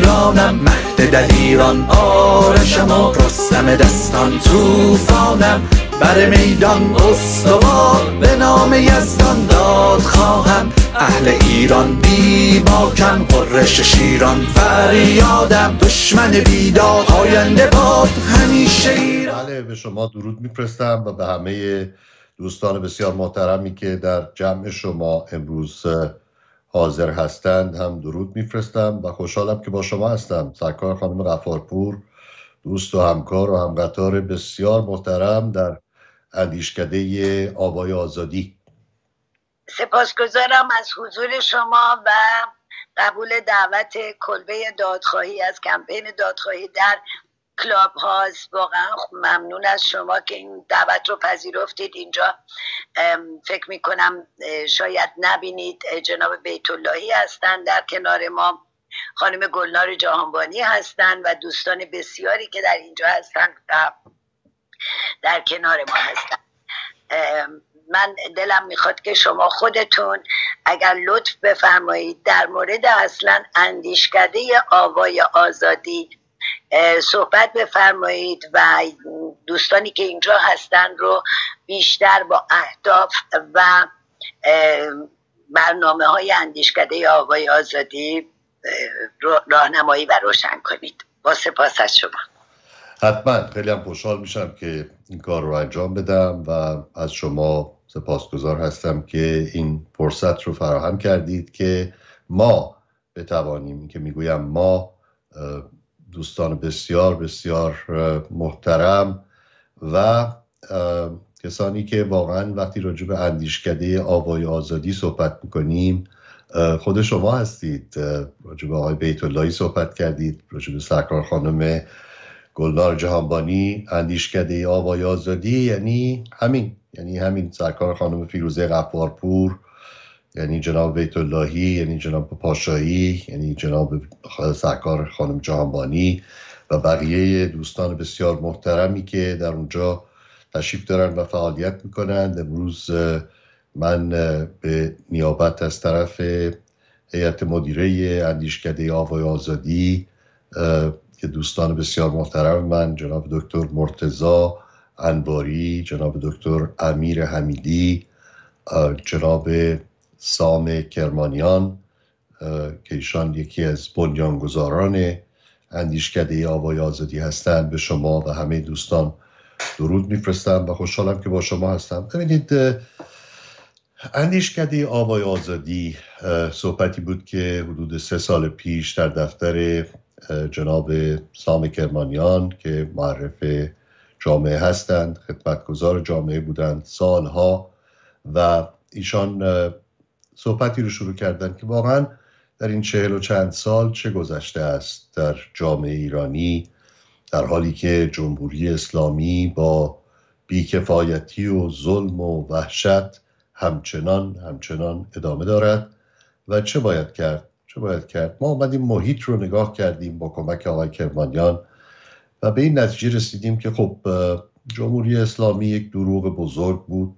ایرانم، مهد دلیران آرشم و رستم دستان توفانم. بر میدان استوار به نام یزدان داد خواهم. اهل ایران بی باکم، غرش شیران فریادم. دشمن بیدار آینده باد همیشه ایران. بله، به شما درود میفرستم و به همه دوستان بسیار محترمی که در جمع شما امروز حاضر هستند هم درود میفرستم و خوشحالم که با شما هستم. سرکار خانم غفارپور، دوست و همکار و همقطار بسیار محترم در اندیشکده آوای آزادی. سپاسگزارم از حضور شما و قبول دعوت کلبه دادخواهی از کمپین دادخواهی در کلاب هاست. واقعا ممنون از شما که این دعوت رو پذیرفتید. اینجا فکر میکنم شاید نبینید، جناب بیت اللهی هستن در کنار ما، خانم گلنار جهانبانی هستن و دوستان بسیاری که در اینجا هستن در کنار ما هستن. من دلم میخواد که شما خودتون اگر لطف بفرمایید در مورد اصلا اندیشکده آوای آزادی صحبت بفرمایید و دوستانی که اینجا هستن رو بیشتر با اهداف و برنامه های اندیشکده آوای آزادی راهنمایی و روشن کنید. با سپاس از شما. حتما، خیلی هم خوشحال میشم که این کار رو انجام بدم و از شما سپاسگزار هستم که این فرصت رو فراهم کردید که ما بتوانیم، که میگویم ما، دوستان بسیار بسیار محترم و کسانی که واقعا وقتی راجع به اندیشکده آوای آزادی صحبت میکنیم خود شما هستید. راجع به آقای بیت اللهی صحبت کردید، راجع به سرکار خانم گلنار جهانبانی. اندیشکده آوای آزادی یعنی همین سرکار خانم فیروزه غفارپور، یعنی جناب بیت اللهی، یعنی جناب پاشایی، یعنی جناب سرکار خانم جهانبانی و بقیه دوستان بسیار محترمی که در اونجا تشریف دارن و فعالیت میکنند. امروز من به نیابت از طرف هیئت مدیره اندیشکده آوای آزادی که دوستان بسیار محترم من، جناب دکتر مرتضی انواری، جناب دکتر امیر حمیدی، جناب سام کرمانیان که ایشان یکی از بنیانگذاران اندیشکده آوای آزادی هستند، به شما و همه دوستان درود میفرستم و خوشحالم که با شما هستم. ببینید، اندیشکده آوای آزادی صحبتی بود که حدود 3 سال پیش در دفتر جناب سام کرمانیان که معرف جامعه هستند، خدمتگزار جامعه بودند سالها، و ایشان صحبتی رو شروع کردن که واقعا در این 40 و چند سال چه گذشته است در جامعه ایرانی، در حالی که جمهوری اسلامی با بیکفایتی و ظلم و وحشت همچنان ادامه دارد و چه باید کرد. ما اومدیم محیط رو نگاه کردیم با کمک آقای کرمانیان و به این نتیجه رسیدیم که خب جمهوری اسلامی یک دروغ بزرگ بود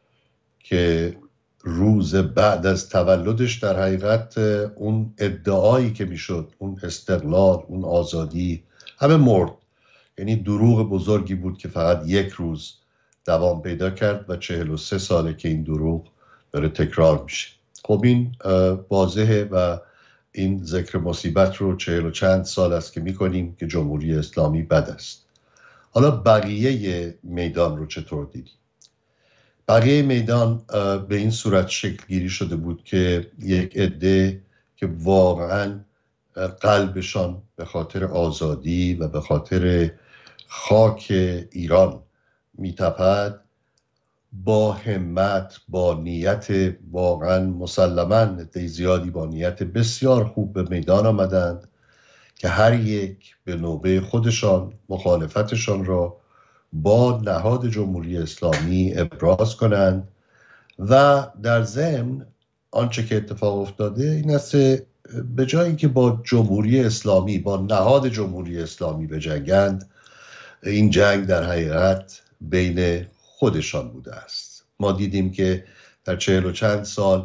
که روز بعد از تولدش در حقیقت اون ادعایی که میشد، اون استقلال، اون آزادی، همه مرد. یعنی دروغ بزرگی بود که فقط یک روز دوام پیدا کرد و 43 ساله که این دروغ داره تکرار میشه. خب این واضحه و این ذکر مصیبت رو 40 و چند سال است که میکنیم که جمهوری اسلامی بد است. حالا بقیه میدان رو چطور دیدیم؟ بقیه میدان به این صورت شکل گیری شده بود که یک عده که واقعا قلبشان به خاطر آزادی و به خاطر خاک ایران میتپد، با همت، با نیت واقعا مسلماً عده زیادی با نیت بسیار خوب به میدان آمدند که هر یک به نوبه خودشان مخالفتشان را با نهاد جمهوری اسلامی ابراز کنند و در ضمن آنچه که اتفاق افتاده این است به جایی که با جمهوری اسلامی، با نهاد جمهوری اسلامی بجنگند، این جنگ در حقیقت بین خودشان بوده است. ما دیدیم که در 40 و چند سال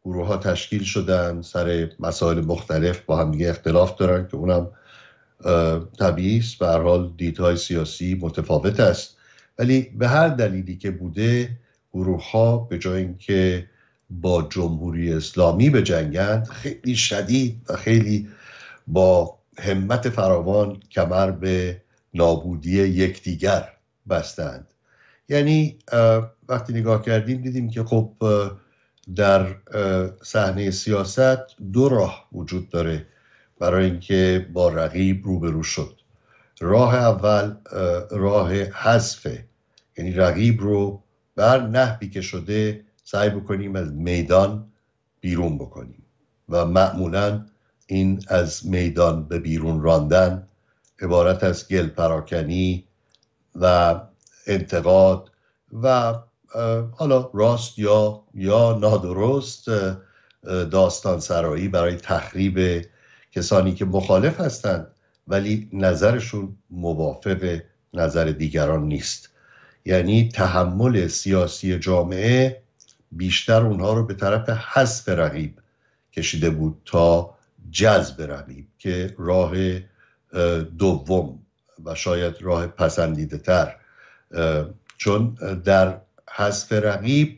گروه ها تشکیل شدن، سر مسائل مختلف با هم دیگه اختلاف دارن که اونم طبیعی است. به هر حال دیدهای سیاسی متفاوت است، ولی به هر دلیلی که بوده گروه ها به جای اینکه با جمهوری اسلامی بجنگند، خیلی شدید و خیلی با همت فراوان کمر به نابودی یکدیگر بستند. یعنی وقتی نگاه کردیم دیدیم که خب در صحنه سیاست دو راه وجود داره برای اینکه با رقیب روبرو شد. راه اول راه حذفه، یعنی رقیب رو بر نحوی که شده سعی بکنیم از میدان بیرون بکنیم و معمولاً این از میدان به بیرون راندن عبارت از گل پراکنی و انتقاد و حالا راست یا نادرست داستان سرایی برای تخریب کسانی که مخالف هستند ولی نظرشون موافق نظر دیگران نیست. یعنی تحمل سیاسی جامعه بیشتر اونها رو به طرف حذف رقیب کشیده بود تا جذب رقیب که راه دوم و شاید راه پسندیده تر، چون در حذف رقیب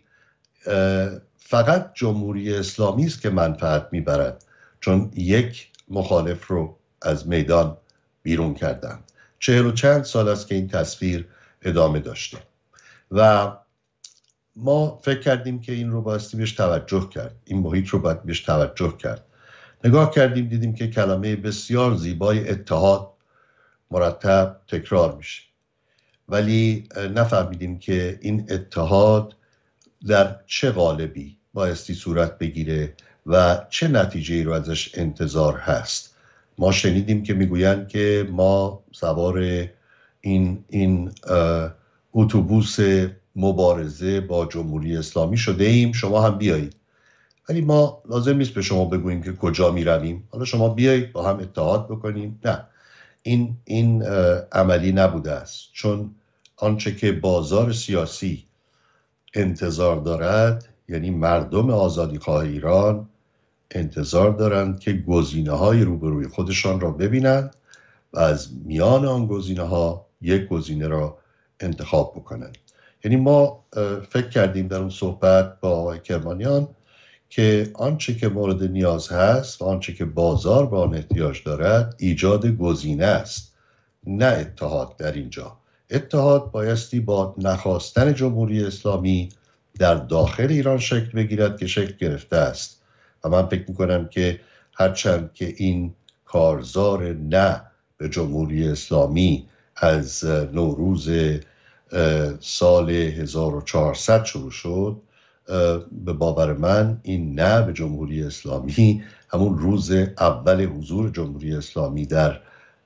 فقط جمهوری اسلامی است که منفعت میبرد، چون یک مخالف رو از میدان بیرون کردن. 40 و چند سال است که این تصویر ادامه داشته و ما فکر کردیم که این رو بایستی بهش توجه کرد، این محیط رو باید بهش توجه کرد. نگاه کردیم دیدیم که کلمه بسیار زیبای اتحاد مرتب تکرار میشه، ولی نفهمیدیم که این اتحاد در چه قالبی بایستی صورت بگیره و چه نتیجه‌ای رو ازش انتظار هست. ما شنیدیم که میگویند که ما سوار این اتوبوس مبارزه با جمهوری اسلامی شده ایم، شما هم بیایید. ولی ما لازم نیست به شما بگوییم که کجا می رویم، حالا شما بیایید با هم اتحاد بکنیم. نه، این عملی نبوده است، چون آنچه که بازار سیاسی انتظار دارد، یعنی مردم آزادیخواه ایران انتظار دارند که گزینه‌های روبروی خودشان را ببینند و از میان آن گزینه‌ها یک گزینه را انتخاب بکنند. یعنی ما فکر کردیم در اون صحبت با آقای کرمانیان که آنچه که مورد نیاز هست و آنچه که بازار به آن احتیاج دارد ایجاد گزینه است، نه اتحاد. در اینجا اتحاد بایستی با نخواستن جمهوری اسلامی در داخل ایران شکل بگیرد که شکل گرفته است و من فکر میکنم که هرچند که این کارزار نه به جمهوری اسلامی از نوروز سال 1400 شروع شد، به باور من این نه به جمهوری اسلامی همون روز اول حضور جمهوری اسلامی در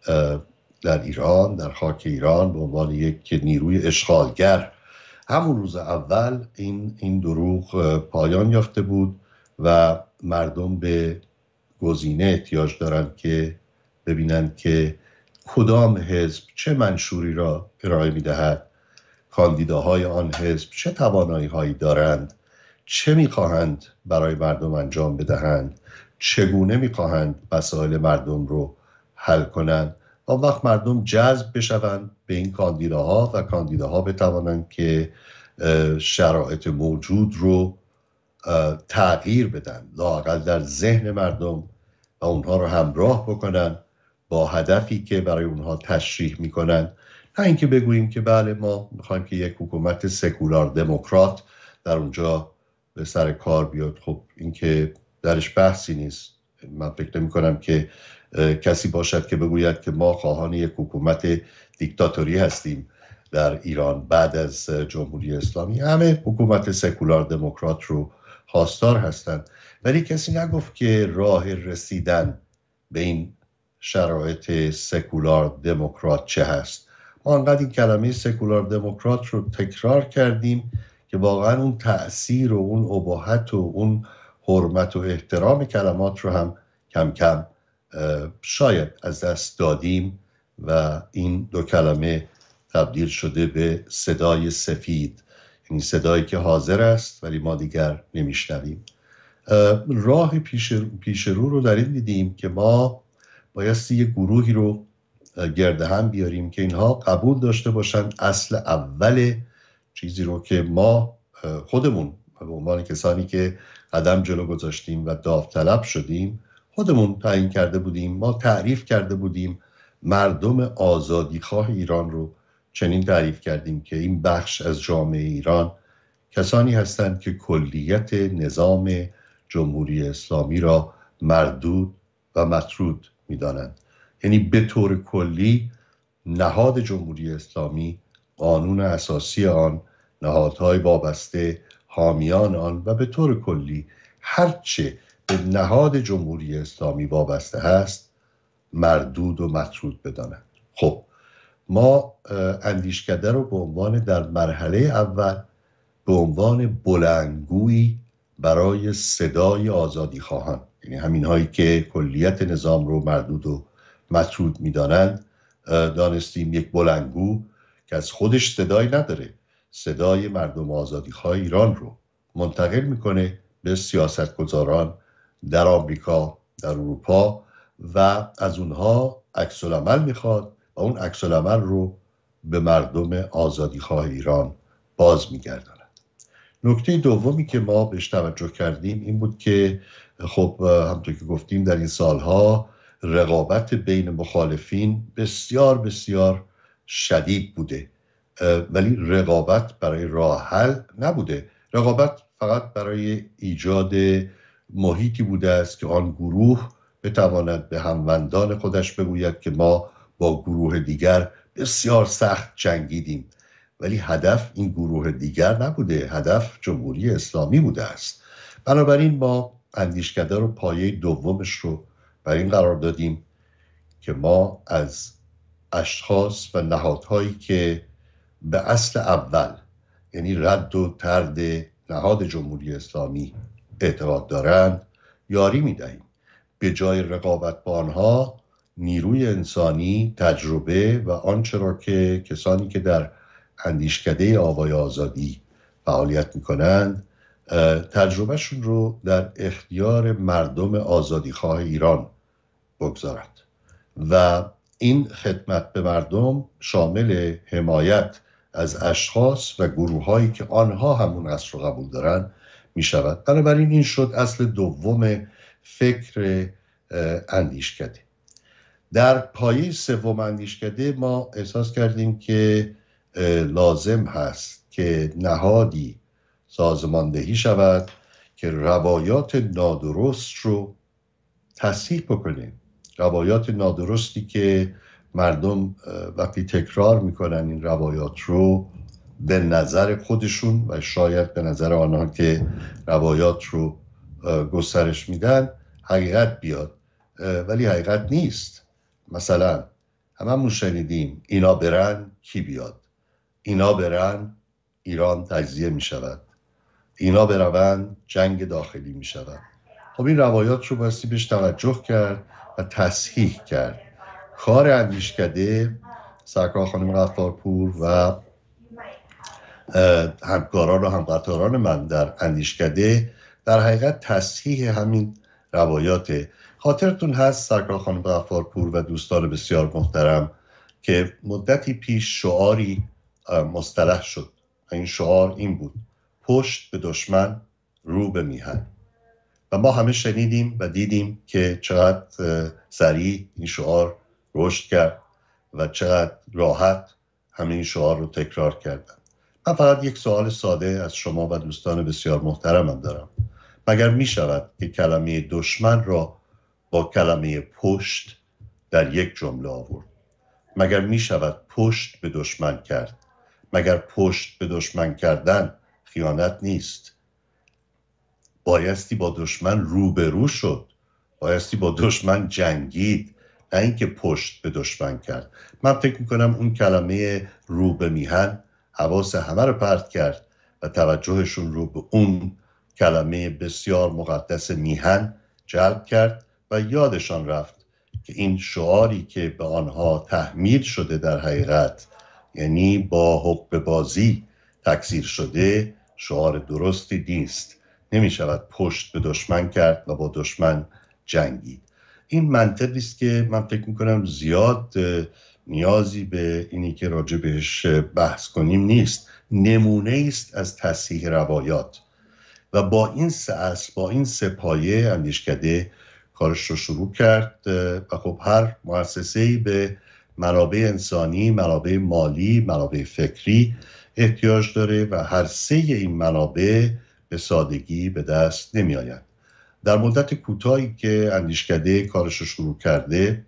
ایران، در خاک ایران به عنوان یک نیروی اشغالگر، همون روز اول این دروغ پایان یافته بود و مردم به گزینه احتیاج دارند که ببینند که کدام حزب چه منشوری را ارائه می‌دهد، کاندیداهای آن حزب چه توانایی‌هایی دارند، چه می‌خواهند برای مردم انجام بدهند، چگونه می‌خواهند مسائل مردم رو حل کنند. و وقت مردم جذب بشوند به این کاندیداها و کاندیداها بتوانند که شرایط موجود رو تغییر بدن، لااقل در ذهن مردم، و اونها رو همراه بکنن با هدفی که برای اونها تشریح میکنن. نه اینکه بگوییم که بله ما میخوایم که یک حکومت سکولار دموکرات در اونجا به سر کار بیاد. خب این که درش بحثی نیست. من فکر نمی کنم که کسی باشد که بگوید که ما خواهان یک حکومت دیکتاتوری هستیم در ایران بعد از جمهوری اسلامی. همه حکومت سکولار دموکرات رو خواستار هستند، ولی کسی نگفت که راه رسیدن به این شرایط سکولار دموکرات چه هست. ما انقدر این کلمه سکولار دموکرات رو تکرار کردیم که واقعا اون تأثیر و اون اباحت و اون حرمت و احترام کلمات رو هم کم کم شاید از دست دادیم و این دو کلمه تبدیل شده به صدای سفید، یعنی صدایی که حاضر است ولی ما دیگر نمیشنویم. راه پیش رو در این دیدیم که ما بایستی یک گروهی رو گرد هم بیاریم که اینها قبول داشته باشن اصل اول چیزی رو که ما خودمون به عنوان کسانی که قدم جلو گذاشتیم و داوطلب شدیم خودمون تعیین کرده بودیم. ما تعریف کرده بودیم مردم آزادیخواه ایران رو چنین تعریف کردیم که این بخش از جامعه ایران کسانی هستند که کلیت نظام جمهوری اسلامی را مردود و مطرود می‌دانند. یعنی به طور کلی نهاد جمهوری اسلامی، قانون اساسی آن، نهادهای وابسته، حامیان آن و به طور کلی هرچه به نهاد جمهوری اسلامی وابسته هست مردود و مطرود بدانند. خب ما اندیشکده رو به عنوان در مرحله اول به عنوان بلندگویی برای صدای آزادی خواهان، یعنی همین هایی که کلیت نظام رو مردود و مطرود می‌دانند، دانستیم یک بلندگو که از خودش صدایی نداره، صدای مردم آزادیخواه ایران رو منتقل میکنه به سیاستگزاران در آمریکا، در اروپا و از اونها عکس العمل میخواد و اون عکس العمل رو به مردم آزادیخواه ایران باز میگرداند. نکته دومی که ما بهش توجه کردیم این بود که خب همونطور که گفتیم در این سالها رقابت بین مخالفین بسیار بسیار شدید بوده، ولی رقابت برای راه حل نبوده. رقابت فقط برای ایجاد محیطی بوده است که آن گروه بتواند به هموندان خودش بگوید که ما با گروه دیگر بسیار سخت جنگیدیم، ولی هدف این گروه دیگر نبوده، هدف جمهوری اسلامی بوده است. بنابراین ما اندیشکده رو پایه دومش رو بر این قرار دادیم که ما از اشخاص و نهادهایی که به اصل اول یعنی رد و طرد نهاد جمهوری اسلامی اعتقاد دارند یاری می‌دهیم. به جای رقابت با آنها نیروی انسانی، تجربه و آنچه را که کسانی که در اندیشکده آوای آزادی فعالیت می‌کنند تجربهشون رو در اختیار مردم آزادیخواه ایران بگذارد و این خدمت به مردم شامل حمایت از اشخاص و گروه‌هایی که آنها همون اصل رو قبول دارن می شود. بنابراین این شد اصل دوم فکر اندیشکده. در پایه سوم اندیشکده ما احساس کردیم که لازم هست که نهادی سازماندهی شود که روایات نادرست رو تصحیح بکنه. روایات نادرستی که مردم وقتی تکرار میکنن این روایات رو به نظر خودشون و شاید به نظر آنها که روایات رو گسترش میدن حقیقت بیاد، ولی حقیقت نیست. مثلا هممون شنیدیم اینا برن کی بیاد، اینا برن ایران تجزیه میشود، اینا برون جنگ داخلی میشود. خب این روایات رو بایستی بهش توجه کرد و تصحیح کرد. کار اندیشکده، سرکار خانم غفارپور و همکاران و همقطاران من در اندیشکده در حقیقت تصحیح همین روایات. خاطرتون هست سرکار خانم غفارپور و دوستان بسیار محترم که مدتی پیش شعاری مصطلح شد. این شعار این بود: پشت به دشمن، رو به میهن. و ما همه شنیدیم و دیدیم که چقدر سریع این شعار رشد کرد و چقدر راحت همه این شعار رو تکرار کردن. من فقط یک سوال ساده از شما و دوستان بسیار محترمم دارم. مگر می شود که کلمه دشمن را با کلمه پشت در یک جمله آورد؟ مگر می شود پشت به دشمن کرد؟ مگر پشت به دشمن کردن خیانت نیست؟ بایستی با دشمن روبرو شد، بایستی با دشمن جنگید، نه اینکه پشت به دشمن کرد. من فکر میکنم اون کلمه رو به میهن حواس همه رو پرت کرد و توجهشون رو به اون کلمه بسیار مقدس میهن جلب کرد و یادشان رفت که این شعاری که به آنها تحمیل شده در حقیقت، یعنی با حقه بازی تکثیر شده، شعار درستی نیست. نمی شود پشت به دشمن کرد و با دشمن جنگید. این منطقی است که من فکر میکنم زیاد نیازی به اینی که راجع بهش بحث کنیم نیست. نمونه است از تصحیح روایات و با این سه اصل، با این سه پایه اندیشکده کارش رو شروع کرد و خب هر مؤسسه‌ای به منابع انسانی، منابع مالی، منابع فکری احتیاج داره و هر سه این منابع به سادگی به دست نمی آید. در مدت کوتاهی که اندیشکده کارش رو شروع کرده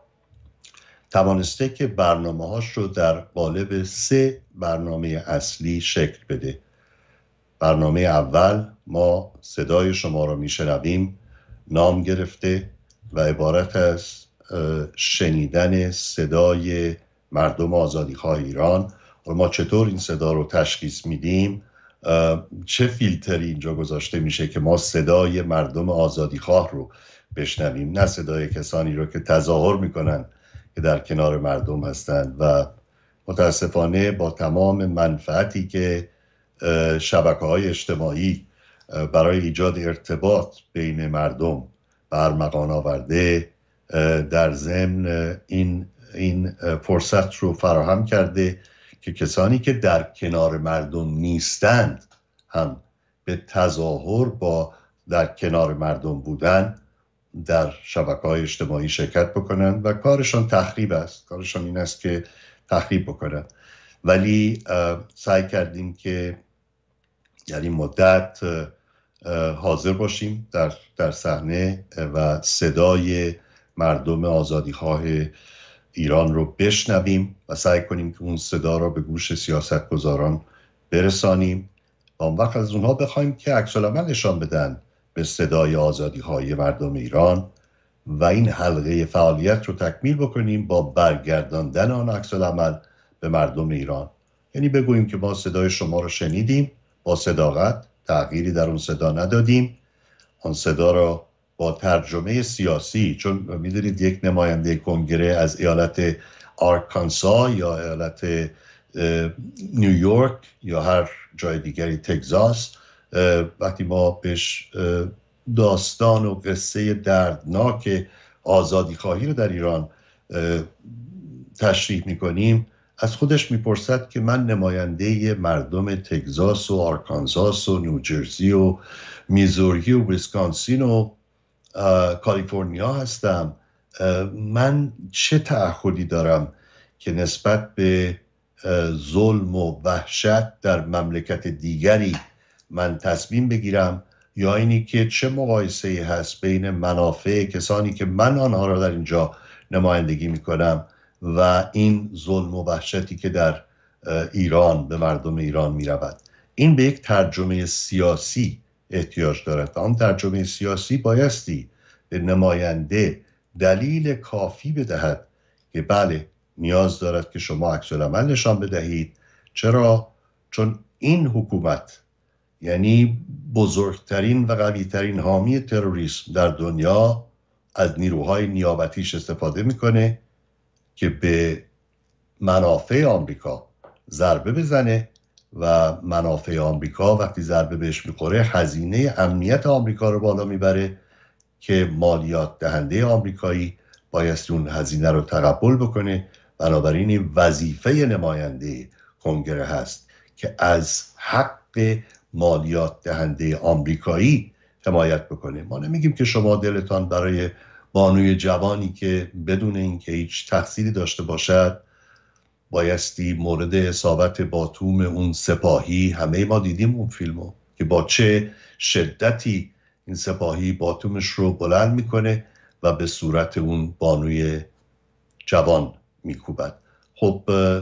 توانسته که برنامه‌هاش رو در قالب 3 برنامه اصلی شکل بده. برنامه اول ما صدای شما را میشنویم نام گرفته و عبارت از شنیدن صدای مردم آزادیخواه ایران و ما چطور این صدا رو تشخیص میدیم، چه فیلتری اینجا گذاشته میشه که ما صدای مردم آزادیخواه رو بشنویم، نه صدای کسانی رو که تظاهر میکنن که در کنار مردم هستند. و متاسفانه با تمام منفعتی که شبکه‌های اجتماعی برای ایجاد ارتباط بین مردم برمغان آورده، در ضمن این فرصت رو فراهم کرده که کسانی که در کنار مردم نیستند هم به تظاهر با در کنار مردم بودن در شبکه‌های اجتماعی شرکت بکنن و کارشان تخریب است. کارشان این است که تخریب بکنن. ولی سعی کردیم که در این مدت حاضر باشیم در صحنه و صدای مردم آزادیخواه ایران رو بشنویم و سعی کنیم که اون صدا رو به گوش سیاستگزاران برسانیم و اون وقت از اونها بخوایم که عکس‌العمل نشان بدن به صدای آزادیخواه مردم ایران و این حلقه فعالیت رو تکمیل بکنیم با برگرداندن آن عکس‌العمل به مردم ایران. یعنی بگوییم که ما صدای شما رو شنیدیم، با صداقت تغییری در اون صدا ندادیم، آن صدا را با ترجمه سیاسی، چون میدونید یک نماینده کنگره از ایالت آرکانسا یا ایالت نیویورک یا هر جای دیگری تگزاس، وقتی ما بهش داستان و قصه دردناک آزادیخواهی رو در ایران تشریح میکنیم، از خودش میپرسد که من نماینده مردم تگزاس و آرکانزاس و نیوجرسی و میزوری و ویسکانسین و کالیفرنیا هستم. من چه تعهدی دارم که نسبت به ظلم و وحشت در مملکت دیگری من تصمیم بگیرم، یا اینی که چه مقایسه‌ای هست بین منافع کسانی که من آنها را در اینجا نمایندگی میکنم و این ظلم و وحشتی که در ایران به مردم ایران میرود. این به یک ترجمه سیاسی احتیاج دارد و آن ترجمه سیاسی بایستی به نماینده دلیل کافی بدهد که بله نیاز دارد که شما عکس‌العمل نشان بدهید. چرا؟ چون این حکومت یعنی بزرگترین و قویترین حامی تروریسم در دنیا از نیروهای نیابتیش استفاده میکنه که به منافع آمریکا ضربه بزنه و منافع آمریکا وقتی ضربه بهش میخوره هزینه امنیت آمریکا رو بالا میبره که مالیات دهنده آمریکایی بایستی اون هزینه رو تقبل بکنه. بنابراین وظیفه نماینده کنگره هست که از حق مالیات دهنده آمریکایی حمایت بکنه. ما نمیگیم که شما دلتان برای بانوی جوانی که بدون اینکه هیچ تحصیلی داشته باشد بایستی مورد اصابت باتوم اون سپاهی، همه ما دیدیم اون فیلمو که با چه شدتی این سپاهی باتومش رو بلند میکنه و به صورت اون بانوی جوان میکوبد. خب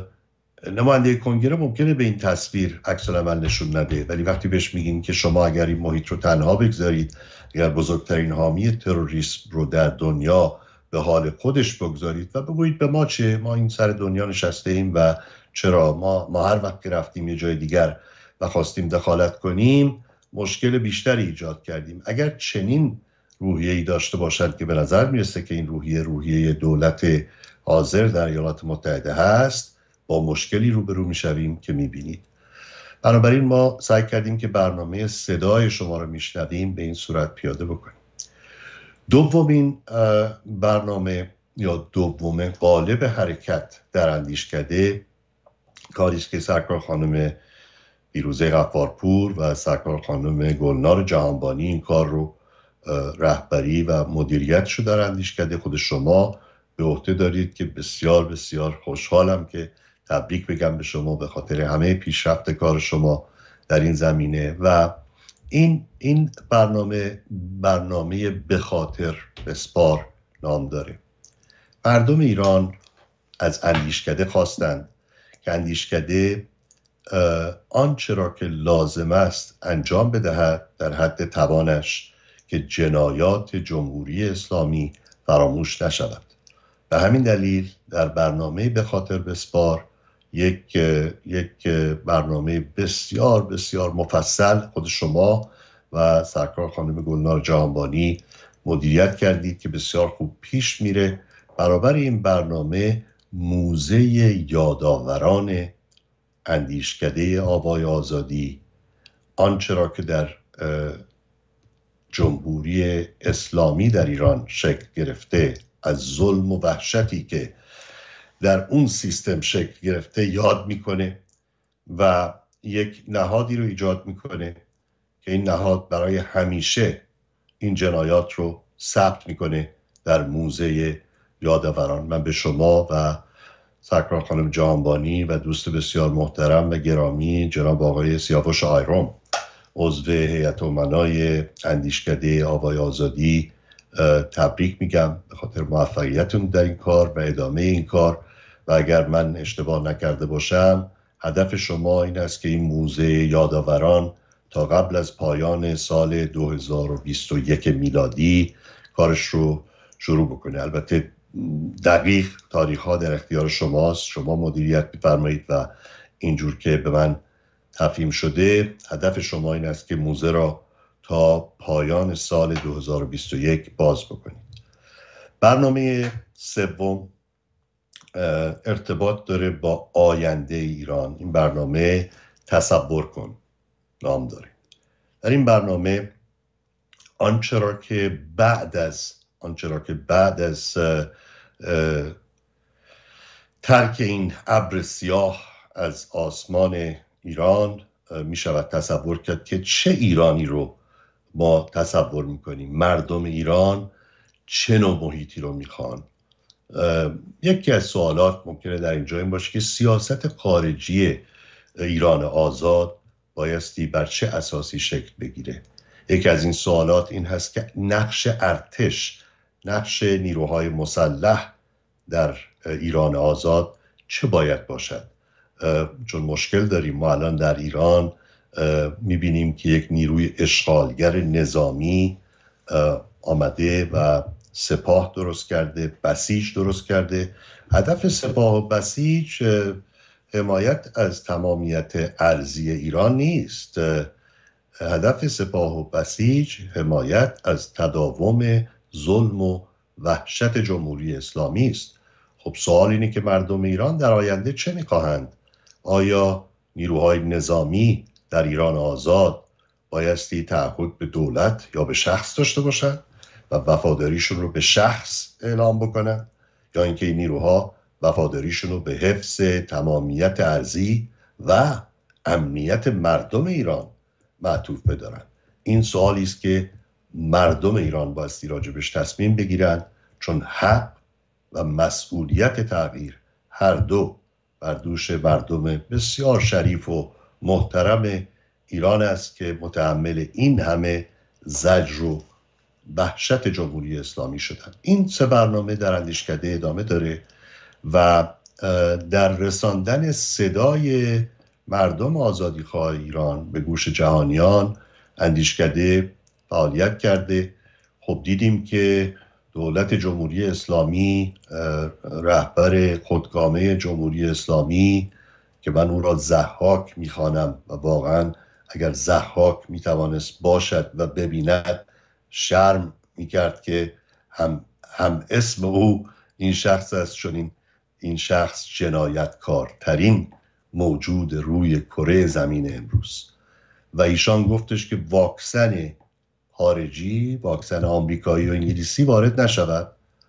نماینده کنگره ممکنه به این تصویر عکس‌العمل نشون نده، ولی وقتی بهش میگیم که شما اگر این محیط رو تنها بگذارید، اگر بزرگترین حامی تروریسم رو در دنیا به حال خودش بگذارید و بگویید به ما چه، ما این سر دنیا نشسته ایم و چرا ما هر وقت که رفتیم یه جای دیگر و خواستیم دخالت کنیم مشکل بیشتری ایجاد کردیم. اگر چنین روحیه‌ای داشته باشد که به نظر میرسه که این روحیه دولت حاضر در ایالات متحده هست، با مشکلی روبرو میشویم که میبینید. بنابراین ما سعی کردیم که برنامه صدای شما رو میشنویم به این صورت پیاده بکنیم. دومین برنامه یا دومین قالب حرکت در اندیشکده کاری است که سرکار خانم بیروزه غفارپور و سرکار خانم گلنار جهانبانی این کار رو رهبری و مدیریتشو در اندیشکده خود شما به عهده دارید که بسیار بسیار خوشحالم که تبریک بگم به شما به خاطر همه پیشرفت کار شما در این زمینه. و این برنامه به خاطر بسپار نام داره. مردم ایران از اندیشکده خواستند که اندیشکده آنچه را که لازم است انجام بدهد در حد توانش که جنایات جمهوری اسلامی فراموش نشود. به همین دلیل در برنامه به خاطر بسپار یک برنامه بسیار بسیار مفصل خود شما و سرکار خانم گلنار جهانبانی مدیریت کردید که بسیار خوب پیش میره. برابر این برنامه موزه یادآوران اندیشکده آوای آزادی، آنچه را که در جمهوری اسلامی در ایران شکل گرفته، از ظلم و وحشتی که در اون سیستم شکل گرفته یاد میکنه و یک نهادی رو ایجاد میکنه که این نهاد برای همیشه این جنایات رو ثبت میکنه در موزه یادآوران. من به شما و سرکار خانم جهانبانی و دوست بسیار محترم و گرامی جناب آقای سیاوش آیرم عضو هیئت امنای اندیشکده آوای آزادی تبریک میگم به خاطر موفقیتتون در این کار و ادامه این کار. و اگر من اشتباه نکرده باشم هدف شما این است که این موزه یادآوران تا قبل از پایان سال 2021 میلادی کارش رو شروع بکنه. البته دقیق تاریخ ها در اختیار شماست، شما مدیریت بفرمایید و اینجور که به من تفهیم شده هدف شما این است که موزه را تا پایان سال 2021 باز بکنید. برنامه سوم ارتباط داره با آینده ایران. این برنامه تصور کن نام داره. در این برنامه آنچه را که بعد از ترک این ابر سیاه از آسمان ایران می شود تصور کرد که چه ایرانی رو ما تصور میکنیم، مردم ایران چه نوع محیطی رو میخوان. یکی از سوالات ممکنه در اینجا این باشه که سیاست خارجی ایران آزاد بایستی بر چه اساسی شکل بگیره. یکی از این سوالات این هست که نقش ارتش، نقش نیروهای مسلح در ایران آزاد چه باید باشد. چون مشکل داریم ما الان در ایران میبینیم که یک نیروی اشغالگر نظامی آمده و سپاه درست کرده، بسیج درست کرده. هدف سپاه و بسیج حمایت از تمامیت ارضی ایران نیست. هدف سپاه و بسیج حمایت از تداوم ظلم و وحشت جمهوری اسلامی است. خب سوال اینه که مردم ایران در آینده چه میخواهند؟ آیا نیروهای نظامی در ایران آزاد بایستی تعهد به دولت یا به شخص داشته باشند و وفاداریشون رو به شخص اعلام بکنن، یا اینکه این نیروها وفاداریشون رو به حفظ تمامیت ارضی و امنیت مردم ایران معطوف بدارن؟ این سوالی است که مردم ایران بایستی راجبش تصمیم بگیرن، چون حق و مسئولیت تغییر هر دو بر دوش مردم بسیار شریف و محترم ایران است که متحمل این همه زجر و وحشت جمهوری اسلامی شدن. این سه برنامه در اندیشکده ادامه داره و در رساندن صدای مردم آزادیخواه ایران به گوش جهانیان اندیشکده فعالیت کرده. خب دیدیم که دولت جمهوری اسلامی، رهبر خودکامه جمهوری اسلامی که من او را ضحاک میخوانم و واقعا اگر ضحاک میتوانست باشد و ببیند شرم میکرد که هم اسم او این شخص است، چون این شخص جنایتکارترین موجود روی کره زمین امروز. و ایشان گفتش که واکسن خارجی، واکسن آمریکایی و انگلیسی وارد نشود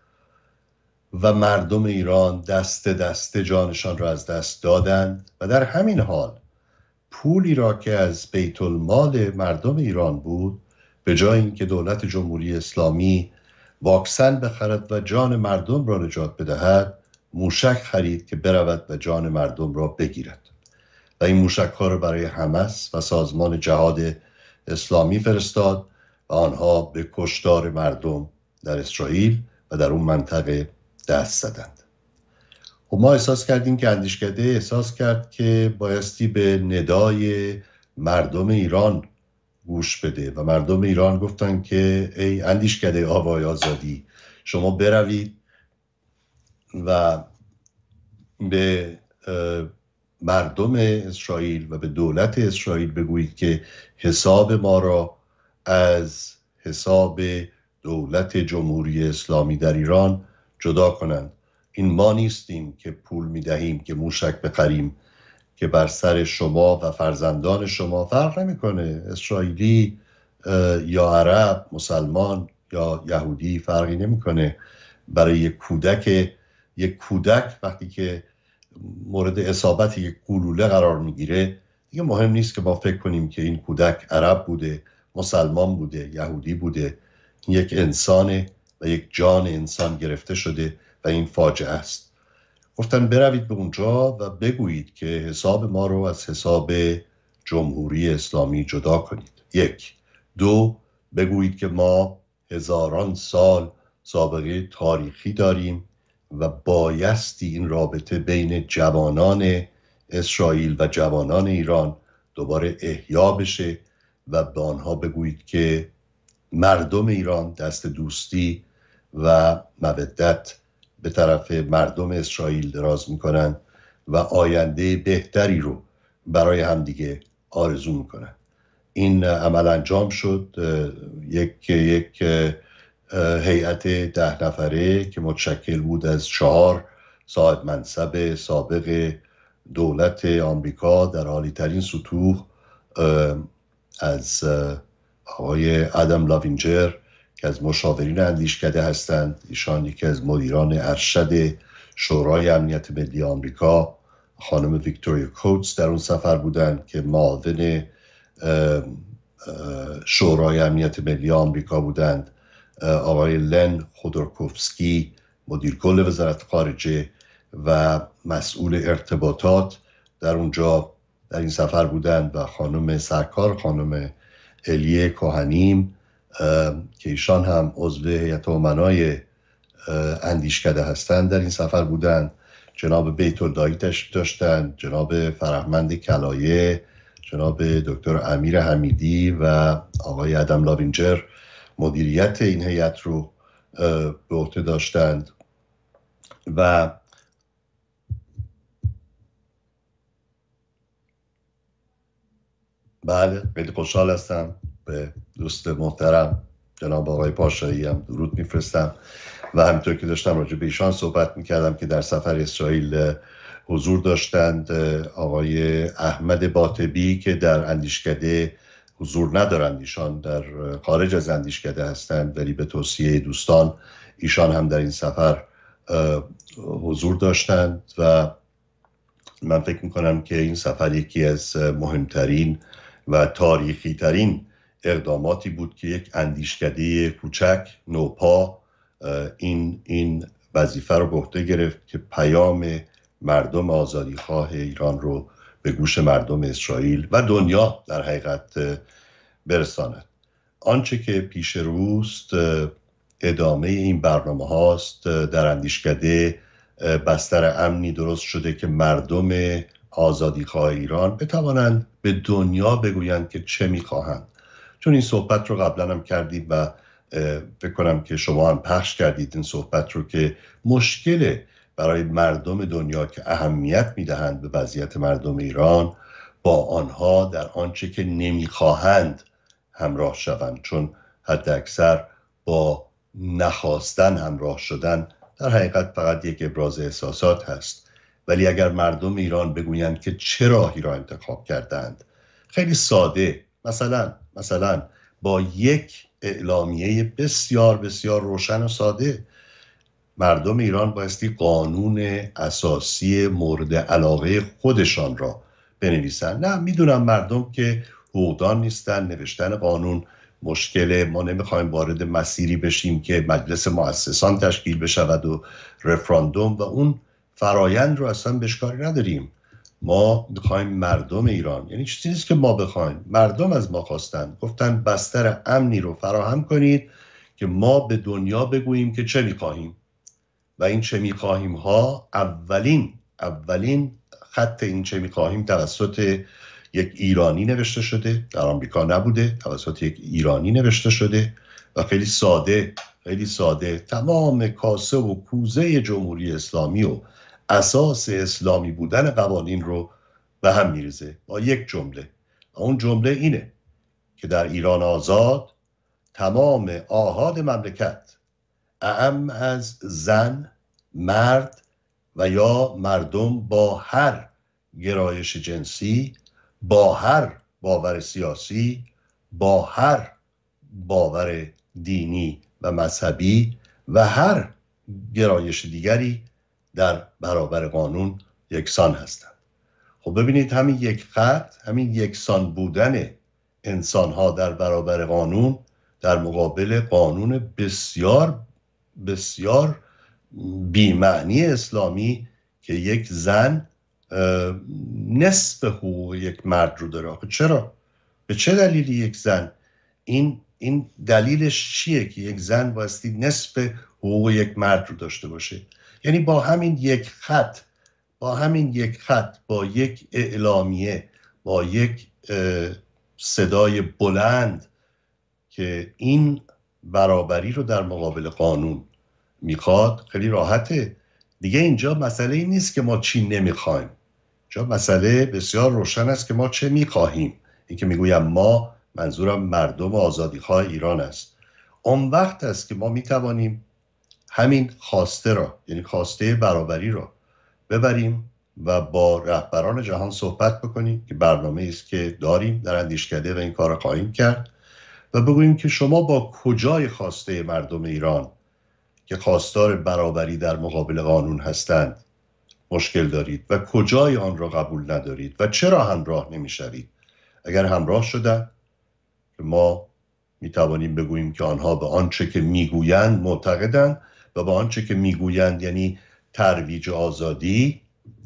و مردم ایران دست دست جانشان را از دست دادند و در همین حال پولی را که از بیت المال مردم ایران بود، به جای اینکه دولت جمهوری اسلامی واکسن بخرد و جان مردم را نجات بدهد، موشک خرید که برود و جان مردم را بگیرد و این موشک ها را برای حماس و سازمان جهاد اسلامی فرستاد و آنها به کشتار مردم در اسرائیل و در اون منطقه دست زدند. و ما احساس کردیم که اندیشکده احساس کرد که بایستی به ندای مردم ایران گوش بده و مردم ایران گفتن که ای اندیشکده آوای آزادی، شما بروید و به مردم اسرائیل و به دولت اسرائیل بگویید که حساب ما را از حساب دولت جمهوری اسلامی در ایران جدا کنند. این ما نیستیم که پول میدهیم که موشک بخریم که بر سر شما و فرزندان شما فرق نمیکنه، اسرائیلی یا عرب، مسلمان یا یهودی فرقی نمیکنه. برای یک کودک وقتی که مورد اصابت یک گلوله قرار میگیره دیگه مهم نیست که ما فکر کنیم که این کودک عرب بوده، مسلمان بوده، یهودی بوده. یک انسانه و یک جان انسان گرفته شده و این فاجعه است. گفتن بروید به اونجا و بگویید که حساب ما رو از حساب جمهوری اسلامی جدا کنید. 1. 2. بگویید که ما هزاران سال سابقه تاریخی داریم و بایستی این رابطه بین جوانان اسرائیل و جوانان ایران دوباره احیا بشه و به آنها بگویید که مردم ایران دست دوستی و مودت به طرف مردم اسرائیل دراز میکنن و آینده بهتری رو برای همدیگه آرزو میکنن. این عمل انجام شد. یک هیئت 10 نفره که متشکل بود از 4 صاحب منصب سابق دولت آمریکا در عالی ترین سطوح، از آقای آدم لاوینجر که از مشاورین اندیشکده هستند، ایشان یکی از مدیران ارشد شورای امنیت ملی آمریکا، خانم ویکتوریا کوتس در اون سفر بودند که معاون شورای امنیت ملی آمریکا بودند، آقای لن خودورکوفسکی مدیر کل وزارت خارجه و مسئول ارتباطات در اونجا در این سفر بودند و خانم سرکار خانم الیه کوهنیم که ایشان هم عضو هیئت امنای اندیشکده هستند در این سفر بودند. جناب بیت الدایی تشریف داشتند، جناب فرهمند کلایه، جناب دکتر امیر حمیدی و آقای آدم لاوینجر مدیریت این هیئت رو به عهده داشتند و بله خیلی خوشحال هستم. به دوست محترم جناب آقای پاشایی هم درود میفرستم و همینطور که داشتم راجع به ایشان صحبت میکردم که در سفر اسرائیل حضور داشتند. آقای احمد باطبی که در اندیشکده حضور ندارند، ایشان در خارج از اندیشکده هستند ولی به توصیه دوستان ایشان هم در این سفر حضور داشتند و من فکر میکنم که این سفر یکی از مهمترین و تاریخی ترین اقداماتی بود که یک اندیشکده کوچک نوپا این وظیفه رو به عهده گرفت که پیام مردم آزادیخواه ایران رو به گوش مردم اسرائیل و دنیا در حقیقت برساند. آنچه که پیش روست ادامه این برنامه هاست. در اندیشکده بستر امنی درست شده که مردم آزادیخواه ایران بتوانند به دنیا بگویند که چه میخواهند. چون این صحبت رو قبلا هم کردیم و فکر کنم که شما هم پخش کردید این صحبت رو که مشکل برای مردم دنیا که اهمیت میدهند به وضعیت مردم ایران با آنها در آنچه که نمیخواهند همراه شوند، چون حد اکثر با نخواستن همراه شدن در حقیقت فقط یک ابراز احساسات هست ولی اگر مردم ایران بگویند که چه راهی را انتخاب کردند، خیلی ساده، مثلا با یک اعلامیه بسیار بسیار روشن و ساده، مردم ایران بایستی قانون اساسی مورد علاقه خودشان را بنویسن. نه، میدونم مردم که حقوقدان نیستن، نوشتن قانون مشکله، ما نمیخوایم وارد مسیری بشیم که مجلس مؤسسان تشکیل بشود و رفراندوم و اون فرایند رو اصلا بشکاری نداریم. ما میخوایم مردم ایران، یعنی چیزی نیست که ما بخوایم، مردم از ما خواستن، گفتن بستر امنی رو فراهم کنید که ما به دنیا بگوییم که چه میخواهیم و این چه میخواهیم ها اولین خط این چه میخواهیم توسط یک ایرانی نوشته شده، در آمریکا نبوده، توسط یک ایرانی نوشته شده و خیلی ساده تمام کاسه و کوزه جمهوری اسلامی و اساس اسلامی بودن قوانین رو به هم میریزه با یک جمله و اون جمله اینه که در ایران آزاد تمام آحاد مملکت اعم از زن، مرد و یا مردم با هر گرایش جنسی، با هر باور سیاسی، با هر باور دینی و مذهبی و هر گرایش دیگری در برابر قانون یکسان هستند. خب ببینید، همین یک خط، همین یکسان بودن انسان‌ها در برابر قانون در مقابل قانون بسیار بسیار بی‌معنی اسلامی که یک زن نصف حقوق یک مرد رو داره. آخه چرا؟ به چه دلیلی یک زن؟ این دلیلش چیه که یک زن بایستی نصف حقوق یک مرد رو داشته باشه؟ یعنی با همین یک خط، با یک اعلامیه، با یک صدای بلند که این برابری رو در مقابل قانون میخواد، خیلی راحته دیگه. اینجا مسئله این نیست که ما چی نمیخوایم، اینجا مسئله بسیار روشن است که ما چه میخواهیم. این که میگویم ما، منظورم مردم آزادیخواه ایران است. اون وقت است که ما میتوانیم همین خواسته را، یعنی خواسته برابری را ببریم و با رهبران جهان صحبت بکنیم که برنامه است که داریم در اندیشکده و این کار را خواهیم کرد و بگوییم که شما با کجای خواسته مردم ایران که خواستار برابری در مقابل قانون هستند مشکل دارید و کجای آن را قبول ندارید و چرا همراه نمی‌شوید. اگر همراه شدن، ما میتوانیم بگوییم که آنها به آنچه که میگویند معتقدند و به آنچه که میگویند یعنی ترویج آزادی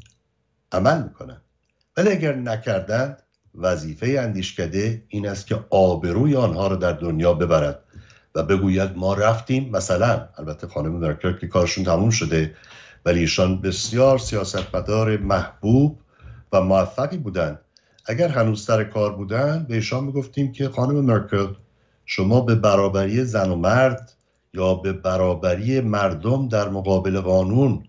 عمل میکنند. ولی اگر نکردند، وظیفه اندیشکده این است که آبروی آنها را در دنیا ببرد و بگوید ما رفتیم. مثلا البته خانم مرکل که کارشون تموم شده، ولی ایشان بسیار سیاستمدار محبوب و موفقی بودند. اگر هنوز سر کار بودن، به ایشان میگفتیم که خانم مرکل، شما به برابری زن و مرد یا به برابری مردم در مقابل قانون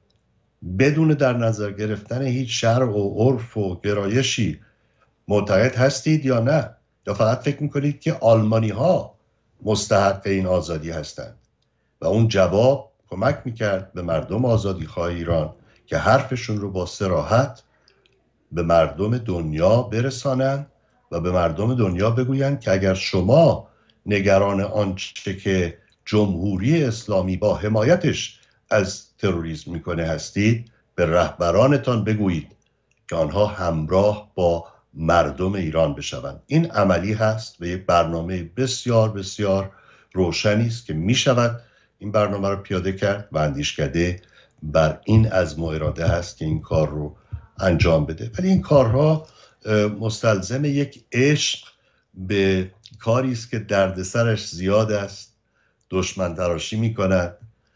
بدون در نظر گرفتن هیچ شرع و عرف و گرایشی معتقد هستید یا نه؟ یا فقط فکر میکنید که آلمانی ها مستحق این آزادی هستند؟ و اون جواب کمک میکرد به مردم آزادیخواه ایران که حرفشون رو با صراحت به مردم دنیا برسانند و به مردم دنیا بگویند که اگر شما نگران آنچه که جمهوری اسلامی با حمایتش از تروریسم میکنه هستید، به رهبرانتان بگویید که آنها همراه با مردم ایران بشوند. این عملی هست و یک برنامه بسیار بسیار روشنی است که میشود این برنامه رو پیاده کرد و اندیشکده بر این عزم و اراده هست که این کار رو انجام بده. ولی این کارها مستلزم یک عشق به کاری است که دردسرش زیاد است، دشمن تراشی میکند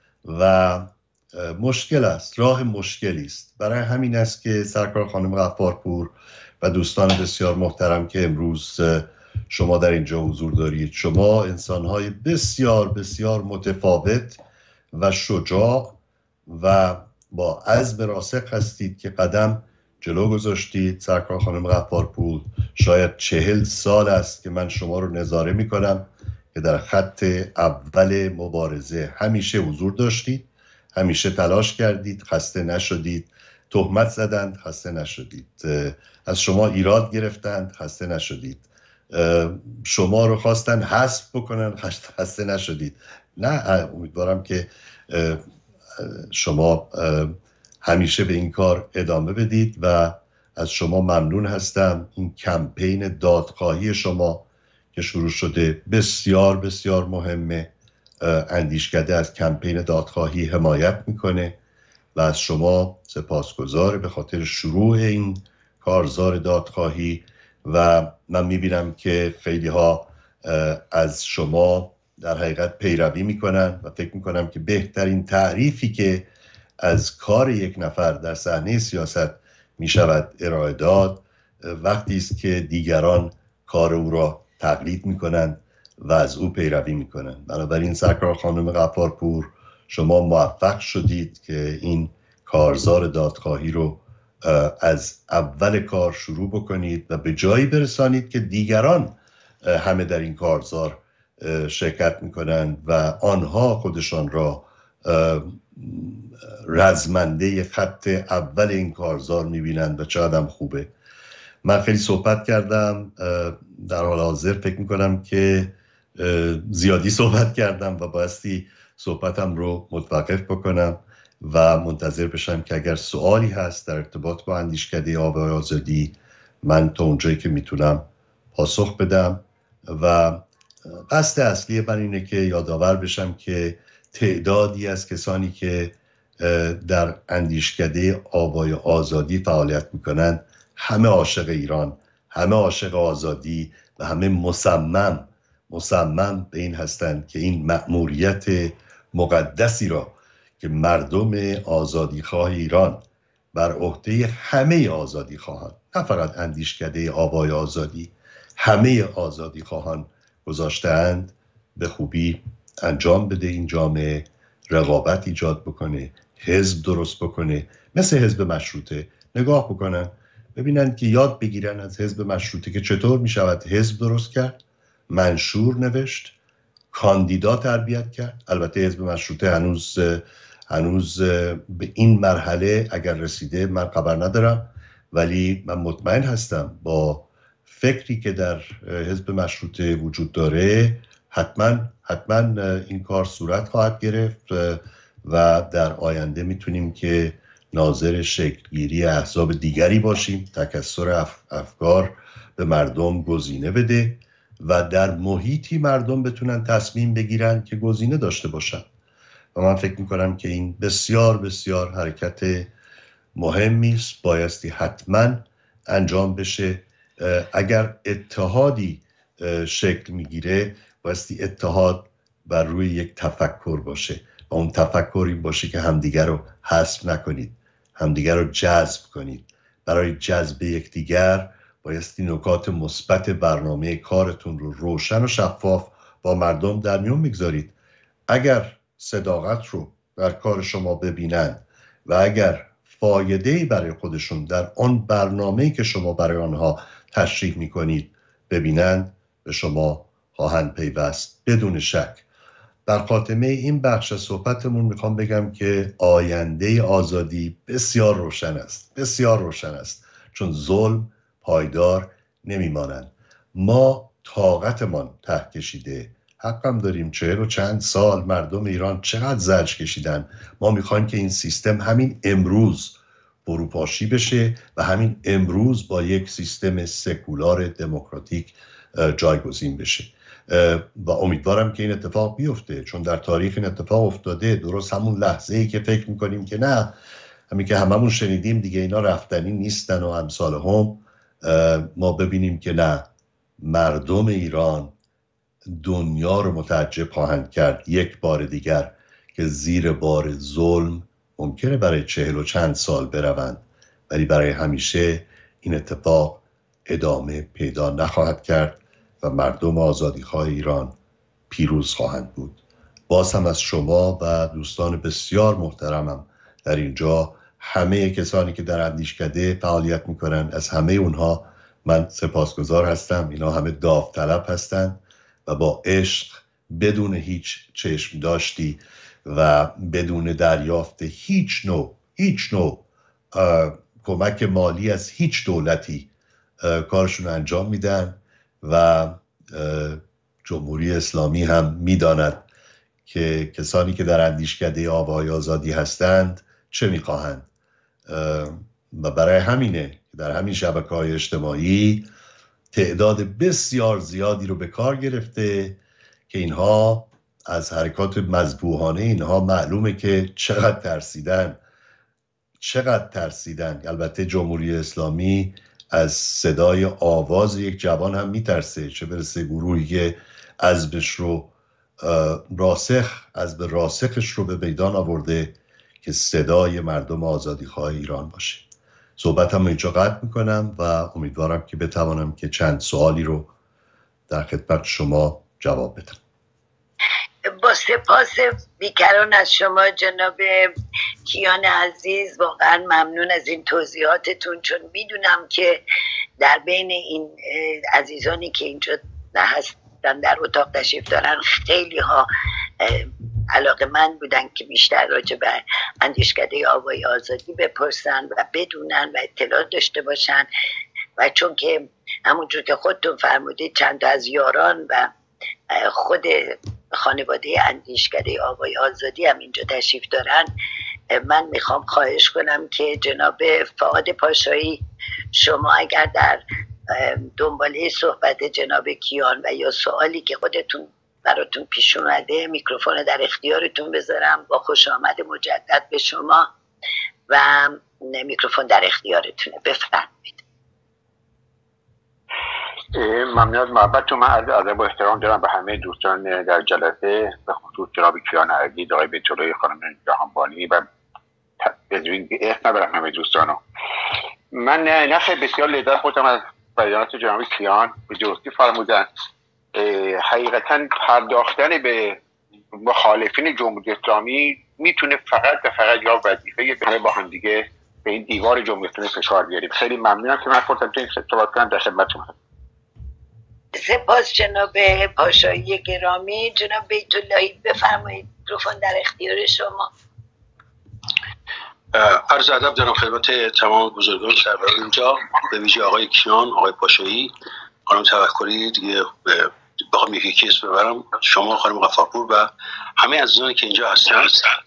و مشکل است، راه مشکلی است. برای همین است که سرکار خانم غفارپور و دوستان بسیار محترم که امروز شما در اینجا حضور دارید، شما انسان‌های بسیار بسیار متفاوت و شجاع و با عزم راسخ هستید که قدم جلو گذاشتید. سرکار خانم غفارپور، شاید 40 سال است که من شما رو نظاره میکنم که در خط اول مبارزه همیشه حضور داشتید، همیشه تلاش کردید، خسته نشدید، تهمت زدند، خسته نشدید. از شما ایراد گرفتند، خسته نشدید. شما رو خواستن حذف بکنن، خسته نشدید. نه، امیدوارم که شما همیشه به این کار ادامه بدید و از شما ممنون هستم. این کمپین دادخواهی شما که شروع شده بسیار بسیار مهمه. اندیشکده از کمپین دادخواهی حمایت میکنه و از شما سپاسگزار به خاطر شروع این کارزار دادخواهی و من میبینم که خیلی ها از شما در حقیقت پیروی میکنن و فکر میکنم که بهترین تعریفی که از کار یک نفر در صحنه سیاست میشود ارائه داد وقتی است که دیگران کار او را تقلید میکنند و از او پیروی میکنند. بنابراین سرکار خانم غفارپور، شما موفق شدید که این کارزار دادخواهی رو از اول کار شروع بکنید و به جایی برسانید که دیگران همه در این کارزار شرکت میکنند و آنها خودشان را رزمنده خط اول این کارزار میبینند و چقدر هم خوبه. من خیلی صحبت کردم، در حال حاضر فکر میکنم که زیادی صحبت کردم و بایستی صحبتم رو متوقف بکنم و منتظر بشم که اگر سوالی هست در ارتباط با اندیشکده آوای آزادی من تا اونجایی که میتونم پاسخ بدم. و قصد اصلی من اینه که یادآور بشم که تعدادی از کسانی که در اندیشکده آوای آزادی فعالیت میکنند همه عاشق ایران، همه عاشق آزادی و همه مصمم به این هستند که این مأموریت مقدسی را که مردم آزادیخواه ایران بر عهده همه آزادیخواهان، نه فقط اندیشکده آوای آزادی، همه آزادیخواهان گذاشته‌اند به خوبی انجام بده. این جامعه رقابت ایجاد بکنه، حزب درست بکنه، مثل حزب مشروطه نگاه بکنن، ببینن که یاد بگیرن از حزب مشروطه که چطور می شود حزب درست کرد، منشور نوشت، کاندیدا تربیت کرد. البته حزب مشروطه هنوز به این مرحله اگر رسیده من خبر ندارم، ولی من مطمئن هستم با فکری که در حزب مشروطه وجود داره حتما این کار صورت خواهد گرفت و در آینده میتونیم که ناظر شکلگیری احزاب دیگری باشیم، تکثر افکار به مردم گزینه بده و در محیطی مردم بتونن تصمیم بگیرن که گزینه داشته باشن. و من فکر میکنم که این بسیار بسیار حرکت مهمی است، بایستی حتما انجام بشه. اگر اتحادی شکل میگیره بایستی اتحاد بر روی یک تفکر باشه و اون تفکر این باشه که همدیگر رو حذف نکنید، همدیگر رو جذب کنید. برای جذب یکدیگر بایستی نکات مثبت برنامه کارتون رو روشن و شفاف با مردم در میون میگذارید. اگر صداقت رو در کار شما ببینند و اگر فایده‌ای برای خودشون در آن برنامه‌ای که شما برای آنها تشریح میکنید ببینند، به شما خواهند پیوست بدون شک. در خاتمه این بخش صحبتمون میخوام بگم که آینده آزادی بسیار روشن است، بسیار روشن است، چون ظلم پایدار نمیمانند. ما طاقتمان ته کشیده، حقم داریم. 40 و چند سال مردم ایران چقدر زجر کشیدن. ما میخوایم که این سیستم همین امروز فروپاشی بشه و همین امروز با یک سیستم سکولار دموکراتیک جایگزین بشه و امیدوارم که این اتفاق بیفته، چون در تاریخ این اتفاق افتاده. درست همون لحظه‌ای که فکر میکنیم که نه، همین که هممون شنیدیم دیگه اینا رفتنی نیستن و امثال هم، ما ببینیم که نه، مردم ایران دنیا رو متعجب خواهند کرد یک بار دیگر که زیر بار ظلم ممکنه برای 40 و چند سال بروند، ولی برای همیشه این اتفاق ادامه پیدا نخواهد کرد و مردم آزادیخواه ایران پیروز خواهند بود. باز هم از شما و دوستان بسیار محترمم در اینجا، همه کسانی که در اندیشکده فعالیت میکنن، از همه اونها من سپاسگزار هستم. اینا همه داوطلب هستند و با عشق، بدون هیچ چشم داشتی و بدون دریافت هیچ نوع کمک مالی از هیچ دولتی کارشون انجام میدن و جمهوری اسلامی هم میداند که کسانی که در اندیشکده آوای آزادی هستند چه میخواهند و برای همینه که در همین شبکه‌های اجتماعی تعداد بسیار زیادی رو به کار گرفته که اینها از حرکات مذبوحانه اینها معلومه که چقدر ترسیدن. البته جمهوری اسلامی از صدای آواز یک جوان هم میترسه، چه برسه گروهی که حزب راسخش رو به میدان آورده که صدای مردم آزادیخواه ایران باشه. صحبتم اینجا قطع میکنم و امیدوارم که بتوانم که چند سوالی رو در خدمت شما جواب بدم. با سپاس بیکران از شما جناب کیان عزیز، واقعا ممنون از این توضیحاتتون، چون میدونم که در بین این عزیزانی که اینجا هستن در اتاق تشریف دارن خیلی ها علاقه‌مند بودن که بیشتر راجع به اندیشکده آوای آزادی بپرسن و بدونن و اطلاع داشته باشن و چون که همونجور که خودتون فرمودید چند تا از یاران و خود خانواده اندیشکده آوای آزادی هم اینجا تشریف دارن، من میخوام خواهش کنم که جناب فؤاد پاشایی شما اگر در دنباله صحبت جناب کیان و یا سوالی که خودتون براتون پیش اومده میکروفون در اختیارتون بذارم. با خوش آمد مجدد به شما و میکروفون در اختیارتونه، بفرمایید. ممنون از محبتتون. من عرض ادب و احترام دارم به همه دوستان در جلسه، به خصوص جناب کیان عزیز، آقای بیت‌الله، خانم جهانبانی و بدون اسم نبرم همه دوستانو. من نخیر بسیار لذت بردم از بیانات جناب کیان، به درستی فرمودن. حقیقتا پرداختن به مخالفین جمهوری اسلامی میتونه فقط یا وظیفه همه با هم دیگه به این دیوار جمهوری اسلامی فشار بیاریم. خیلی ممنونم که من فرصت تو این صحبت کنم، در خدمتتون هستم. سپاس جناب پاشایی گرامی. جناب بیت‌اللهی بفرمایید، میکروفون در اختیار شما. عرض ادب دارم خدمت تمام بزرگان سروران اینجا، به ویژه آقای کیان، آقای پاشایی، خانم توکلی، دیگه بخوام یکی اسم ببرم، شما، خانم غفارپور و همه عزیزانی که اینجا هستن.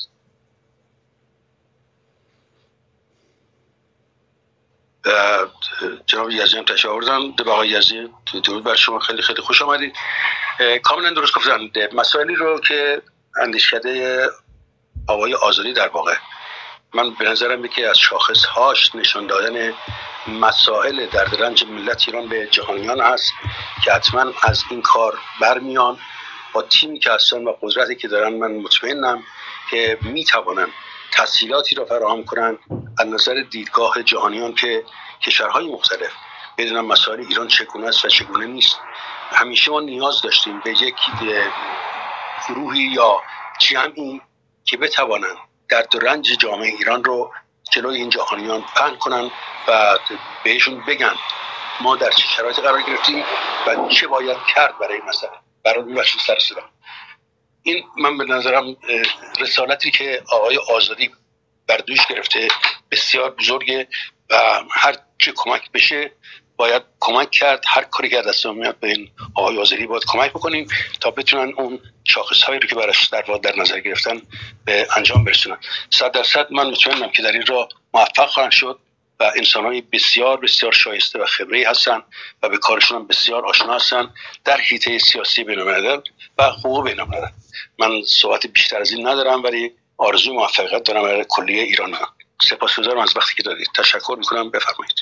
جناب یزدی هم تشریف آوردن. به آقای یزدی درود بر شما، خیلی خیلی خوش آمدید. کاملا درست گفتن. مسائلی رو که اندیشکده آوای آزادی در واقع، من به نظرم که از شاخصهاش نشان دادن مسائل درد رنج ملت ایران به جهانیان هست که حتما از این کار برمیان با تیمی که هستن و قدرتی که دارن. من مطمئنم که میتوانن تسهیلاتی را فراهم کنن از نظر دیدگاه جهانیان که کشورهای مختلف بدونن مسائل ایران چگونه است و چگونه نیست. همیشه ما نیاز داشتیم به یک گروهی یا جمعی که بتوانن درد و رنج جامعه ایران رو جلوی این جهانیان پهن کنن و بهشون بگن ما در چه شرایطی قرار گرفتیم و چه باید کرد برای این مسئله. برای این بخش سر صدا، این من به نظرم رسالتی که آقای آزادی بر دوش گرفته بسیار بزرگه و هر چه کمک بشه باید کمک کرد. هر کاری که دستمون میاد به این آقای آزادی باید کمک بکنیم تا بتونن اون شاخص‌هایی رو که براش در نظر گرفتن به انجام برسونن. 100% من مطمئنم که در این راه موفق خواهند شد و انسان‌های بسیار بسیار شایسته و خبره‌ای هستن و به کارشون هم بسیار آشنا هستن در حیطه سیاسی بین‌الملل و حقوق بین‌الملل. من صحبت بیشتر از این ندارم، ولی آرزوی موفقیت دارم برای کلیه ایران. سپاسگزارم از وقتی که دادید. تشکر می‌کنم. بفرمایید.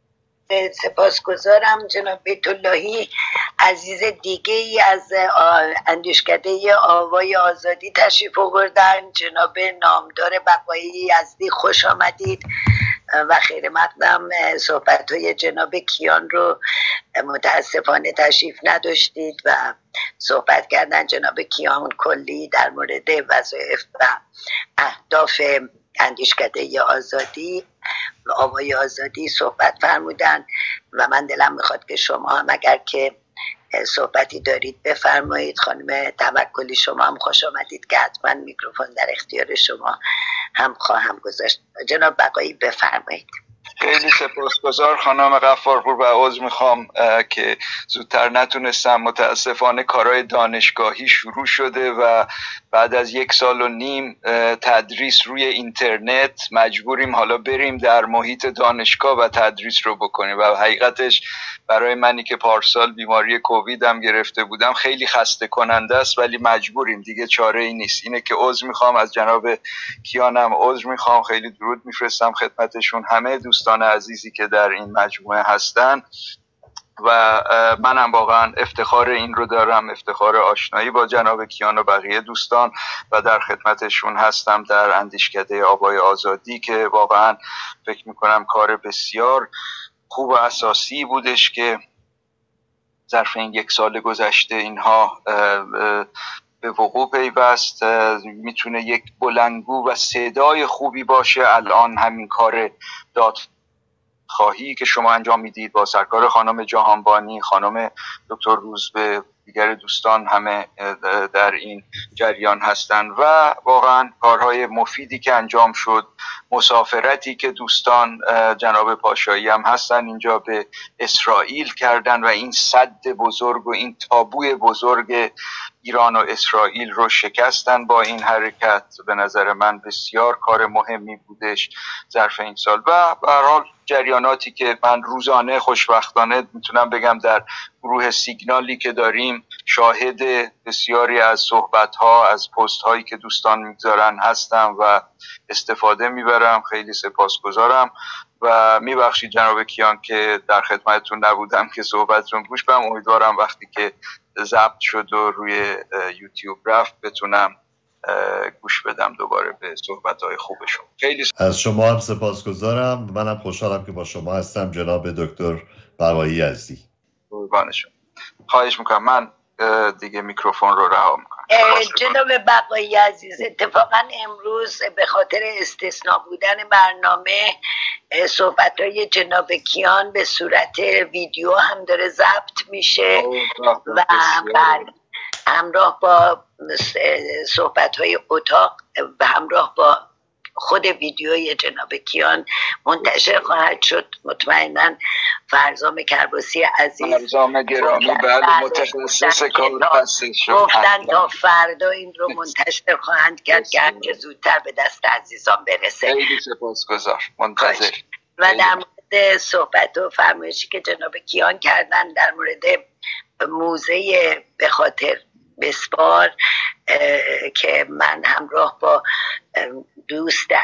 سپاسگزارم. جناب بیت‌اللهی عزیز دیگه ای از اندیشکده آوای آزادی تشریف آوردن. جناب نامدار بقایی یزدی خوش آمدید و خیر مقدم. صحبت‌های جناب کیان رو متاسفانه تشریف نداشتید و صحبت کردن جناب کیان کلی در مورد وظایف و اهداف اندیشکده آزادی و آوای آزادی صحبت فرمودن و من دلم میخواد که شما هم اگر که صحبتی دارید بفرمایید. خانم توکلی شما هم خوش آمدید که حتما میکروفون در اختیار شما هم خواهم گذاشت. جناب بقایی بفرمایید. خیلی سپاسگزار خانم غفارپور و عذر میخوام که زودتر نتونستم. متاسفانه کارهای دانشگاهی شروع شده و بعد از 1.5 سال تدریس روی اینترنت مجبوریم حالا بریم در محیط دانشگاه و تدریس رو بکنیم و حقیقتش برای منی که پارسال بیماری کووید هم گرفته بودم خیلی خسته کننده است، ولی مجبوریم دیگه، چاره ای نیست. اینه که عذر میخوام از جناب کیانم، عذر میخوام، خیلی درود میفرستم خدمتشون، همه دوستان عزیزی که در این مجموعه هستن و منم واقعا افتخار این رو دارم، افتخار آشنایی با جناب کیان و بقیه دوستان و در خدمتشون هستم در اندیشکده آبای آزادی که واقعا فکر میکنم کار بسیار خوب و اساسی بودش که ظرف این 1 سال گذشته اینها به وقوع پیوست. میتونه یک بلندگو و صدای خوبی باشه. الان همین کار دادخواهی که شما انجام میدید با سرکار خانم جهانبانی، خانم دکتر روزبه، دیگر دوستان همه در این جریان هستند و واقعا کارهای مفیدی که انجام شد، مسافرتی که دوستان جناب پاشایی هم هستن اینجا به اسرائیل کردن و این سد بزرگ و این تابوی بزرگ ایران و اسرائیل رو شکستن با این حرکت. به نظر من بسیار کار مهمی بودش ظرف این سال و به هر حال جریاناتی که من روزانه خوشبختانه میتونم بگم در گروه سیگنالی که داریم شاهد بسیاری از صحبت‌ها، از پست‌هایی که دوستان میگذارن هستم و استفاده میبرم. خیلی سپاسگزارم و میبخشید جناب کیان که در خدمتتون نبودم که صحبتتون گوش بدم. امیدوارم وقتی که ضبط شد و روی یوتیوب رفت بتونم گوش بدم دوباره به صحبت‌های خوبشون. خیلی از شما هم سپاسگزارم. منم خوشحالم که با شما هستم جناب دکتر بقایی یزدی. قربانشون. خواهش میکنم. من دیگه میکروفون رو رها میکنم. جناب بقایی عزیز، اتفاقا امروز به خاطر استثناء بودن برنامه صحبت‌های جناب کیان به صورت ویدیو هم داره ضبط میشه و بعد همراه با صحبت‌های اتاق و همراه با خود ویدیوی جناب کیان منتشر خواهد شد. مطمئناً فرزام کرباسی عزیز، فرزام گرامی، بعد متخصص کار هستش، گفتن تا فردا این رو منتشر خواهند کرد که هرچه زودتر به دست عزیزان برسه. خیلی سپاسگزار، منتظر. و در مورد صحبت و فرمایشی که جناب کیان کردن در مورد موزه به خاطر بسپار که من همراه با دوست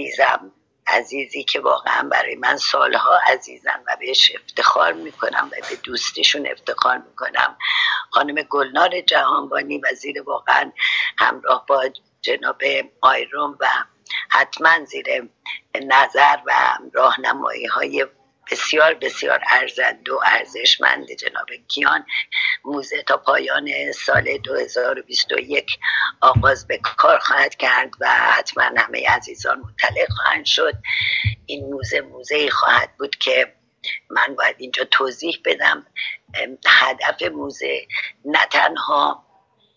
عزیزی که واقعا برای من سالها عزیزن و بهش افتخار میکنم و به دوستیشون افتخار میکنم، خانم گلنار جهانبانی وزیر، واقعا همراه با جناب آیروم و حتما زیر نظر و راهنمایی های بسیار بسیار ارزنده و ارزشمند جناب کیان، موزه تا پایان سال 2021 آغاز به کار خواهد کرد و حتما همه عزیزان مطلع خواهند شد. این موزه خواهد بود که من باید اینجا توضیح بدم. هدف موزه نه تنها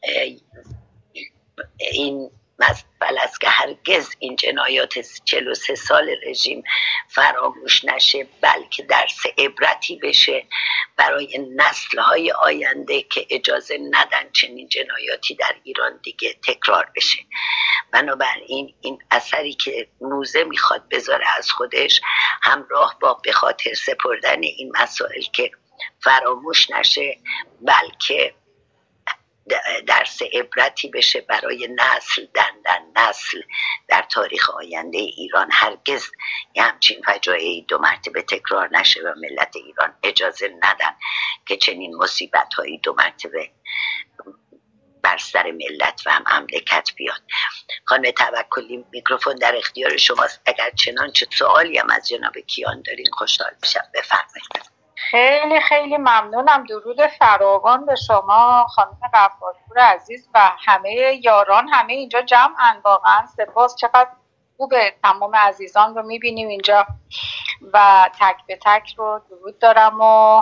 این مسئله است که هرگز این جنایات 43 سال رژیم فراموش نشه، بلکه درس عبرتی بشه برای نسل‌های آینده که اجازه ندن چنین جنایاتی در ایران دیگه تکرار بشه. بنابراین این اثری که موزه میخواد بذاره از خودش، همراه با به خاطر سپردن این مسائل که فراموش نشه، بلکه درس عبرتی بشه برای نسل نسل در تاریخ آینده ایران. هرگز همچین فجایعی 2 مرتبه تکرار نشه و ملت ایران اجازه ندن که چنین مصیبت هایی 2 مرتبه بر سر ملت و هم مملکت بیاد. خانم توکلی، میکروفون در اختیار شماست. اگر چنانچه سوالی هم از جناب کیان دارین خوشحال میشم، بفرمایید. خیلی خیلی ممنونم. درود فراوان به شما خانم غفارپور عزیز و همه یاران، همه اینجا جمعن. واقعا سپاس. چقدر خوبه تمام عزیزان رو میبینیم اینجا و تک به تک رو درود دارم و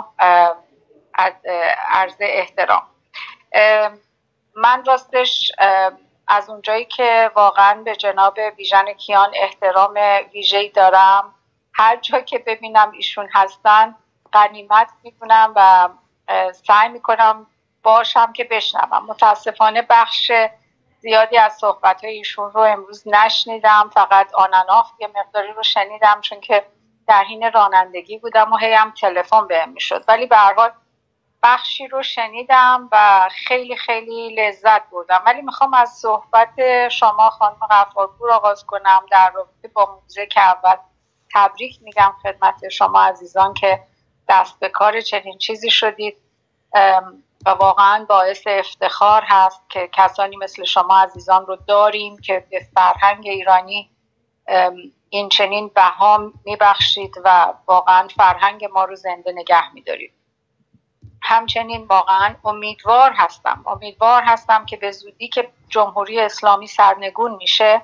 عرض احترام. من راستش از اونجایی که واقعا به جناب بیژن کیان احترام ویژه‌ای دارم، هر جا که ببینم ایشون هستن غنیمت میدونم و سعی میکنم باشم که بشنوم. متاسفانه بخش زیادی از صحبت‌های ایشون رو امروز نشنیدم، فقط آناناف یه مقداری رو شنیدم چون که در حین رانندگی بودم و هی هم تلفن بهم میشد، ولی به هر حال بخشی رو شنیدم و خیلی خیلی لذت بردم. ولی میخوام از صحبت شما خانم غفارپور آغاز کنم در رابطه با موزه که اول تبریک میگم خدمت شما عزیزان که دست به کار چنین چیزی شدید و واقعا باعث افتخار هست که کسانی مثل شما عزیزان رو داریم که به فرهنگ ایرانی این چنین بها میبخشید و واقعا فرهنگ ما رو زنده نگه میدارید. همچنین واقعا امیدوار هستم که به زودی که جمهوری اسلامی سرنگون میشه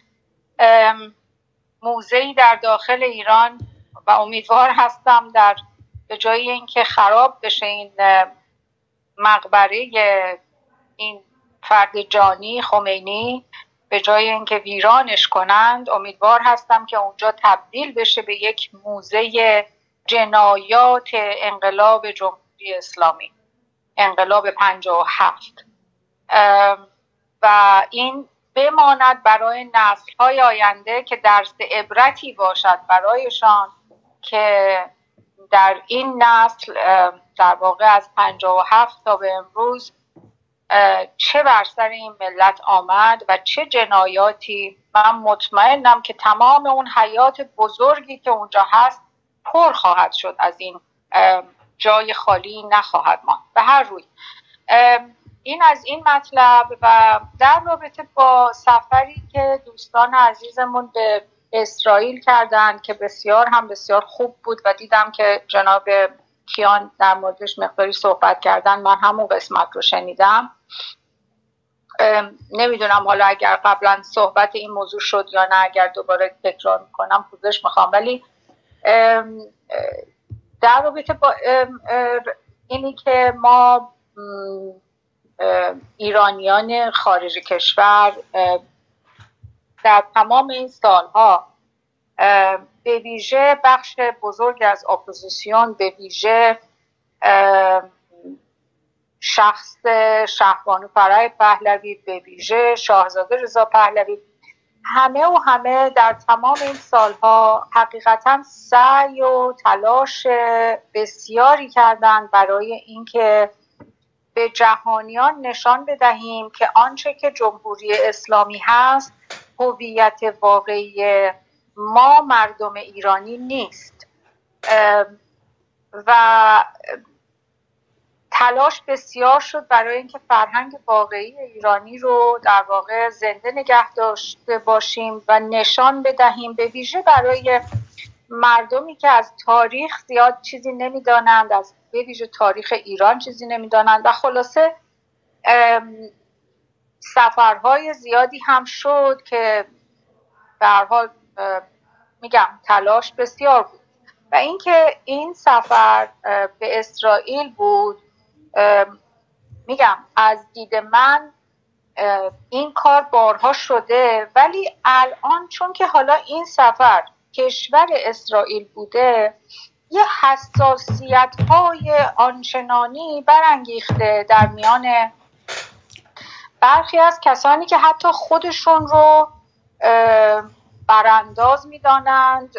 موزه‌ای در داخل ایران و امیدوار هستم به جای اینکه خراب بشه این مقبره این فرد جانی خمینی، به جای اینکه ویرانش کنند، امیدوار هستم که اونجا تبدیل بشه به یک موزه جنایات انقلاب جمهوری اسلامی، انقلاب 57 و این بماند برای نسل‌های آینده که درس عبرتی باشد برایشان که در این نسل در واقع از 57 تا به امروز چه بر سر این ملت آمد و چه جنایاتی. من مطمئنم که تمام اون حیات بزرگی که اونجا هست پر خواهد شد، از این جای خالی نخواهد ماند. به هر روی این از این مطلب. و در رابطه با سفری که دوستان عزیزمون به اسرائیل کردن که بسیار خوب بود و دیدم که جناب کیان در موردش مقداری صحبت کردن، من همون قسمت رو شنیدم. نمیدونم حالا اگر قبلا صحبت این موضوع شد یا نه، اگر دوباره تکرار میکنم پوزش میخوام. ولی در رابطه با اینی که ما ایرانیان خارج کشور در تمام این سالها به ویژه بخش بزرگی از اپوزیسیون، به ویژه شخص شهبانو فرح پهلوی، به ویژه شاهزاده رضا پهلوی، همه در تمام این سالها حقیقتا سعی و تلاش بسیاری کردند برای اینکه به جهانیان نشان بدهیم که آنچه که جمهوری اسلامی هست هویت واقعی ما مردم ایرانی نیست و تلاش بسیار شد برای اینکه فرهنگ واقعی ایرانی رو در واقع زنده نگه داشته باشیم و نشان بدهیم، به ویژه برای مردمی که از تاریخ زیاد چیزی نمیدانند، از به ویژه تاریخ ایران چیزی نمیدانند. و خلاصه سفرهای زیادی هم شد که به هر حال میگم تلاش بسیار بود. و اینکه این سفر به اسرائیل بود، میگم از دید من این کار بارها شده، ولی الان چون که حالا این سفر کشور اسرائیل بوده، یه حساسیت‌های آنچنانی برانگیخته در میان برخی از کسانی که حتی خودشون رو برانداز میدانند،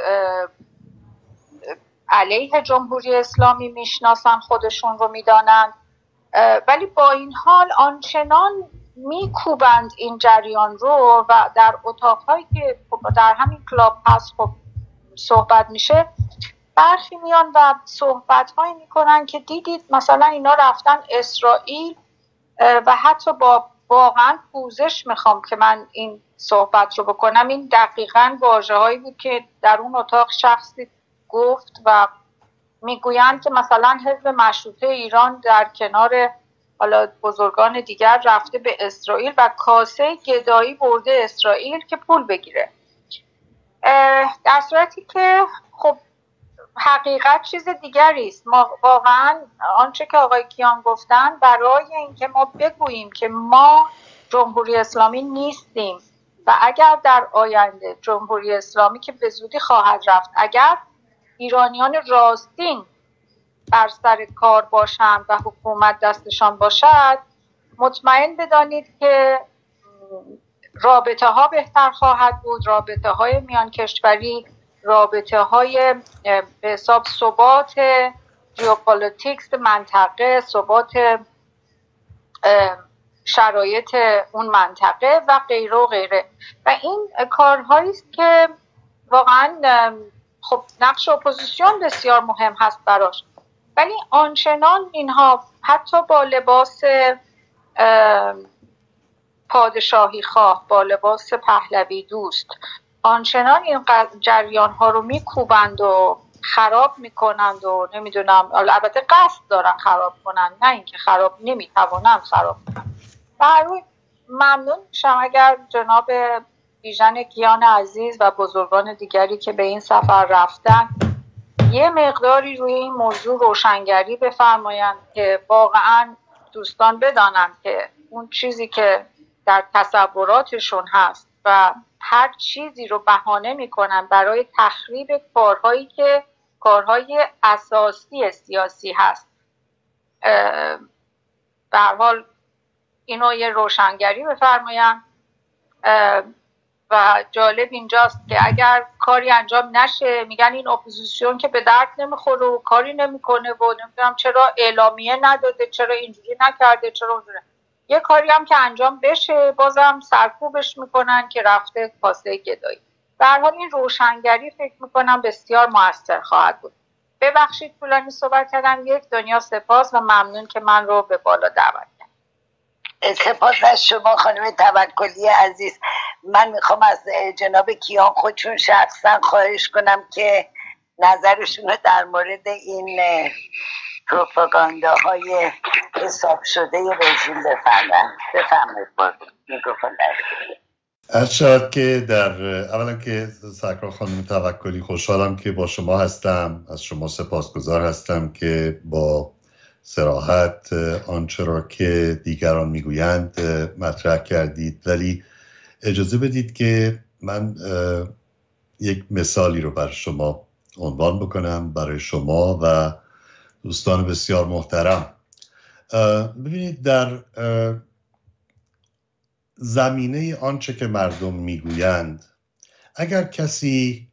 علیه جمهوری اسلامی میشناسن، خودشون رو میدانند، ولی با این حال آنچنان میکوبند این جریان رو و در اتاقهایی که در همین کلاب هست خب صحبت میشه، برخی میان و صحبت‌هایی میکنن که دیدید مثلا اینا رفتن اسرائیل و حتی با واقعا پوزش میخوام که من این صحبت رو بکنم، این دقیقاً واژه‌هایی بود که در اون اتاق شخصی گفت و میگویند که مثلا حزب مشروطه ایران در کنار حالا بزرگان دیگر رفته به اسرائیل و کاسه گدایی برده اسرائیل که پول بگیره، در صورتی که خب حقیقت چیز دیگری است. ما واقعا آنچه که آقای کیان گفتن، برای اینکه ما بگوییم که ما جمهوری اسلامی نیستیم و اگر در آینده جمهوری اسلامی که به زودی خواهد رفت، اگر ایرانیان راستین بر سر کار باشند و حکومت دستشان باشد، مطمئن بدانید که رابطه ها بهتر خواهد بود، رابطه های میان کشوری، رابطه های به حساب ثبات ژئوپلیتیکس منطقه، ثبات شرایط اون منطقه و غیره و غیره. و این کارهایی است که واقعا خب نقش اپوزیسیون بسیار مهم هست براش، ولی آنچنان اینها حتی با لباس پادشاهی خواه، با لباس پهلوی دوست، آنچنان این جریان ها رو میکوبند و خراب میکنند و نمیدونم، البته قصد دارن خراب کنن، نه اینکه خراب نمیتوانن خراب کنن. برای ممنون میشم اگر جناب بیژن کیان عزیز و بزرگان دیگری که به این سفر رفتن یه مقداری روی این موضوع روشنگری بفرمایند که واقعا دوستان بدانند که اون چیزی که در تصوراتشون هست و هر چیزی رو بهانه میکنن برای تخریب کارهایی که کارهای اساسی سیاسی هست. به هر حال اینو یه روشنگری بفرمایند. و جالب اینجاست که اگر کاری انجام نشه میگن این اپوزیسیون که به درد نمیخوره و کاری نمیکنه و نمیدونم چرا اعلامیه نداده، چرا اینجوری نکرده، چرا اونجوری. یه کاری هم که انجام بشه بازم سرکوبش میکنن که رفته کاسه گدایی. به هر حال این روشنگری فکر میکنم بسیار موثر خواهد بود. ببخشید طولانی صحبت کردم. یک دنیا سپاس و ممنون که من رو به بالا دعوت کردید. سپاس از شما خانم توکلی عزیز. من میخوام از جناب کیان خودشون شخصا خواهش کنم که نظرشون رو در مورد این پروپاگانداهای حساب شده رژیم بفرمایید. میکروفون از شاید که اولا که سرکار خانم توکلی خوشحالم که با شما هستم، از شما سپاسگزار هستم که با صراحت آنچه را که دیگران میگویند مطرح کردید. ولی اجازه بدید که من یک مثالی رو برای شما عنوان بکنم، برای شما و دوستان بسیار محترم. ببینید در زمینه آنچه که مردم میگویند، اگر کسی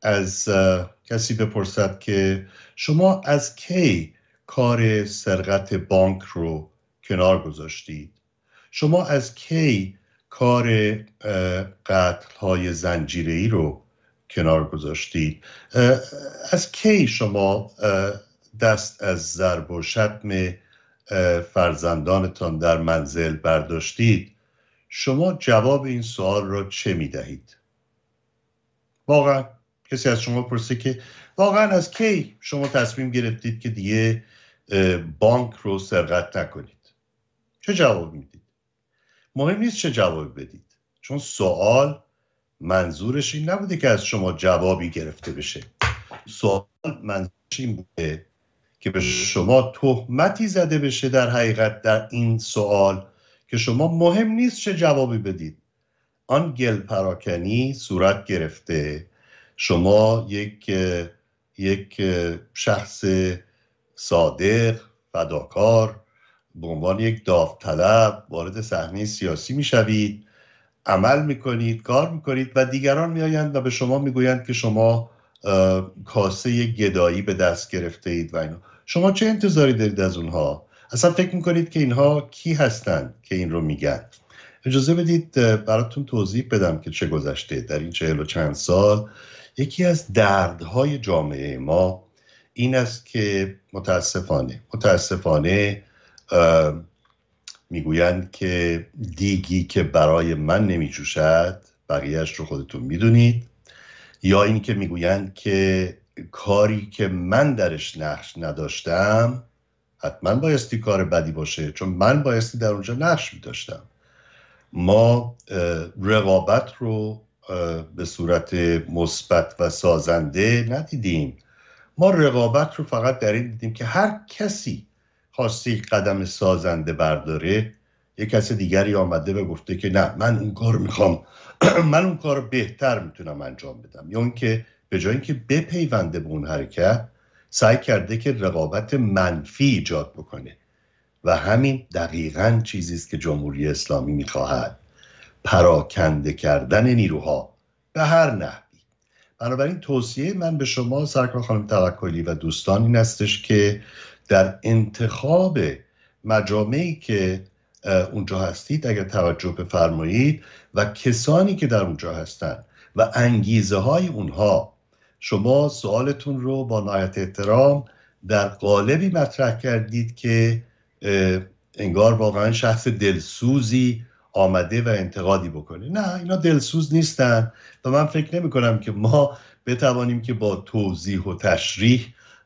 بپرسد که شما از کی کار سرقت بانک رو کنار گذاشتید، شما از کی کار قتل‌های زنجیره‌ای رو کنار گذاشتید، از کی شما دست از ضرب و شتم فرزندانتان در منزل برداشتید، شما جواب این سوال را چه می‌دهید؟ واقعا کسی از شما پرسه که واقعا از کی شما تصمیم گرفتید که دیگه بانک رو سرقت نکنید، چه جواب میدید؟ مهم نیست چه جواب بدید، چون سوال منظورش این نبوده که از شما جوابی گرفته بشه. سوال منظورش این بوده که به شما تهمتی زده بشه در حقیقت در این سوال که شما مهم نیست چه جوابی بدید. آن گل پراکنی صورت گرفته، شما یک شخص صادق، فداکار، به عنوان یک داوطلب وارد صحنه سیاسی میشوید، عمل میکنید، کار میکنید و دیگران میآیند و به شما میگویند که شما کاسه گدایی به دست گرفته اید و اینا. شما چه انتظاری دارید از اونها؟ اصلا فکر میکنید که اینها کی هستند که این رو میگن؟ اجازه بدید براتون توضیح بدم که چه گذشته در این 40 و چند سال. یکی از دردهای جامعه ما این است که متاسفانه میگویند که دیگی که برای من نمیجوشد بقیهش رو خودتون میدونید، یا این که میگویند که کاری که من درش نقش نداشتم حتما بایستی کار بدی باشه، چون من بایستی در اونجا نقش میداشتم. ما رقابت رو به صورت مثبت و سازنده ندیدیم. ما رقابت رو فقط در این دیدیم که هر کسی خواسته یک قدم سازنده برداره یک کس دیگری آمده و گفته که نه من اون کار میخوام من اون کار بهتر میتونم انجام بدم، یا اون که به جای اینکه بپیونده به اون حرکت سعی کرده که رقابت منفی ایجاد بکنه و همین دقیقاً چیزی است که جمهوری اسلامی میخواهد، پراکنده کردن نیروها به هر نحوی. بنابراین توصیه من به شما سرکار خانم توکلی و دوستان این استش که در انتخاب مجامعی که اونجا هستید اگر توجه بفرمایید و کسانی که در اونجا هستند و انگیزه های اونها، شما سوالتون رو با نهایت احترام در قالبی مطرح کردید که انگار واقعا شخص دلسوزی آمده و انتقادی بکنه. نه، اینا دلسوز نیستن و من فکر نمی کنم که ما بتوانیم که با توضیح و تشریح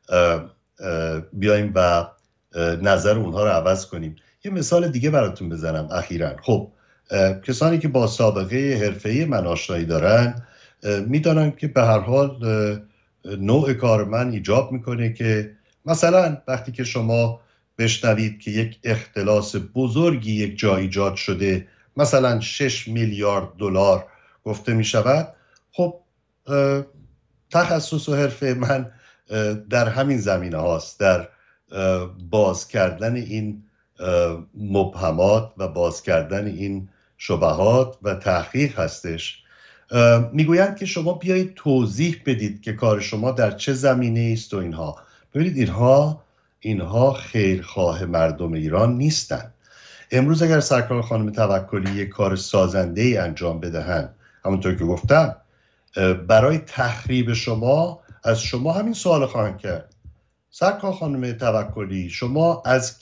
بیایم و نظر اونها رو عوض کنیم. یه مثال دیگه براتون بزنم اخیراً. خب کسانی که با سابقه حرفه‌ای من آشنایی دارن میدانن که به هر حال نوع کار من ایجاب میکنه که مثلا وقتی که شما بشنوید که یک اختلاس بزرگی یک جا ایجاد شده، مثلا 6 میلیارد دلار گفته می شود، خب تخصص و حرفه من در همین زمینه هاست، در باز کردن این مبهمات و باز کردن این شبهات و تحقیق هستش. میگویند که شما بیایید توضیح بدید که کار شما در چه زمینه است و اینها. ببینید اینها خیرخواه مردم ایران نیستند. امروز اگر سرکار خانم توکلی یک کار سازنده ای انجام بدهند، همونطور که گفتم، برای تخریب شما از شما همین سوال خواهند کرد: سرکار خانم توکلی شما از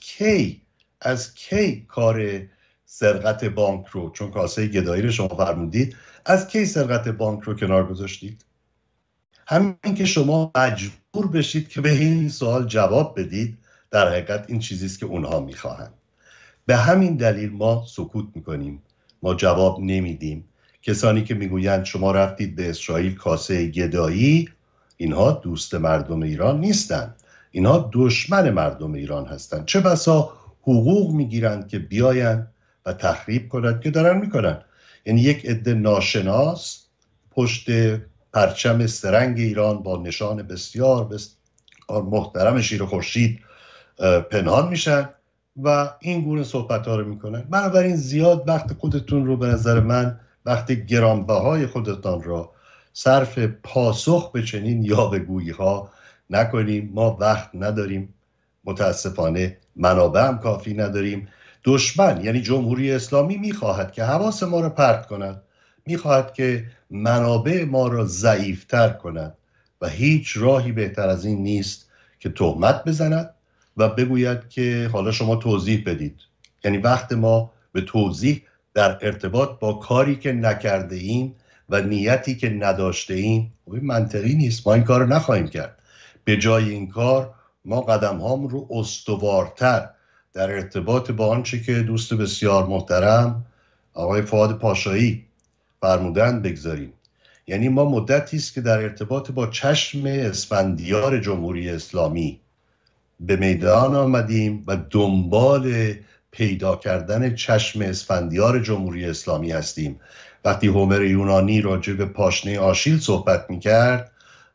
کی کار سرقت بانک رو، چون کاسه گدایی رو شما فرمودید، از کی سرقت بانک رو کنار گذاشتید؟ همین که شما مجبور بشید که به این سوال جواب بدید، در حقیقت این چیزی است که اونها میخواهند. به همین دلیل ما سکوت میکنیم، ما جواب نمیدیم. کسانی که میگویند شما رفتید به اسرائیل کاسه گدایی، اینها دوست مردم ایران نیستند، اینها دشمن مردم ایران هستند. چه بسا حقوق میگیرند که بیاین و تخریب کنند که دارن میکنن. یعنی یک عده ناشناس پشت پرچم سرنگ ایران با نشان بسیار محترم شیر خورشید پنهان میشن و این گونه صحبت ها رو میکنن. بنابراین زیاد وقت خودتون رو، به نظر من وقت گرانبهای خودتان را صرف پاسخ به چنین یاوه‌گویی ها نکنیم. ما وقت نداریم، متاسفانه منابع هم کافی نداریم. دشمن یعنی جمهوری اسلامی میخواهد که حواس ما را پرت کند، میخواهد که منابع ما را ضعیفتر کند و هیچ راهی بهتر از این نیست که تهمت بزند و بگوید که حالا شما توضیح بدید. یعنی وقت ما به توضیح در ارتباط با کاری که نکرده ایم و نیتی که نداشته ایم منطقی نیست. ما این کار رو نخواهیم کرد. به جای این کار ما قدم هام رو استوارتر در ارتباط با آنچه که دوست بسیار محترم آقای فؤاد پاشایی فرمودند بگذاریم. یعنی ما مدتی است که در ارتباط با چشم اسفندیار جمهوری اسلامی به میدان آمدیم و دنبال پیدا کردن چشم اسفندیار جمهوری اسلامی هستیم. وقتی هومر یونانی راجع به پاشنه آشیل صحبت میکرد،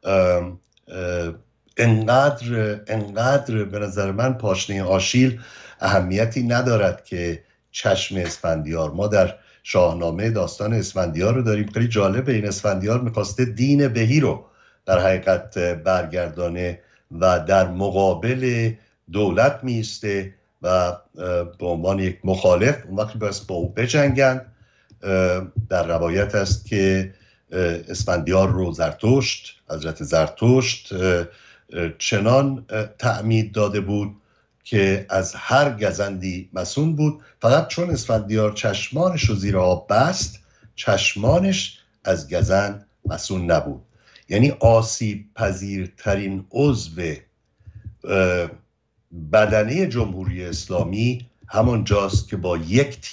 انقدر به نظر من پاشنه آشیل اهمیتی ندارد که چشم اسفندیار. ما در شاهنامه داستان اسفندیار رو داریم. خیلی جالبه، این اسفندیار میخواسته دین بهی رو در حقیقت برگردانه و در مقابل دولت میسته و به عنوان یک مخالف اون وقتی باید با او بجنگن. در روایت است که اسفندیار رو زرتشت، حضرت زرتشت چنان تعمید داده بود که از هر گزندی مسون بود، فقط چون اسفندیار چشمانش رو زیر آب بست، چشمانش از گزند مسون نبود. یعنی آسیب پذیرترین عضو بدنه جمهوری اسلامی همان جاست که با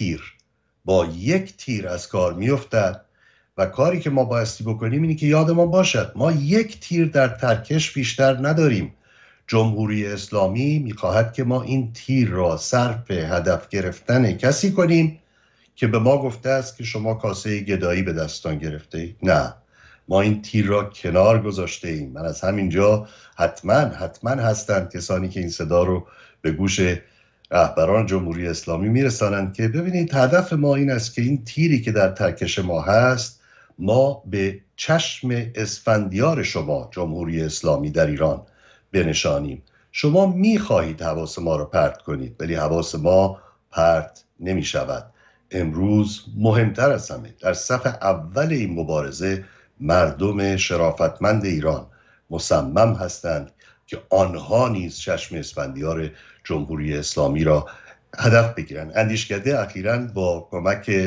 یک تیر از کار میافتد و کاری که ما بایستی بکنیم اینه که یادمان باشد ما یک تیر در ترکش بیشتر نداریم. جمهوری اسلامی میخواهد که ما این تیر را صرف هدف گرفتن کسی کنیم که به ما گفته است که شما کاسه گدایی به دستان گرفته اید. نه، ما این تیر را کنار گذاشته ایم. من از همینجا حتما هستند کسانی که این صدا رو به گوش رهبران جمهوری اسلامی میرسانند که ببینید هدف ما این است که این تیری که در ترکش ما هست ما به چشم اسفندیار شما جمهوری اسلامی در ایران بنشانیم. شما میخواهید حواس ما رو پرت کنید ولی حواس ما پرت نمی شود. امروز مهمتر از همه در صف اول این مبارزه مردم شرافتمند ایران مصمم هستند که آنها نیز چشم اسفندیار جمهوری اسلامی را هدف بگیرند. اندیشکده اخیراً با کمک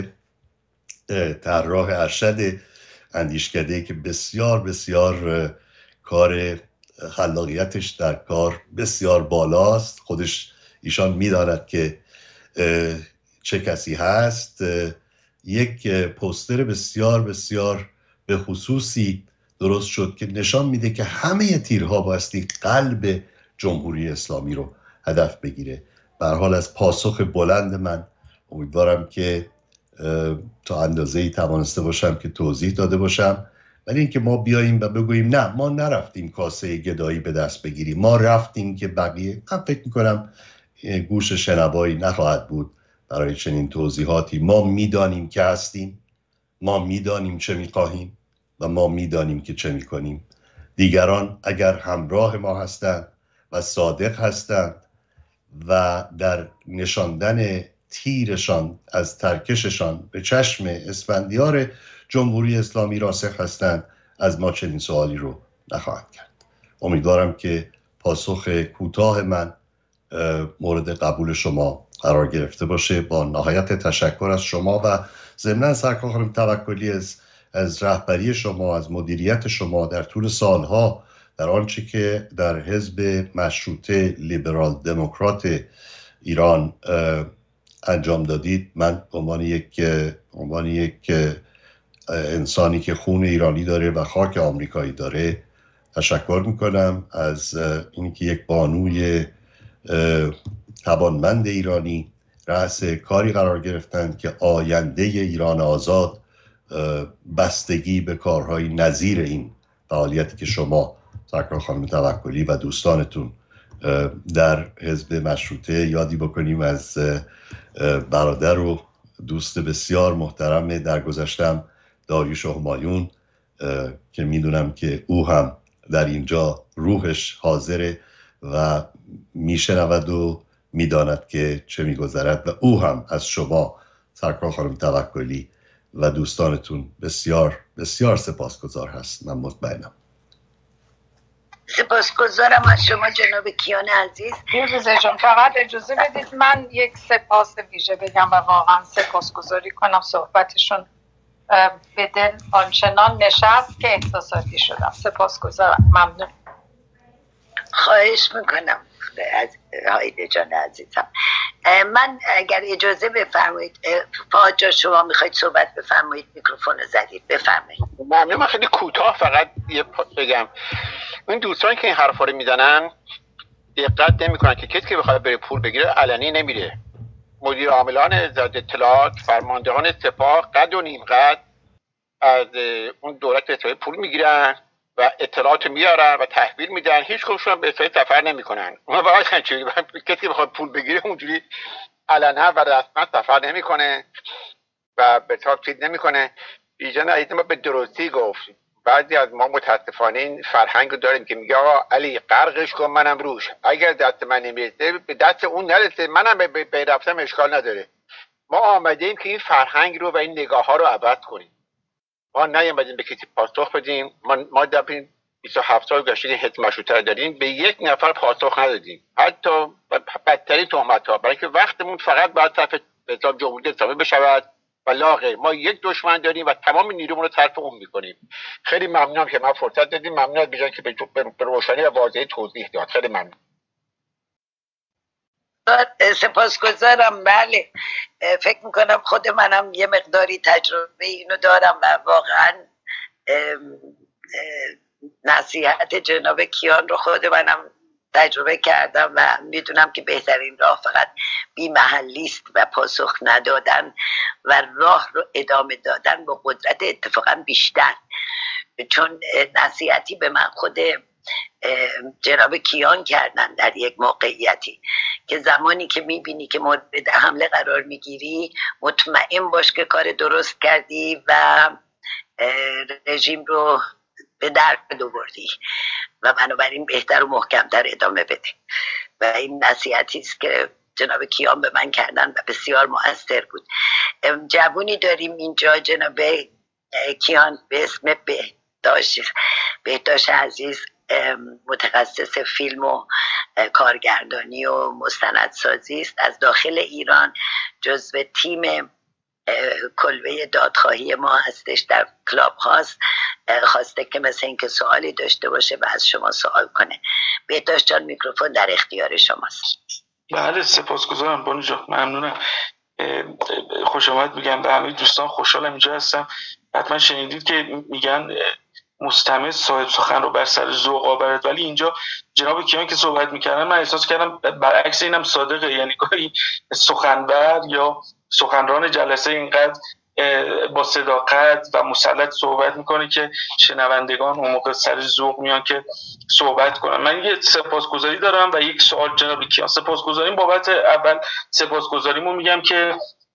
طراح ارشد اندیشکده که بسیار کار خلاقیتش در کار بسیار بالاست، خودش ایشان میداند که چه کسی هست، یک پوستر بسیار به خصوصی درست شد که نشان میده که همه تیرها بایستی قلب جمهوری اسلامی رو هدف بگیره. به هر حال از پاسخ بلند من امیدوارم که تا اندازه‌ای توانسته باشم که توضیح داده باشم، ولی اینکه ما بیاییم و بگوییم نه ما نرفتیم کاسه گدایی به دست بگیریم، ما رفتیم که بقیه، من فکر میکنم گوش شنوایی نخواهد بود برای چنین توضیحاتی. ما میدانیم که هستیم، ما میدانیم چه میخواهیم و ما میدانیم که چه میکنیم. دیگران اگر همراه ما هستند و صادق هستند و در نشاندن تیرشان از ترکششان به چشم اسفندیار جمهوری اسلامی راسخ هستند، از ما چنین سوالی رو نخواهند کرد. امیدوارم که پاسخ کوتاه من مورد قبول شما قرار گرفته باشه. با نهایت تشکر از شما و ضمناً سرکار خانم توکلی از رهبری شما، از مدیریت شما در طول سالها در آنچه که در حزب مشروطه لیبرال دموکرات ایران انجام دادید. من به عنوان یک انسانی که خون ایرانی داره و خاک آمریکایی داره تشکر میکنم از اینکه یک بانوی توانمند ایرانی رأس کاری قرار گرفتند که آینده ایران آزاد بستگی به کارهای نظیر این فعالیتی که شما سرکار خانم توکلی و دوستانتون در حزب مشروطه، یادی بکنیم از برادر و دوست بسیار محترم در گذشتم داریوش همایون که میدونم که او هم در اینجا روحش حاضره و میشنود و میداند که چه میگذرد و او هم از شما سرکار خانم توکلی و دوستانتون بسیار سپاسگزار هست. من مطمئنم. سپاسگزارم از شما جناب کیان عزیز. روزه جان فقط اجازه بدید من یک سپاس ویژه بگم و واقعا سپاسگزاری کنم. صحبتشون به دل آنچنان نشست که احساساتی شدم. سپاسگزارم. ممنون. خواهش میکنم از هایده جان عزیزم. من اگر اجازه بفرمایید فاجا شما میخواید صحبت بفرمایید، میکروفون زدید، بفرمایید. ممنون. من خیلی کوتاه فقط بگم این دوستان که این حرفا رو میزنن دقت نمیکنن که کسی که بخواد بره پول بگیره علنی نمیره. مدیر عاملان اطلاعات، فرماندهان سپاه قد و نیم قد از اون دولت اسرائیل پول میگیرن و اطلاعات میارن و تحویل میدن. هیچ کدومشون به اسرائیل سفر نمیکنن. اون واقعا همینجوری کسی که بخواد پول بگیره اونجوری علنا و رسما سفر نمیکنه و به طور چیز نمیکنه. ایجان عزیز ما به درستی گفت. بعضی از ما متاسفانه این فرهنگ رو داریم که میگه آقا علی غرقش کن منم روش، اگر دست من نمیرسه به دست اون نرسه منم به رفتم اشکال نداره. ما آمده ایم که این فرهنگ رو و این نگاه ها رو عوض کنیم. ما نیامدیم به کسی پاسخ بدیم. ما در این 27 سال گذشته حزب مشروطه داریم، به یک نفر پاسخ ندادیم، حتی بدترین تهمت‌ها، برای که وقتمون فقط باید طرف حساب جمهوری اسلامی بشود و لاغر ما یک دشمن داریم و تمام نیرومون رو طرف اون میکنیم. خیلی ممنونم که من فرصت دادیم. ممنون از بیژن که به روشنی و واضحی توضیح داد. خیلی ممنون. سپاسگزارم. بله فکر میکنم خود منم یه مقداری تجربه اینو دارم و واقعا نصیحت جناب کیان رو خود منم تجربه کردم و میدونم که بهترین راه فقط بی محلی است و پاسخ ندادن و راه رو ادامه دادن با قدرت اتفاقا بیشتر. چون نصیحتی به من خود جناب کیان کردن در یک موقعیتی که زمانی که میبینی که مورد حمله قرار میگیری مطمئن باش که کار درست کردی و رژیم رو به درد آوردی و بنابراین بهتر و محکمتر ادامه بده. و این نصیحتی است که جناب کیان به من کردن و بسیار مؤثر بود. جوونی داریم اینجا جناب کیان به اسم بهداشت عزیز، متخصص فیلم و کارگردانی و مستندسازی است، از داخل ایران جزو تیم کلبه دادخواهی ما هستش در کلاب هاست. خواسته که مثل این که سوالی داشته باشه و از شما سوال کنه. بهداشت جان میکروفون در اختیار شماست. بله سپاسگزارم بانو جان، ممنونم. خوش آمد میگم به همه دوستان، خوشحالم اینجا هستم. حتما شنیدید که میگن مستمع صاحب سخن رو بر سر ذوق آورد، ولی اینجا جناب کیان که صحبت میکردن من احساس کردم برعکس اینم صادقه. یعنی گاهی سخنور یا سخنران جلسه اینقدر با صداقت و مسلط صحبت میکنه که شنوندگان اون موقع سر ذوق میان که صحبت کنن. من یه سپاسگزاری دارم و یک سوال جناب کیان. سپاسگزاریم بابت اول سپاسگزاریمو میگم که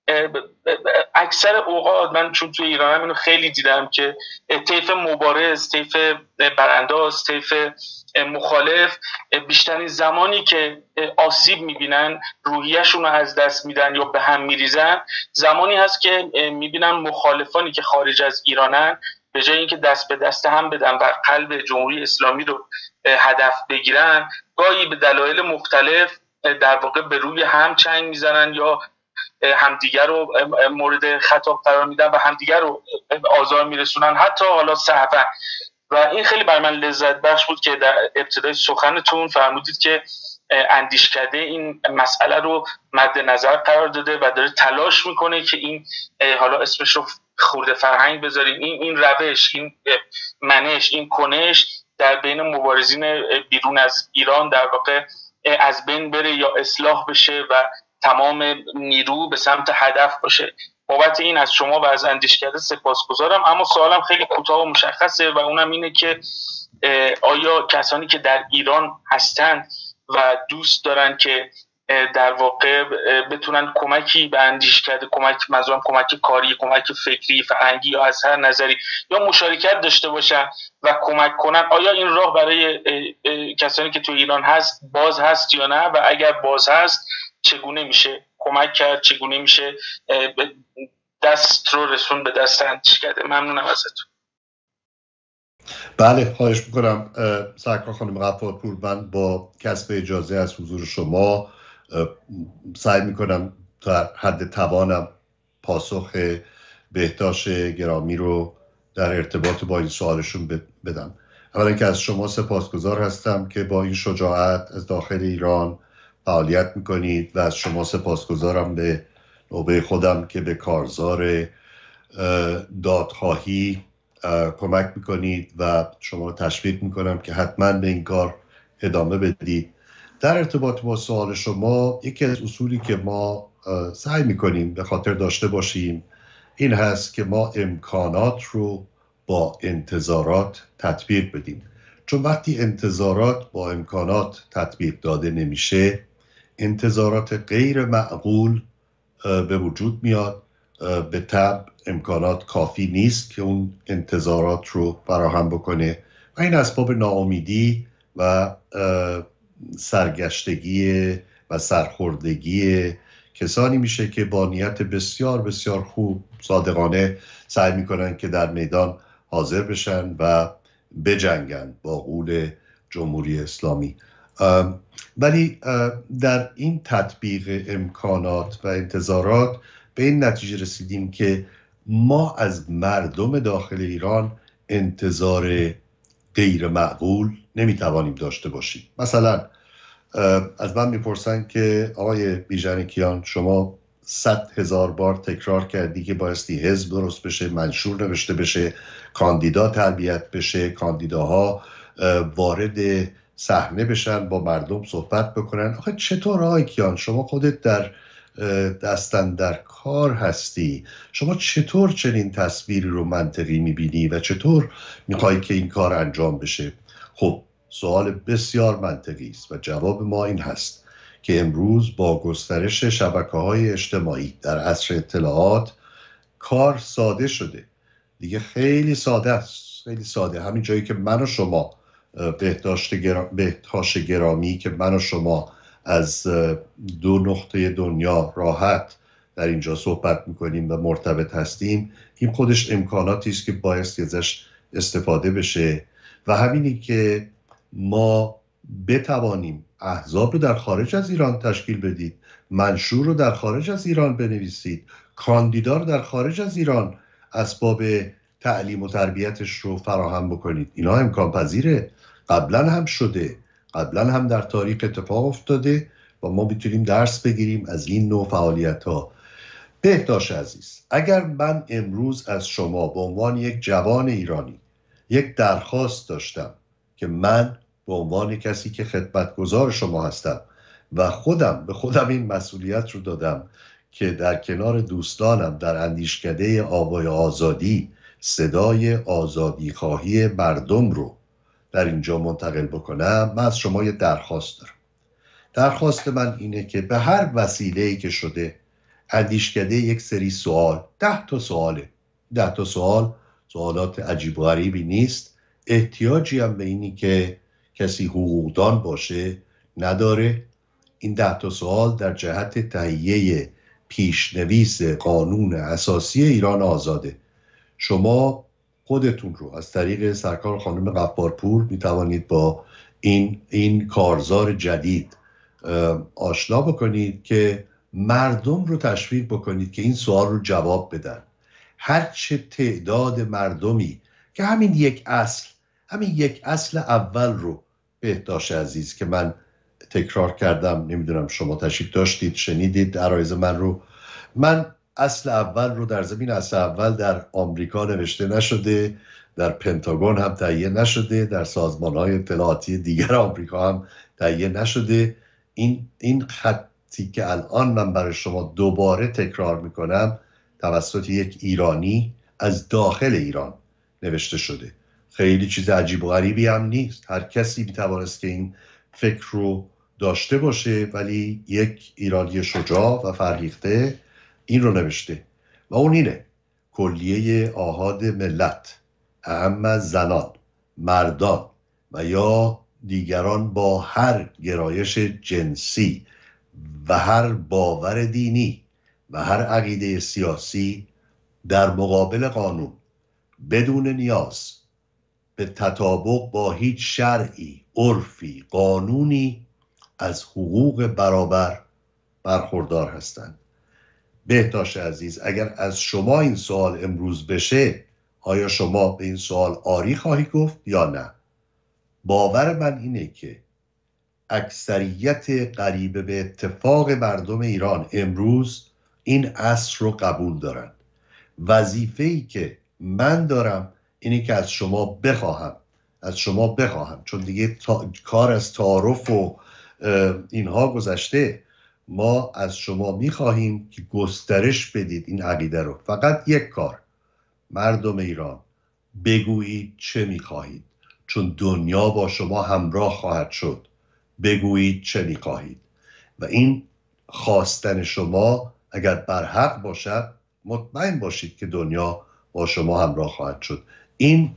اکثر اوقات من چون توی ایرانم اینو خیلی دیدم که طیف مبارز، طیف برانداز، طیف مخالف بیشترین زمانی که آسیب میبینن، روحیه‌شون رو از دست میدن یا به هم میریزن، زمانی هست که میبینن مخالفانی که خارج از ایرانن به جای اینکه دست به دست هم بدن و قلب جمهوری اسلامی رو هدف بگیرن، گاهی به دلایل مختلف در واقع به روی هم چنگ میزنن یا همدیگر رو مورد خطاب قرار میدن و همدیگر رو آزار میرسونن، حتی حالا سهوا. و این خیلی بر من لذت بخش بود که در ابتدای سخنتون فرمودید که اندیشکده این مسئله رو مد نظر قرار داده و داره تلاش میکنه که این حالا اسمش رو خورده فرهنگ بذاریم، این روش، این منش، این کنش در بین مبارزین بیرون از ایران در واقع از بین بره یا اصلاح بشه و تمام نیرو به سمت هدف باشه. بابت این از شما و از اندیشکده سپاسگزارم. اما سوالم خیلی کوتاه و مشخصه و اونم اینه که آیا کسانی که در ایران هستند و دوست دارن که در واقع بتونن کمکی به اندیشکده، کمک کاری، کمک فکری، فرهنگی یا از هر نظری یا مشارکت داشته باشن و کمک کنن، آیا این راه برای کسانی که تو ایران هست باز هست یا نه؟ و اگر باز هست چگونه میشه کمک کرد، چگونه میشه دست رو رسون به دست اندیشکده؟ ممنونم ازتون. بله خواهش میکنم. سرکار خانم غفارپور، من با کسب اجازه از حضور شما سعی میکنم تا حد توانم پاسخ بهداشت گرامی رو در ارتباط با این سوالشون بدم. اولا که از شما سپاسگزار هستم که با این شجاعت از داخل ایران فعالیت میکنید و از شما سپاسگزارم به نوبه خودم که به کارزار دادخواهی کمک میکنید و شما رو تشویق میکنم که حتما به این کار ادامه بدید. در ارتباط با سوال شما، یکی از اصولی که ما سعی میکنیم به خاطر داشته باشیم این هست که ما امکانات رو با انتظارات تطبیق بدیم. چون وقتی انتظارات با امکانات تطبیق داده نمیشه، انتظارات غیر معقول به وجود میاد. به طبع امکانات کافی نیست که اون انتظارات رو فراهم بکنه و این اسباب ناامیدی و سرگشتگی و سرخوردگی کسانی میشه که با نیت بسیار بسیار خوب صادقانه سعی میکنن که در میدان حاضر بشن و بجنگن با قول جمهوری اسلامی. ولی در این تطبیق امکانات و انتظارات به این نتیجه رسیدیم که ما از مردم داخل ایران انتظار غیر معقول نمیتوانیم داشته باشیم. مثلا از من میپرسن که آقای بیژن شما 100,000 بار تکرار کردی که بایستی حزب درست بشه، منشور نوشته بشه، کاندیدا تربیت بشه، کاندیداها وارد صحنه بشن، با مردم صحبت بکنن. آخه چطور آقای کیان شما خودت در دستن در کار هستی، شما چطور چنین تصویری رو منطقی میبینی و چطور میخوای که این کار انجام بشه؟ خب سوال بسیار منطقی است و جواب ما این هست که امروز با گسترش شبکه‌های اجتماعی در عصر اطلاعات کار ساده شده دیگه. خیلی ساده است، خیلی ساده. همین جایی که من و شما بهتاش گرامی که من و شما از دو نقطه دنیا راحت در اینجا صحبت میکنیم و مرتبط هستیم، این خودش امکاناتی است که بایستی ازش استفاده بشه. و همینی که ما بتوانیم احزاب رو در خارج از ایران تشکیل بدید، منشور رو در خارج از ایران بنویسید، کاندیدا رو در خارج از ایران اسباب تعلیم و تربیتش رو فراهم بکنید. اینا امکان پذیره، قبلا هم شده، قبلا هم در تاریخ اتفاق افتاده و ما میتونیم درس بگیریم از این نوع فعالیت ها. بهداشت عزیز، اگر من امروز از شما به عنوان یک جوان ایرانی یک درخواست داشتم که من به عنوان کسی که خدمتگزار شما هستم و به خودم این مسئولیت رو دادم که در کنار دوستانم در اندیشکده آوای آزادی صدای آزادی خواهی مردم رو در اینجا منتقل بکنم، من از شما یه درخواست دارم. درخواست من اینه که به هر وسیله‌ای که شده اندیشکده یک سری سوال، 10 تا سواله، 10 تا سوالات عجیب و غریبی نیست. احتیاجی هم به اینی که کسی حقوقدان باشه نداره. این 10 تا سوال در جهت تهیه پیشنویس قانون اساسی ایران آزاده. شما خودتون رو از طریق سرکار خانم غفارپور میتوانید با این کارزار جدید آشنا بکنید که مردم رو تشویق بکنید که این سوال رو جواب بدن. هرچه تعداد مردمی که همین یک اصل اول رو بهداشت عزیز که من تکرار کردم، نمیدونم شما تشریف داشتید شنیدید عرایض من رو. من اصل اول رو در زمین اصل اول در آمریکا نوشته نشده، در پنتاگون هم تهیه نشده، در سازمان‌های اطلاعاتی دیگر آمریکا هم تهیه نشده. این خطی که الان من برای شما دوباره تکرار میکنم توسط یک ایرانی از داخل ایران نوشته شده. خیلی چیز عجیب و غریبی هم نیست، هر کسی میتوانست که این فکر رو داشته باشه، ولی یک ایرانی شجاع و فرهیخته این رو نوشته و اون اینه: کلیه آحاد ملت، اهم زنان، مردان و یا دیگران با هر گرایش جنسی و هر باور دینی و هر عقیده سیاسی در مقابل قانون بدون نیاز به تطابق با هیچ شرعی، عرفی، قانونی از حقوق برابر برخوردار هستند. بهداشت عزیز، اگر از شما این سوال امروز بشه، آیا شما به این سوال آری خواهی گفت یا نه؟ باور من اینه که اکثریت قریب به اتفاق مردم ایران امروز این اصل رو قبول دارن. وظیفه‌ای که من دارم اینه که از شما بخواهم چون دیگه کار از تعارف و اینها گذشته، ما از شما میخواهیم که گسترش بدید این عقیده رو. فقط یک کار، مردم ایران بگویید چه میخواهید، چون دنیا با شما همراه خواهد شد. بگویید چه میخواهید و این خواستن شما اگر برحق باشد، مطمئن باشید که دنیا با شما همراه خواهد شد. این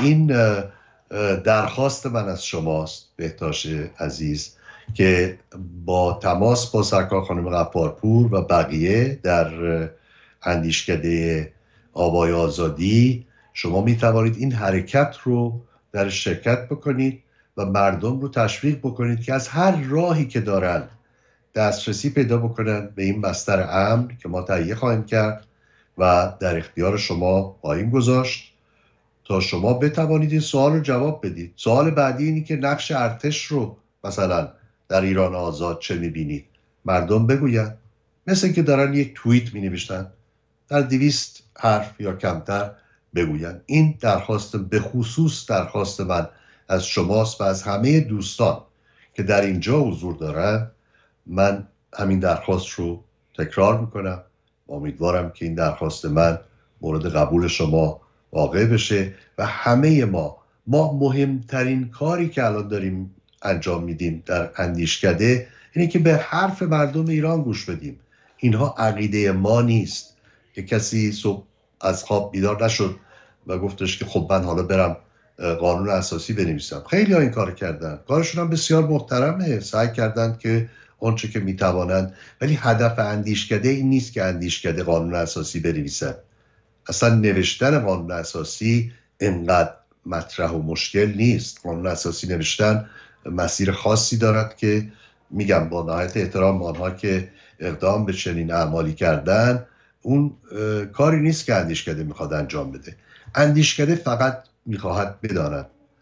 درخواست من از شماست بهداشت عزیز، که با تماس با سرکار خانم غفارپور و بقیه در اندیشکده آوای آزادی شما می توانید این حرکت رو در شرکت بکنید و مردم رو تشویق بکنید که از هر راهی که دارن دسترسی پیدا بکنن به این بستر امن که ما تهیه خواهیم کرد و در اختیار شما خواهیم گذاشت تا شما بتوانید این سوال رو جواب بدید. سوال بعدی اینی که نقش ارتش رو مثلا در ایران آزاد چه میبینید؟ مردم بگوین، مثل که دارن یک توییت می نوشتن، در 200 حرف یا کمتر بگوین. این درخواست، به خصوص درخواست من از شماست و از همه دوستان که در اینجا حضور دارن. من همین درخواست رو تکرار میکنم و امیدوارم که این درخواست من مورد قبول شما واقع بشه و همه ما مهمترین کاری که الان داریم انجام میدیم در اندیشکده اینه که به حرف مردم ایران گوش بدیم. اینها عقیده ما نیست که کسی صبح از خواب بیدار نشد و گفتش که خب من حالا برم قانون اساسی بنویسم. خیلی ها این کار کردن، کارشون هم بسیار محترمه، سعی کردن که آنچه که میتوانند، ولی هدف اندیشکده این نیست که اندیشکده قانون اساسی بنویسد. اصلا نوشتن قانون اساسی اینقدر مطرح و مشکل نیست. قانون اساسی نوشتن مسیر خاصی دارد که میگم با نهایت احترام آنها که اقدام به چنین اعمالی کردن، اون کاری نیست که اندیشکده میخواد انجام بده. اندیشکده فقط میخواهد بداند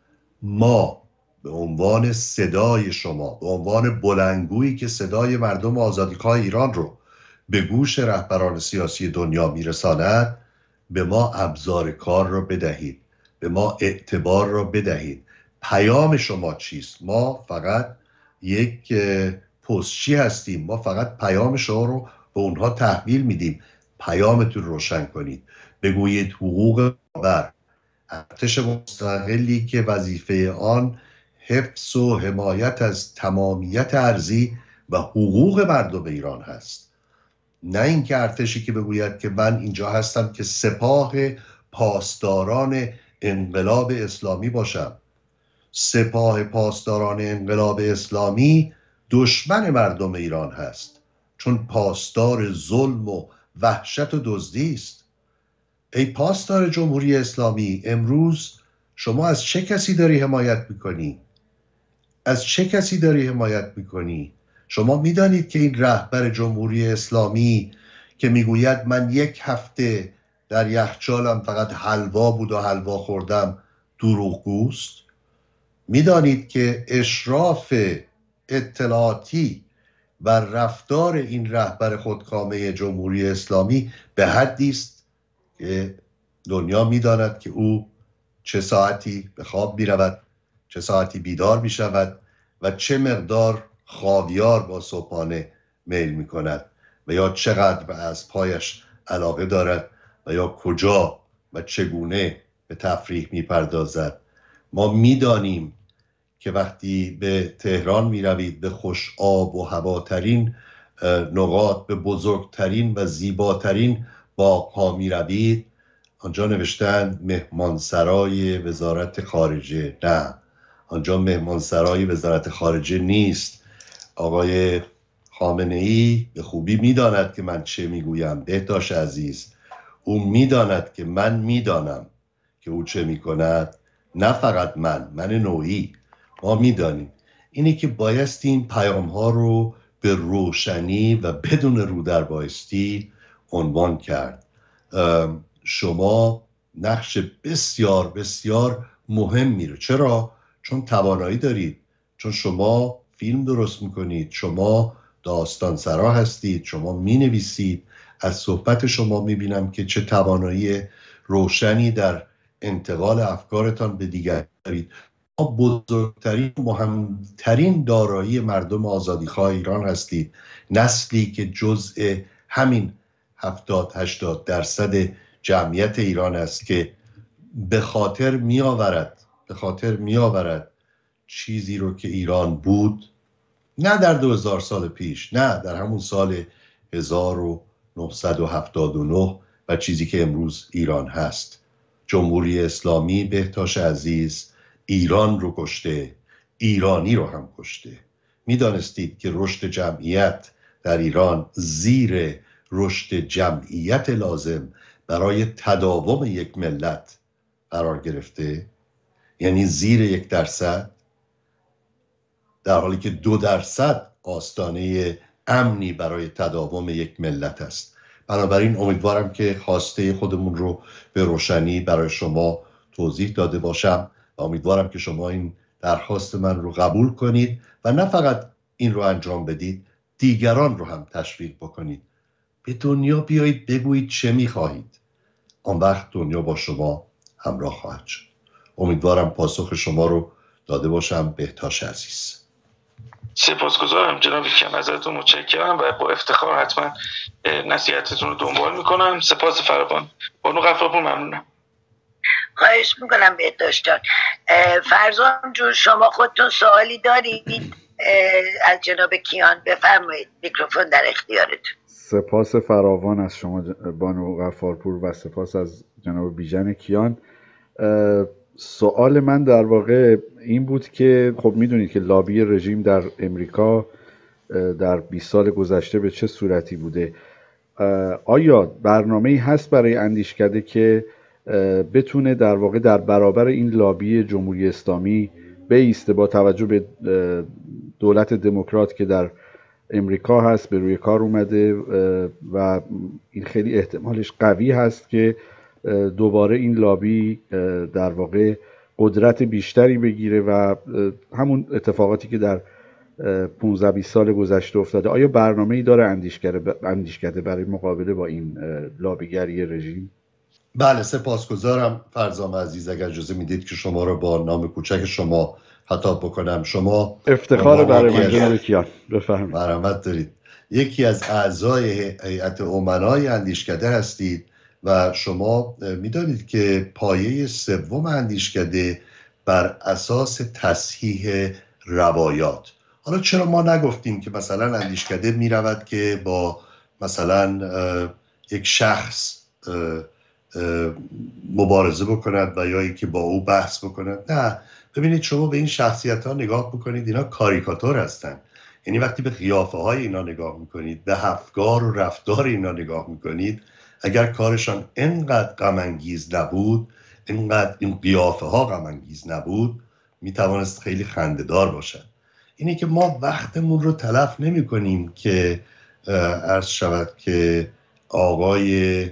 ما به عنوان صدای شما، به عنوان بلندگویی که صدای مردم آزادیخواه ایران رو به گوش رهبران سیاسی دنیا میرساند، به ما ابزار کار رو بدهید، به ما اعتبار رو بدهید. پیام شما چیست؟ ما فقط یک پستچی هستیم، ما فقط پیام شما رو به اونها تحویل میدیم. پیامتون روشن کنید، بگویید حقوق بر ارتش مستقلی که وظیفه آن حفظ و حمایت از تمامیت ارضی و حقوق مردم ایران هست. نه اینکه ارتشی که بگوید که من اینجا هستم که سپاه پاسداران انقلاب اسلامی باشم. سپاه پاسداران انقلاب اسلامی دشمن مردم ایران هست، چون پاسدار ظلم و وحشت و دزدی است. ای پاسدار جمهوری اسلامی، امروز شما از چه کسی داری حمایت میکنی؟ از چه کسی داری حمایت میکنی؟ شما میدانید که این رهبر جمهوری اسلامی که میگوید من یک هفته در یخچالم فقط حلوا بود و حلوا خوردم، دروغگوست؟ میدانید که اشراف اطلاعاتی و رفتار این رهبر خودکامه جمهوری اسلامی به حدی است که دنیا میداند که او چه ساعتی به خواب میرود، چه ساعتی بیدار میشود و چه مقدار خاویار با صبحانه میل میکند و یا چقدر از پایش علاقه دارد و یا کجا و چگونه به تفریح میپردازد. ما میدانیم که وقتی به تهران میروید، به خوش آب و هواترین نقاط، به بزرگترین و زیباترین باغ‌ها میروید، آنجا نوشتن مهمانسرای وزارت خارجه. نه، آنجا مهمانسرای وزارت خارجه نیست. آقای خامنه‌ای به خوبی میداند که من چه میگویم. بهداشت عزیز، او میداند که من میدانم که او چه میکند. نه فقط من نوعی، ما میدانیم. اینی که بایستی این پیام ها رو به روشنی و بدون رو در بایستی عنوان کرد. شما نقش بسیار بسیار مهم میره. چرا؟ چون توانایی دارید، چون شما فیلم درست میکنید، شما داستانسرا هستید، شما مینویسید. از صحبت شما میبینم که چه توانایی روشنی در انتقال افکارتان به دیگران دارید. ما بزرگترین مهمترین دارایی مردم آزادیخواه ایران هستید. نسلی که جزء همین 70-80% جمعیت ایران است که به خاطر میآورد چیزی رو که ایران بود، نه در 2000 سال پیش، نه در همون سال 1979 و چیزی که امروز ایران هست. جمهوری اسلامی بهتاش عزیز ایران رو کشته، ایرانی رو هم کشته. میدانستید که رشد جمعیت در ایران زیر رشد جمعیت لازم برای تداوم یک ملت قرار گرفته؟ یعنی زیر 1%، در حالی که 2% آستانه امنی برای تداوم یک ملت است. بنابراین امیدوارم که خواسته خودمون رو به روشنی برای شما توضیح داده باشم و امیدوارم که شما این درخواست من رو قبول کنید و نه فقط این رو انجام بدید، دیگران رو هم تشویق بکنید. به دنیا بیایید، بگویید چه میخواهید. آن وقت دنیا با شما همراه خواهد شد. امیدوارم پاسخ شما رو داده باشم. بهتاش عزیز. سپاسگزارم جناب کیان، ازتون متشکرم و با افتخار حتما نصیحتتون رو دنبال میکنم. سپاس فراوان. بانو غفارپور ممنونم. خواهش میکنم بهداشت جان. فرزان جون شما خودتون سوالی دارید از جناب کیان؟ بفرمایید، میکروفون در اختیارتون. سپاس فراوان از شما بانو غفارپور و سپاس از جناب بیژن کیان. سوال من در واقع این بود که خب میدونید که لابی رژیم در امریکا در 20 سال گذشته به چه صورتی بوده. آیا برنامه‌ای هست برای اندیشکده که بتونه در واقع در برابر این لابی جمهوری اسلامی بایسته، با توجه به دولت دموکرات که در امریکا هست به روی کار اومده و این خیلی احتمالش قوی هست که دوباره این لابی در واقع قدرت بیشتری بگیره و همون اتفاقاتی که در 15-20 سال گذشته افتاده؟ آیا برنامه‌ای داره اندیشکده برای مقابله با این لابیگری رژیم؟ بله، سپاسگزارم فرزام عزیز. اگر اجازه میدید که شما رو با نام کوچک شما خطاب بکنم. شما افتخار برای من جناب کیان، بفرمایید. مرحمت دارید. یکی از اعضای هیئت امنای اندیشکده هستید و شما میدانید که پایه سوم اندیشکده بر اساس تصحیح روایات. حالا چرا ما نگفتیم که مثلا اندیشکده میرود که با مثلا یک شخص مبارزه بکند و یا که با او بحث بکند؟ نه، ببینید شما به این شخصیت ها نگاه بکنید، اینا کاریکاتور هستن. یعنی وقتی به قیافه های اینا نگاه میکنید، به افکار و رفتار اینا نگاه میکنید، اگر کارشان اینقدر غم انگیز نبود، اینقدر این قیافه ها غم انگیز نبود، میتوانست خیلی خنده‌دار باشد. اینه که ما وقتمون رو تلف نمی کنیم که عرض شود که آقای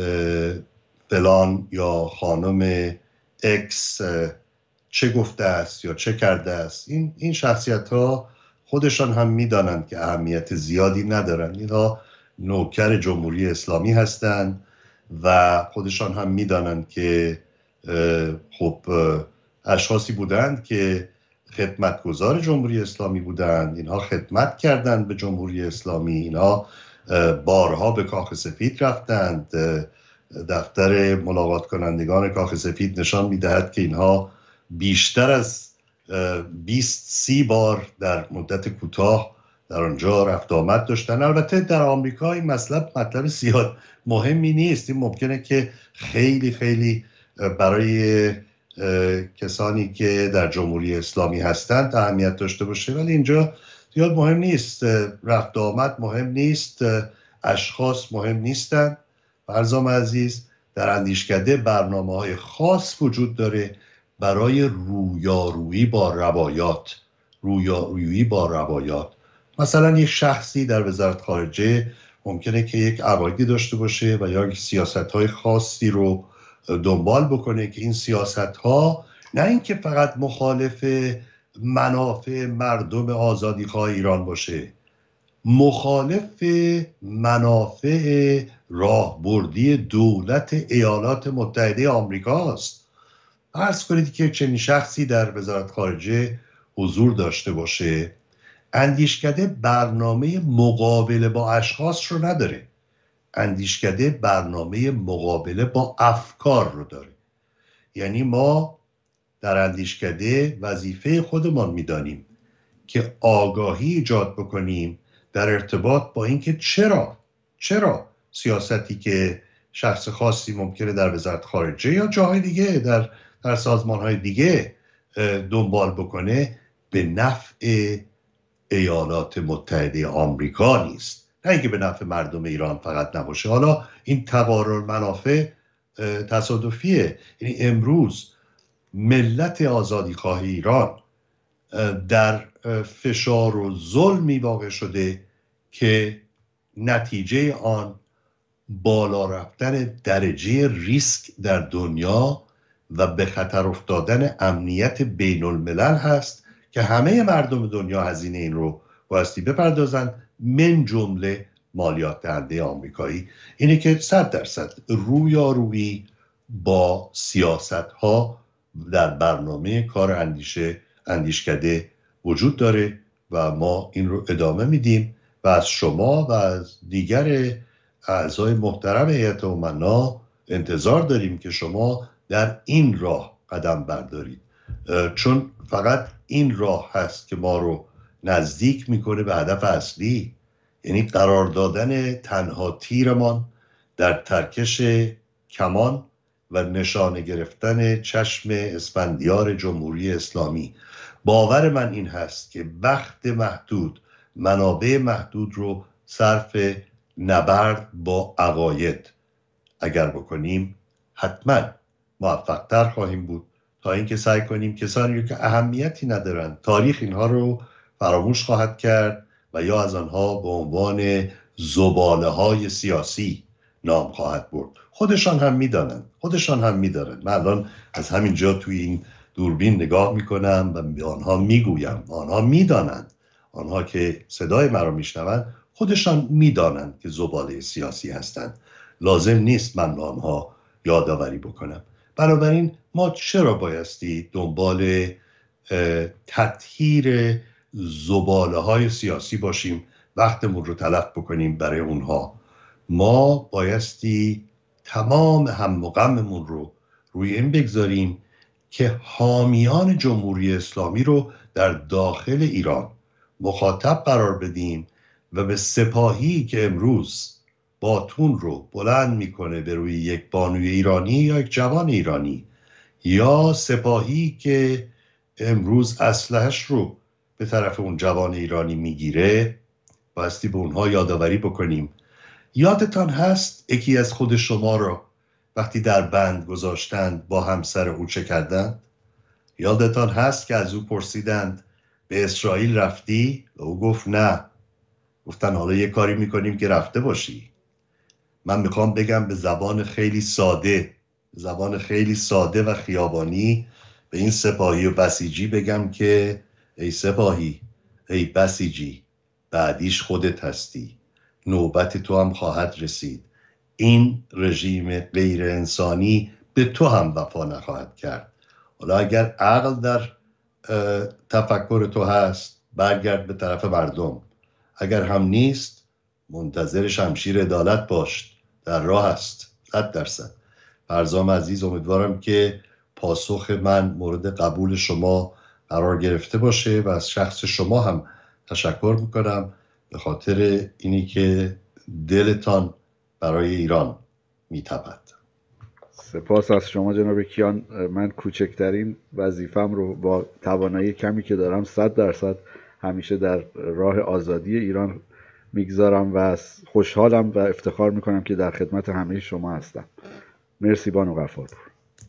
فلان یا خانم اکس چه گفته است یا چه کرده است. این شخصیت ها خودشان هم میدانند که اهمیت زیادی ندارند. اینها نوکر جمهوری اسلامی هستند و خودشان هم میدانند که خب اشخاصی بودند که خدمتگزار جمهوری اسلامی بودند، اینها خدمت کردند به جمهوری اسلامی، اینها بارها به کاخ سفید رفتند. دفتر ملاقات کنندگان کاخ سفید نشان میدهد که اینها بیشتر از 20-30 بار در مدت کوتاه در آنجا رفت آمد داشتن. البته در آمریکا این مطلب زیاد مهمی نیست. این ممکنه که خیلی خیلی برای کسانی که در جمهوری اسلامی هستند اهمیت داشته باشه، ولی اینجا زیاد مهم نیست. رفت آمد مهم نیست، اشخاص مهم نیستند. فرزام عزیز، در اندیشکده برنامه‌های خاص وجود داره برای رویارویی با روایات. مثلا یک شخصی در وزارت خارجه ممکنه که یک عقایدی داشته باشه و یا سیاست‌های خاصی رو دنبال بکنه که این سیاست‌ها نه اینکه فقط مخالف منافع مردم آزادیخواه ایران باشه، مخالف منافع راهبردی دولت ایالات متحده آمریکاست. فرض کنید که چنین شخصی در وزارت خارجه حضور داشته باشه، اندیشکده برنامه مقابله با اشخاص رو نداره، اندیشکده برنامه مقابله با افکار رو داره. یعنی ما در اندیشکده وظیفه خودمان میدانیم که آگاهی ایجاد بکنیم در ارتباط با اینکه چرا سیاستی که شخص خاصی ممکنه در وزارت خارجه یا جاهای دیگه در سازمانهای دیگه دنبال بکنه به نفع ایالات متحده آمریکا نیست، نه اینکه به نفع مردم ایران فقط نباشه. حالا این تقارن منافع تصادفیه. یعنی امروز ملت آزادیخواه ایران در فشار و ظلمی واقع شده که نتیجه آن بالا رفتن درجه ریسک در دنیا و به خطر افتادن امنیت بین الملل هست که همه مردم دنیا هزینه این رو بایستی بپردازن، من جمله مالیات دهنده آمریکایی. اینه که 100% رویارویی با سیاست ها در برنامه کار اندیشکده وجود داره و ما این رو ادامه میدیم و از شما و از دیگر اعضای محترم هیئت امنا انتظار داریم که شما در این راه قدم بردارید، چون فقط این راه هست که ما رو نزدیک میکنه به هدف اصلی، یعنی قرار دادن تنها تیرمان در ترکش کمان و نشانه گرفتن چشم اسفندیار جمهوری اسلامی. باور من این هست که وقت محدود، منابع محدود رو صرف نبرد با عقاید اگر بکنیم حتما موفق‌تر خواهیم بود تا اینکه سعی کنیم کسانی که اهمیتی ندارن، تاریخ اینها رو فراموش خواهد کرد و یا از آنها به عنوان زباله‌های سیاسی نام خواهد برد. خودشان هم میدانند. من الان از همین جا توی این دوربین نگاه میکنم و به آنها میگویم، آنها میدانند، آنها که صدای مرا میشنوند خودشان میدانند که زباله سیاسی هستند. لازم نیست من به آنها یادآوری بکنم. بنابراین ما چرا بایستی دنبال تطهیر زباله های سیاسی باشیم، وقتمون رو تلف بکنیم برای اونها؟ ما بایستی تمام هم و غممون رو روی این بگذاریم که حامیان جمهوری اسلامی رو در داخل ایران مخاطب قرار بدیم و به سپاهی که امروز باتون رو بلند میکنه به روی یک بانوی ایرانی یا یک جوان ایرانی، یا سپاهی که امروز اسلحه‌اش رو به طرف اون جوان ایرانی میگیره، بایستی به اونها یادآوری بکنیم. یادتان هست یکی از خود شما را وقتی در بند گذاشتند با همسر او چه کردند؟ یادتان هست که از او پرسیدند به اسرائیل رفتی؟ و او گفت نه. گفتن حالا یه کاری میکنیم که رفته باشی. من میخوام بگم به زبان خیلی ساده و خیابانی به این سپاهی و بسیجی بگم که ای سپاهی، ای بسیجی، بعدیش خودت هستی، نوبت تو هم خواهد رسید. این رژیم غیر انسانی به تو هم وفا نخواهد کرد. حالا اگر عقل در تفکر تو هست برگرد به طرف مردم، اگر هم نیست منتظر شمشیر عدالت باش، در راه است 100%. فرزام عزیز، امیدوارم که پاسخ من مورد قبول شما قرار گرفته باشه و از شخص شما هم تشکر میکنم به خاطر اینی که دلتان برای ایران میتپد. سپاس از شما جناب کیان. من کوچکترین وظیفم رو با توانایی کمی که دارم 100% همیشه در راه آزادی ایران میگذارم و خوشحالم و افتخار میکنم که در خدمت همه شما هستم. مرسی بانو غفارپور.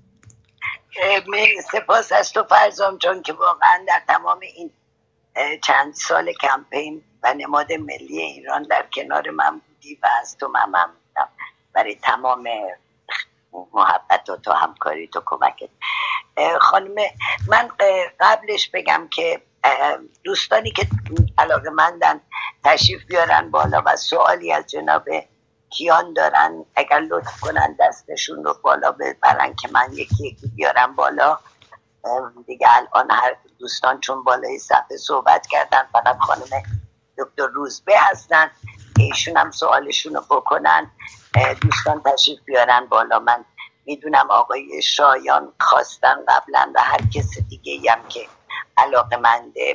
سپاس از تو فرزام جان که واقعا در تمام این چند سال کمپین و نماد ملی ایران در کنار من بودی و از تو من ممنونم برای تمام محبت و تو همکاری تو کمکت. خانم من قبلش بگم که دوستانی که علاقه‌مندن تشریف بیارن بالا و سوالی از جناب کیان دارن اگر لطف کنن دستشون رو بالا ببرن که من یکی بیارم بالا. دیگه الان هر دوستان چون بالای صفحه صحبت کردن، فقط خانم دکتر روزبه هستن که ایشون هم سوالشون رو بکنن. دوستان تشریف بیارن بالا. من میدونم آقای شایان خواستن قبلا و هر کس دیگه هم که علاقه‌منده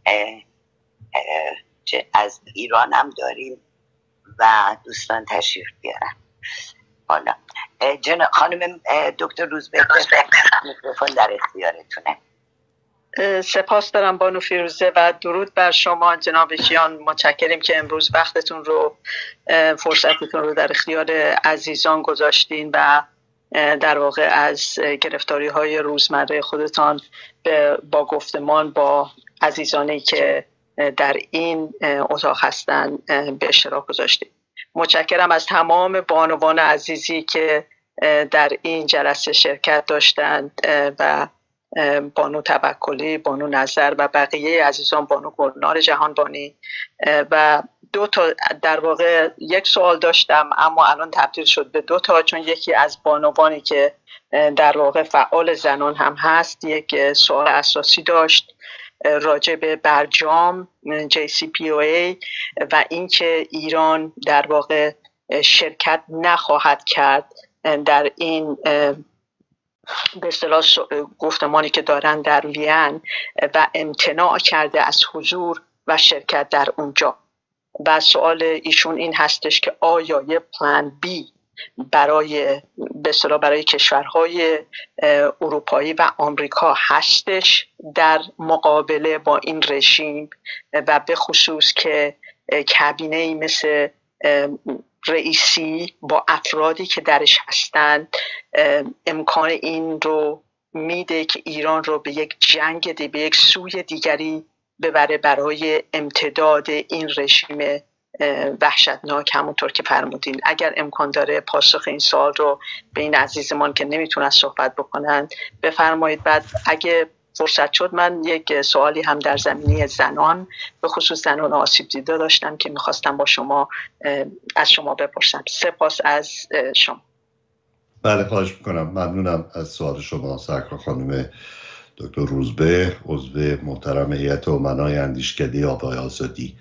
از ایران هم داریم و دوستان تشریف بیارن بالا. خانم دکتر روزبه میکروفون در اختیارتونه. سپاس دارم بانو فیروزه و درود بر شما جناب کیان. متشکریم که امروز وقتتون رو، فرصتتون رو در اختیار عزیزان گذاشتین و در واقع از گرفتاری های روزمره خودتان با گفتمان با عزیزانی که در این اتاق هستن به اشتراک گذاشتین. متشکرم از تمام بانوان عزیزی که در این جلسه شرکت داشتند و بانو توکلی، بانو نظر و بقیه عزیزان، بانو گلنار جهانبانی. و دو تا در واقع یک سوال داشتم اما الان تبدیل شد به دو تا، چون یکی از بانوانی که در واقع فعال زنان هم هست یک سوال اساسی داشت راجع به برجام JCPOA و اینکه ایران در واقع شرکت نخواهد کرد در این به اصطلاح گفتمانی که دارن در وین و امتناع کرده از حضور و شرکت در اونجا. و سوال ایشون این هستش که آیا یه پلان بی برای به اصطلاح برای کشورهای اروپایی و آمریکا هستش در مقابله با این رژیم، و به خصوص که کابینه‌ای مثل رئیسی با افرادی که درش هستند امکان این رو میده که ایران رو به یک جنگ به یک سوی دیگری ببره برای امتداد این رژیم وحشتناک، همونطور که فرمودین. اگر امکان داره پاسخ این سوال رو به این عزیزمان که نمیتونن صحبت بکنن بفرمایید. بعد اگه فرصت شد من یک سوالی هم در زمینه زنان به خصوص زنان آسیب دیده داشتم که میخواستم با شما از شما بپرسم. سپاس از شما. بله خواهش میکنم. ممنونم از سوال شما سرکار خانم دکتر روزبه، عضو محترم هیئت امنای اندیشکده آقای آزادی.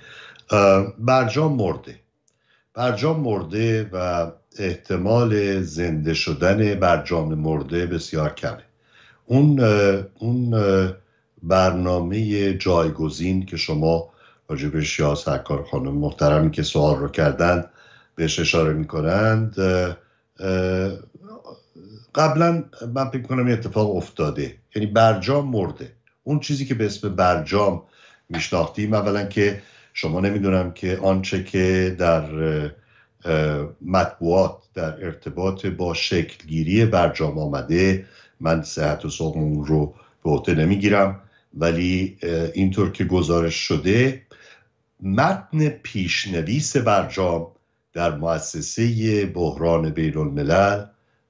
برجام مرده و احتمال زنده شدن برجام مرده بسیار کمه. اون برنامه جایگزین که شما راجبش یا سرکار خانم محترمی که سوال رو کردن بهش اشاره میکنند، قبلا من فکر کنم این اتفاق افتاده. یعنی برجام مرده. اون چیزی که به اسم برجام میشناختیم، اولا که شما نمیدونم که آنچه که در مطبوعات در ارتباط با شکلگیری برجام آمده، من صحت و سقم اون رو به عهده نمیگیرم، ولی اینطور که گزارش شده متن پیشنویس برجام در مؤسسه بحران بین الملل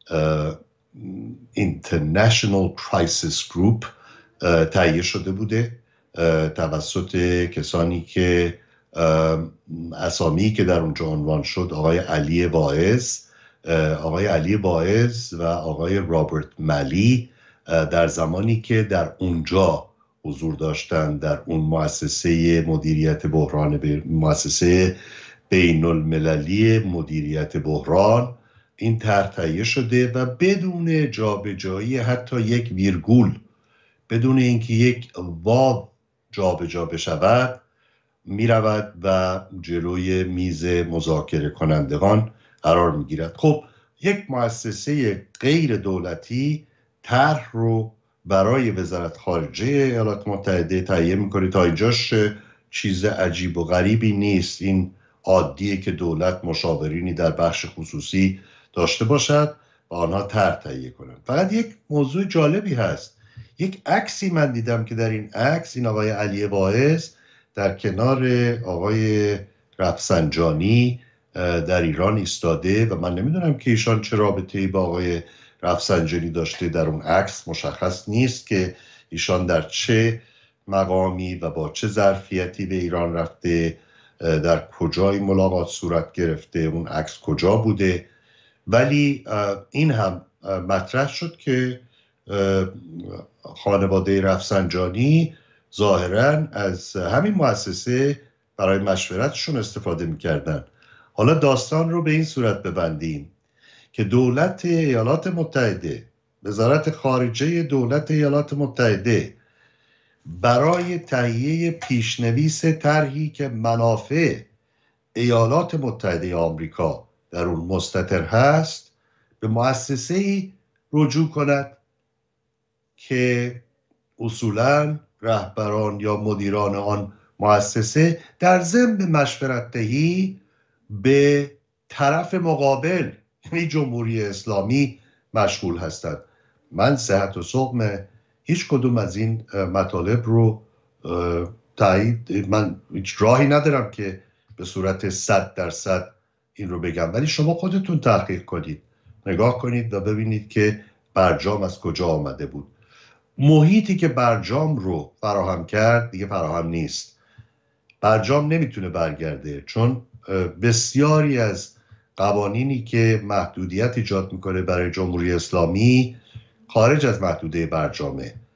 International Crisis Group تهیه شده بوده توسط کسانی که اسامی که در اونجا عنوان شد آقای علی واعظ و آقای رابرت ملی، در زمانی که در اونجا حضور داشتن در اون مؤسسه مدیریت بحران، مؤسسه بین المللی مدیریت بحران، این طرح تهیه شده و بدون جابجایی حتی یک ویرگول، بدون اینکه یک واو جابجا بشود، می رود و جلوی میز مذاکره کنندگان قرار می گیرد. خب یک مؤسسه غیر دولتی طرح رو برای وزارت خارجه ایالات متحده تهیه میکنه. تا اینجاش چیز عجیب و غریبی نیست. این عادیه که دولت مشاورینی در بخش خصوصی داشته باشد و آنها طرح تهیه کنند. فقط یک موضوع جالبی هست. یک عکسی من دیدم که در این عکس این آقای علی واعظ در کنار آقای رفسنجانی در ایران ایستاده و من نمیدونم که ایشان چه رابطه‌ای با آقای رفسنجانی داشته. در اون عکس مشخص نیست که ایشان در چه مقامی و با چه ظرفیتی به ایران رفته، در کجای ملاقات صورت گرفته، اون عکس کجا بوده. ولی این هم مطرح شد که خانواده رفسنجانی ظاهراً از همین مؤسسه برای مشورتشون استفاده می‌کردن. حالا داستان رو به این صورت ببندیم که دولت ایالات متحده، وزارت خارجه دولت ایالات متحده برای تهیه پیشنویس طرحی که منافع ایالات متحده آمریکا در اون مستتر هست به مؤسسه‌ای رجوع کند که اصولاً رهبران یا مدیران آن مؤسسه در ضمن مشورت دهی به طرف مقابل یعنی جمهوری اسلامی مشغول هستند. من صحت و سقم هیچ کدوم از این مطالب رو تایید، من هیچ راهی ندارم که به صورت 100% این رو بگم، ولی شما خودتون تحقیق کنید، نگاه کنید و ببینید که برجام از کجا آمده بود. محیطی که برجام رو فراهم کرد دیگه فراهم نیست. برجام نمیتونه برگرده، چون بسیاری از قوانینی که محدودیت ایجاد میکنه برای جمهوری اسلامی خارج از محدوده برجامه.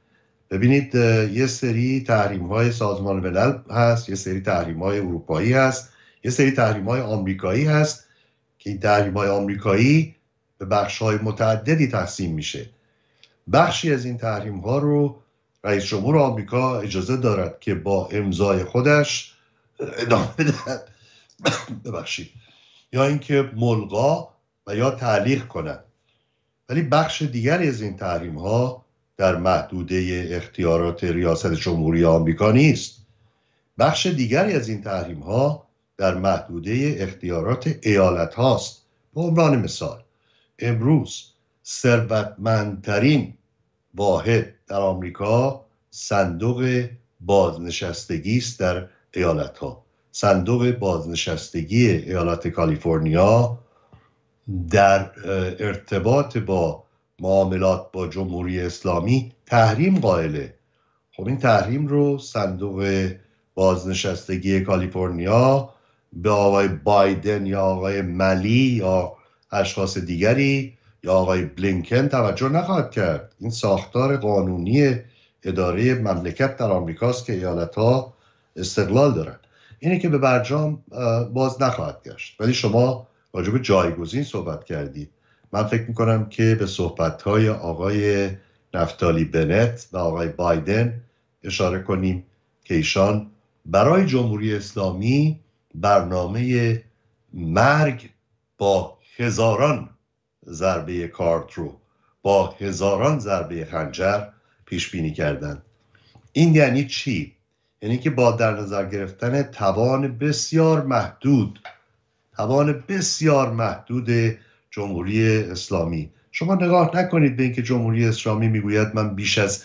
ببینید یه سری تحریم‌های سازمان ملل هست، یه سری تحریم‌های اروپایی هست، یه سری تحریم‌های آمریکایی هست که این تحریم‌های آمریکایی به بخش‌های متعددی تقسیم میشه. بخشی از این تحریم‌ها رو رئیس جمهور آمریکا اجازه دارد که با امضای خودش ادامه بدهد ببخشید، یا اینکه ملغا و یا تعلیق کنند. ولی بخش دیگری از این تحریم‌ها در محدوده اختیارات ریاست جمهوری آمریکا نیست. بخش دیگری از این تحریم‌ها در محدوده اختیارات ایالت هاست. به عنوان مثال امروز ثروتمندترین واحد در آمریکا صندوق بازنشستگی است در ایالت ها. صندوق بازنشستگی ایالت کالیفرنیا در ارتباط با معاملات با جمهوری اسلامی تحریم قائله. خب این تحریم رو صندوق بازنشستگی کالیفرنیا به آقای بایدن یا آقای ملی یا اشخاص دیگری یا آقای بلینکن توجه نخواهد کرد. این ساختار قانونی اداره مملکت در آمریکاست که ایالت‌ها استقلال دارند. اینه که به برجام باز نخواهد گشت. ولی شما راجع به جایگزین صحبت کردید. من فکر میکنم که به صحبت‌های آقای نفتالی بنت و آقای بایدن اشاره کنیم که ایشان برای جمهوری اسلامی برنامه مرگ با هزاران ضربه کارت رو با هزاران ضربه خنجر پیش بینی کردند. این یعنی چی؟ یعنی که با در نظر گرفتن توان بسیار محدود جمهوری اسلامی. شما نگاه نکنید به اینکه جمهوری اسلامی میگوید من بیش از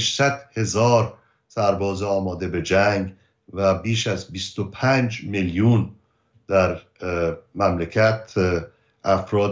600,000 سرباز آماده به جنگ و بیش از 25 میلیون در مملکت افراد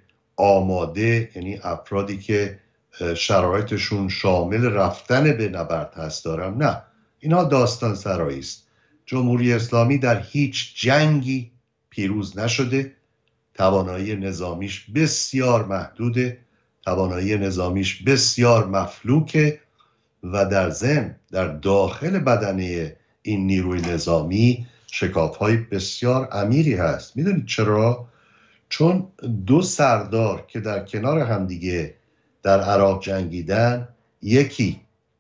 آماده، یعنی افرادی که شرایطشون شامل رفتن به نبرد هست دارم. نه، اینا داستان سرایی است. جمهوری اسلامی در هیچ جنگی پیروز نشده. توانایی نظامیش بسیار محدوده، توانایی نظامیش بسیار مفلوکه و در ضمن در داخل بدنه این نیروی نظامی شکاف‌های بسیار عمیقی هست. میدونید چرا؟ چون دو سردار که در کنار همدیگه در عراق جنگیدن، یکی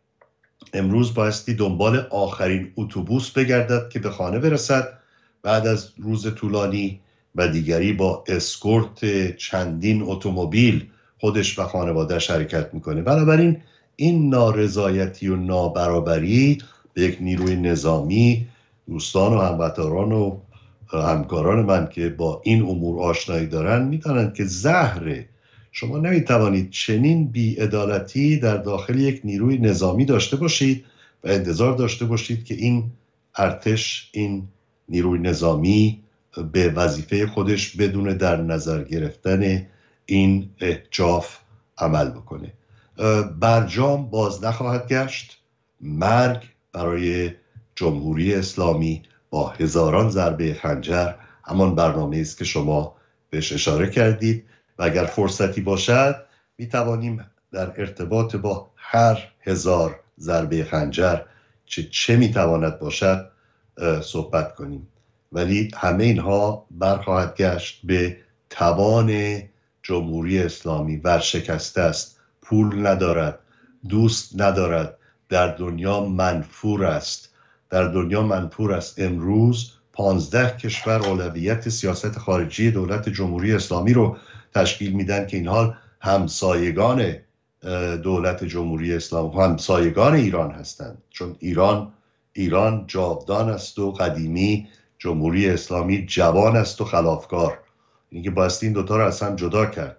امروز بایستی دنبال آخرین اتوبوس بگردد که به خانه برسد بعد از روز طولانی و دیگری با اسکورت چندین اتومبیل خودش و خانواده‌اش حرکت میکنه. بنابراین این نارضایتی و نابرابری به یک نیروی نظامی، دوستان و هموطنان و همکاران من که با این امور آشنایی دارن میدانند که زهره. شما نمیتوانید چنین بی‌عدالتی در داخل یک نیروی نظامی داشته باشید و انتظار داشته باشید که این ارتش، این نیروی نظامی به وظیفه خودش بدون در نظر گرفتن این احجاف عمل بکنه. برجام باز نخواهد گشت. مرگ برای جمهوری اسلامی با هزاران ضربه خنجر همان برنامه است که شما بهش اشاره کردید و اگر فرصتی باشد میتوانیم در ارتباط با هر 1000 ضربه خنجر چه میتواند باشد صحبت کنیم. ولی همه اینها برخواهد گشت به توان جمهوری اسلامی. ورشکسته است، پول ندارد، دوست ندارد، در دنیا منفور است. امروز 15 کشور اولویت سیاست خارجی دولت جمهوری اسلامی رو تشکیل میدن که اینها همسایگان دولت جمهوری اسلامی، همسایگان ایران هستند. چون ایران جاودان است و قدیمی، جمهوری اسلامی جوان است و خلافکار. اینکه بایستی این دوتا رو از هم جدا کرد.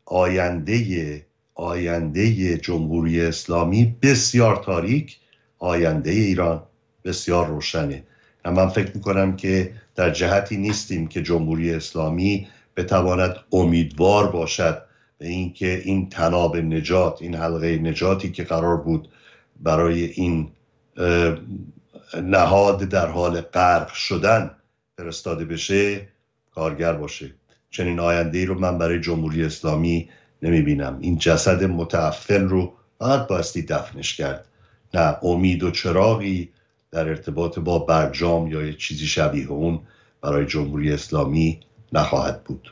آینده جمهوری اسلامی بسیار تاریک، آینده ایران بسیار روشنه. من فکر میکنم که در جهتی نیستیم که جمهوری اسلامی بتواند امیدوار باشد به اینکه این تناب نجات، این حلقه نجاتی که قرار بود برای این نهاد در حال غرق شدن فرستاده بشه کارگر باشه. چنین آینده‌ای رو من برای جمهوری اسلامی نمیبینم. این جسد متعفن رو فقط بایستی دفنش کرد نه امید و چراغی در ارتباط با برجام یا یه چیزی شبیه اون برای جمهوری اسلامی نخواهد بود.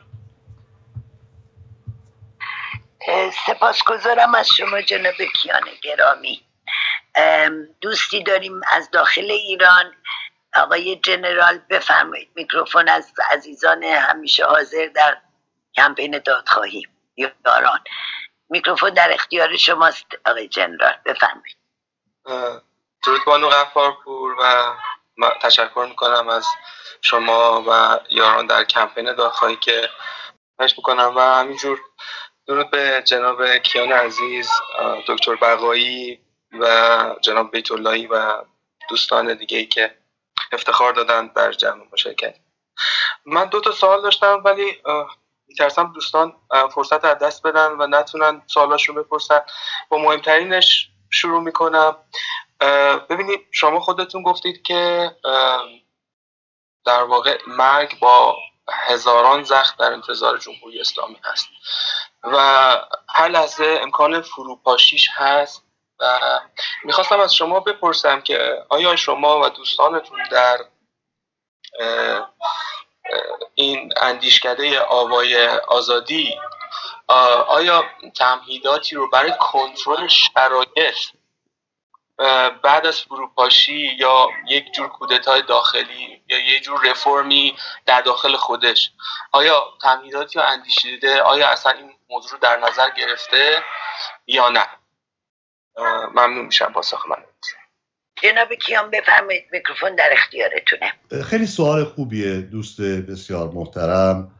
سپاسگزارم از شما جناب کیان گرامی. دوستی داریم از داخل ایران، آقای جنرال بفرمایید. میکروفون از عزیزان همیشه حاضر در کمپین دادخواهی یاران، میکروفون در اختیار شماست آقای جنرال، بفرمایید. درود بانو غفارپور و تشکر میکنم از شما و یاران در کمپین دادخواهی که مش میکنم و همینجور درود به جناب کیان عزیز، دکتر بقایی و جناب بیت اللهی و دوستان دیگه‌ای که افتخار دادن در جمع مشارکت. من 2 سوال داشتم ولی میترسم دوستان فرصت از دست بدن و نتونن سوالاشو بپرسن. با مهمترینش شروع میکنم. ببینید شما خودتون گفتید که در واقع مرگ با هزاران زخم در انتظار جمهوری اسلامی هست و هر لحظه امکان فروپاشیش هست و میخواستم از شما بپرسم که آیا شما و دوستانتون در این اندیشکده آوای آزادی آیا تمهیداتی رو برای کنترل شرایط بعد از فروپاشی یا یک جور کودتای داخلی یا یک جور رفرمی در داخل خودش، آیا تمهیداتی رو اندیشیده؟ آیا اصلا این موضوع رو در نظر گرفته یا نه؟ ممنون میشم پاسخ من. جناب کیان بفرمایید، میکروفون در اختیارتونه. خیلی سوال خوبیه دوست بسیار محترم.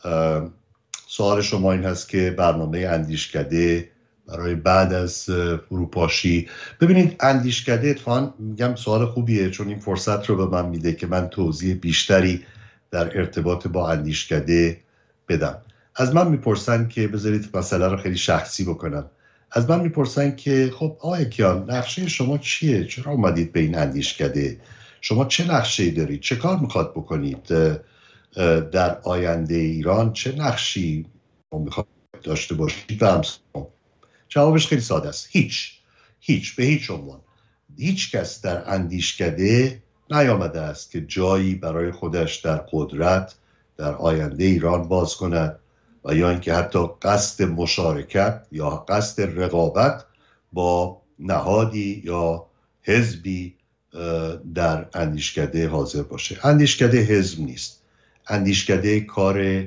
سوال شما این هست که برنامه اندیشکده برای بعد از فروپاشی. ببینید اندیشکده اتفاقا میگم سوال خوبیه چون این فرصت رو به من میده که من توضیح بیشتری در ارتباط با اندیشکده بدم. از من میپرسن که بذارید مسئله رو خیلی شخصی بکنم. از من میپرسن که خب آقای کیان نقشه شما چیه؟ چرا اومدید به این اندیشکده؟ شما چه نقشه‌ای دارید؟ چه کار میخواد بکنید در آینده ایران؟ چه نقشی میخواد داشته باشید؟ و جوابش خیلی ساده است. هیچ به هیچ عنوان هیچ کس در اندیشکده نیامده است که جایی برای خودش در قدرت در آینده ایران باز کند و یا اینکه حتی قصد مشارکت یا قصد رقابت با نهادی یا حزبی در اندیشکده حاضر باشه. اندیشکده حزب نیست. اندیشکده کار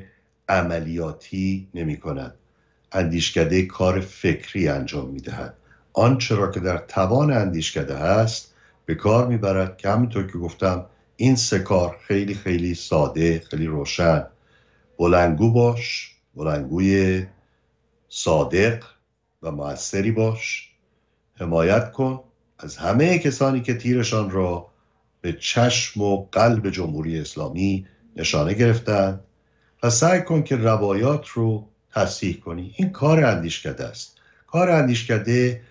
عملیاتی نمی کند. اندیشکده کار فکری انجام می دهد. آنچه را که در توان اندیشکده هست به کار می برد که همینطور که گفتم این 3 کار خیلی خیلی ساده، خیلی روشن. بلندگو باش، بلندگوی صادق و مؤثری باش. حمایت کن از همه کسانی که تیرشان را به چشم و قلب جمهوری اسلامی نشانه گرفتند و سعی کن که روایات رو تصحیح کنی. این کار اندیشکده است. کار اندیشکده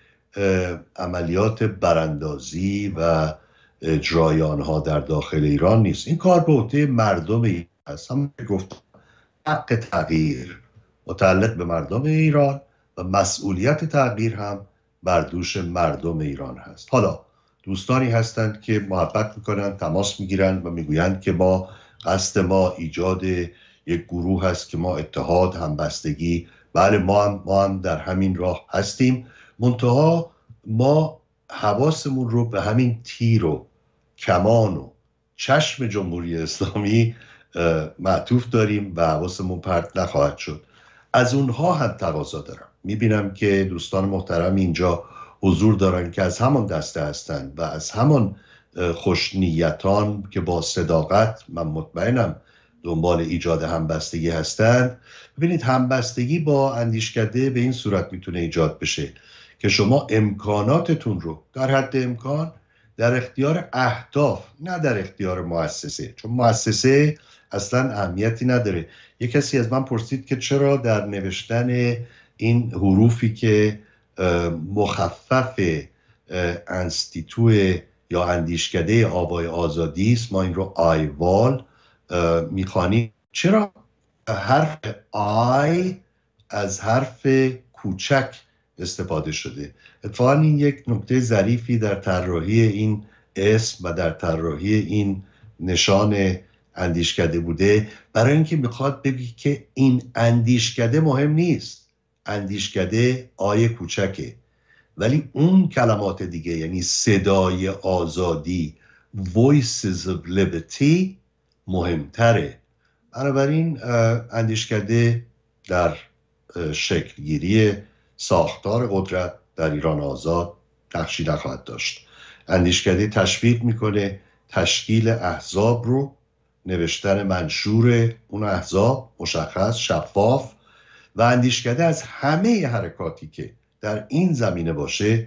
عملیات براندازی و اجرای آنها در داخل ایران نیست. این کار به عهده مردم ایران است. هم گفتم حق تغییر متعلق به مردم ایران و مسئولیت تغییر هم بر دوش مردم ایران هست. حالا دوستانی هستند که محبت میکنن، تماس میگیرن و میگویند که ما قصد ما ایجاد یک گروه هست که ما اتحاد، همبستگی، بله ما هم در همین راه هستیم، منتها ما حواسمون رو به همین تیر و کمان و چشم جمهوری اسلامی معطوف داریم و حواسمون پرت نخواهد شد. از اونها هم تقاضا دارم. میبینم که دوستان محترم اینجا حضور دارن که از همان دسته هستند و از همان خوشنیتان که با صداقت من مطمئنم دنبال ایجاد همبستگی هستند. ببینید همبستگی با اندیشکده به این صورت میتونه ایجاد بشه که شما امکاناتتون رو در حد امکان در اختیار اهداف، نه در اختیار مؤسسه، چون مؤسسه اصلا اهمیتی نداره. یک کسی از من پرسید که چرا در نوشتن این حروفی که مخفف انستیتو یا اندیشکده آوای آزادی است ما این رو آیوال میخوانیم، چرا حرف آی از حرف کوچک استفاده شده. اتفاقا این یک نکته ظریفی در طراحی این اسم و در طراحی این نشان اندیشکده بوده، برای اینکه میخواد بگی که این اندیشکده مهم نیست، اندیشکده آیه کوچکه، ولی اون کلمات دیگه، یعنی صدای آزادی، voices of liberty، مهمتره. بنابراین اندیشکده در شکلگیری ساختار قدرت در ایران آزاد نقشی نخواهد داشت. اندیشکده تشویق میکنه تشکیل احزاب رو، نوشتن منشور اون احزاب مشخص، شفاف، و اندیشکده از همه حرکاتی که در این زمینه باشه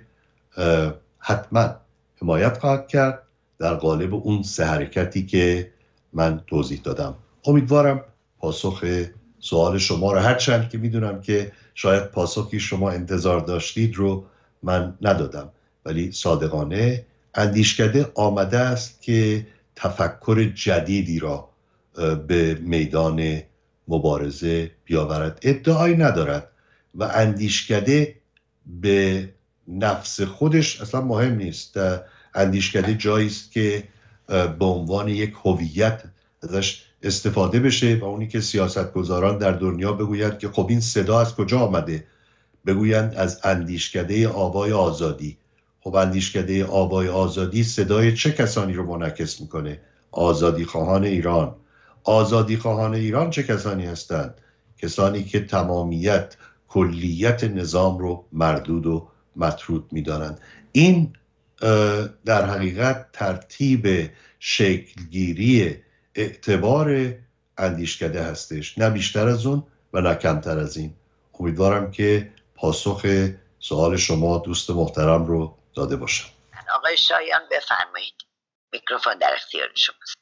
حتما حمایت خواهد کرد در قالب اون سه حرکتی که من توضیح دادم. امیدوارم پاسخ سوال شما رو، هرچند که میدونم که شاید پاسخی شما انتظار داشتید رو من ندادم، ولی صادقانه اندیشکده آمده است که تفکر جدیدی را به میدان مبارزه بیاورد. ادعایی ندارد و اندیشکده به نفس خودش اصلا مهم نیست. اندیشکده جایی است که به عنوان یک هویت ازش استفاده بشه و اونی که سیاستگزاران در دنیا بگویند که خب این صدا از کجا آمده، بگویند از اندیشکده آوای آزادی. خب اندیشکده آوای آزادی صدای چه کسانی رو منعکس میکنه؟ آزادی خواهان ایران. آزادی خواهان ایران چه کسانی هستند؟ کسانی که تمامیت، کلیت نظام رو مردود و مطرود میدانند. این در حقیقت ترتیب شکلگیری اعتبار اندیشکده هستش، نه بیشتر از اون و نه کمتر از این. امیدوارم که پاسخ سوال شما دوست محترم رو داده باشم. آقای شایان بفرمایید، میکروفون در اختیار شماست.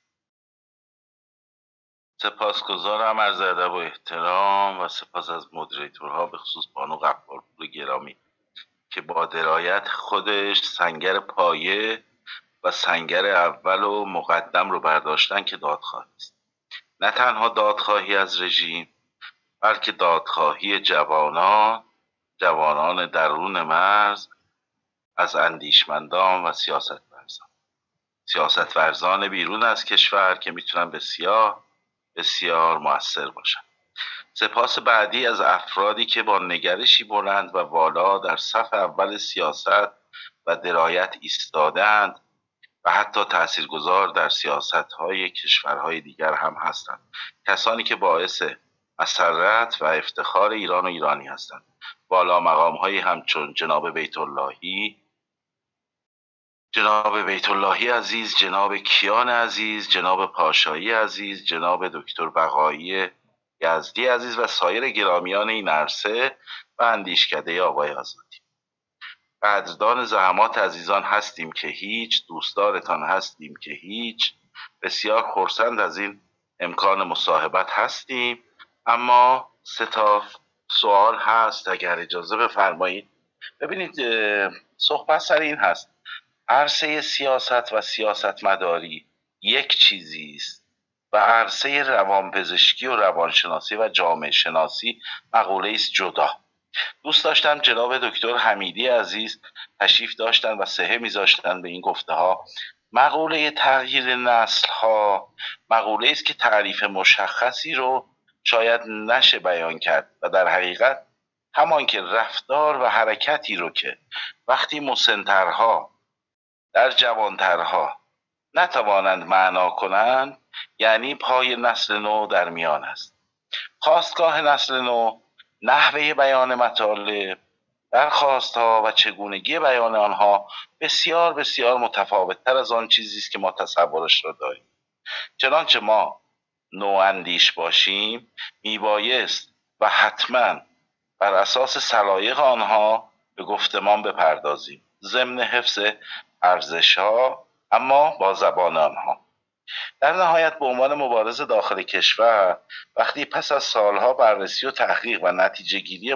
سپاسگزارم از ادب و احترام و سپاس از مدیریتورها، به خصوص بانو غفارپور گرامی که با درایت خودش سنگر پایه و سنگر اول و مقدم رو برداشتن که دادخواهی است. نه تنها دادخواهی از رژیم، بلکه دادخواهی جوانان درون مرز از اندیشمندان و سیاستورزان بیرون از کشور که میتونن بسیار بسیار مؤثر باشن. سپاس بعدی از افرادی که با نگرشی بلند و والا در صف اول سیاست و درایت ایستادند و حتی تاثیرگذار در سیاست‌های کشورهای دیگر هم هستند. کسانی که باعث مسرت و افتخار ایران و ایرانی هستند. بالا مقام‌هایی همچون جناب بیت اللهی عزیز، جناب کیان عزیز، جناب پاشایی عزیز، جناب دکتر بقایی یزدی عزیز و سایر گرامیان این عرصه و اندیشکده آوای آزادی. قدردان زحمات عزیزان هستیم که هیچ، دوستدارتان هستیم که هیچ، بسیار خرسند از این امکان مصاحبت هستیم. اما 3 سوال هست اگر اجازه بفرمایید. ببینید، صحبت سر این هست: عرصه سیاست و سیاستمداری یک چیزی است و عرصه روانپزشکی و روانشناسی و جامعه شناسی مقوله است جدا. دوست داشتم جناب دکتر حمیدی عزیز تشریف داشتن و سهه میذاشتن به این گفته ها. مقوله تغییر نسل ها مقوله است که تعریف مشخصی رو شاید نشه بیان کرد و در حقیقت همان که رفتار و حرکتی رو که وقتی مسن‌ترها در جوانترها نتوانند معنا کنند، یعنی پای نسل نو در میان است. خواستگاه نسل نو، نحوه بیان مطالب، درخواستها و چگونگی بیان آنها بسیار بسیار متفاوت‌تر از آن چیزی است که ما تصورش را داریم. چنانچه ما نواندیش باشیم، میبایست و حتما بر اساس سلایق آنها به گفتمان بپردازیم، ضمن حفظ ارزش‌ها اما با زبان آنها. در نهایت به عنوان مبارز داخل کشور، وقتی پس از سالها بررسی و تحقیق و نتیجه گیری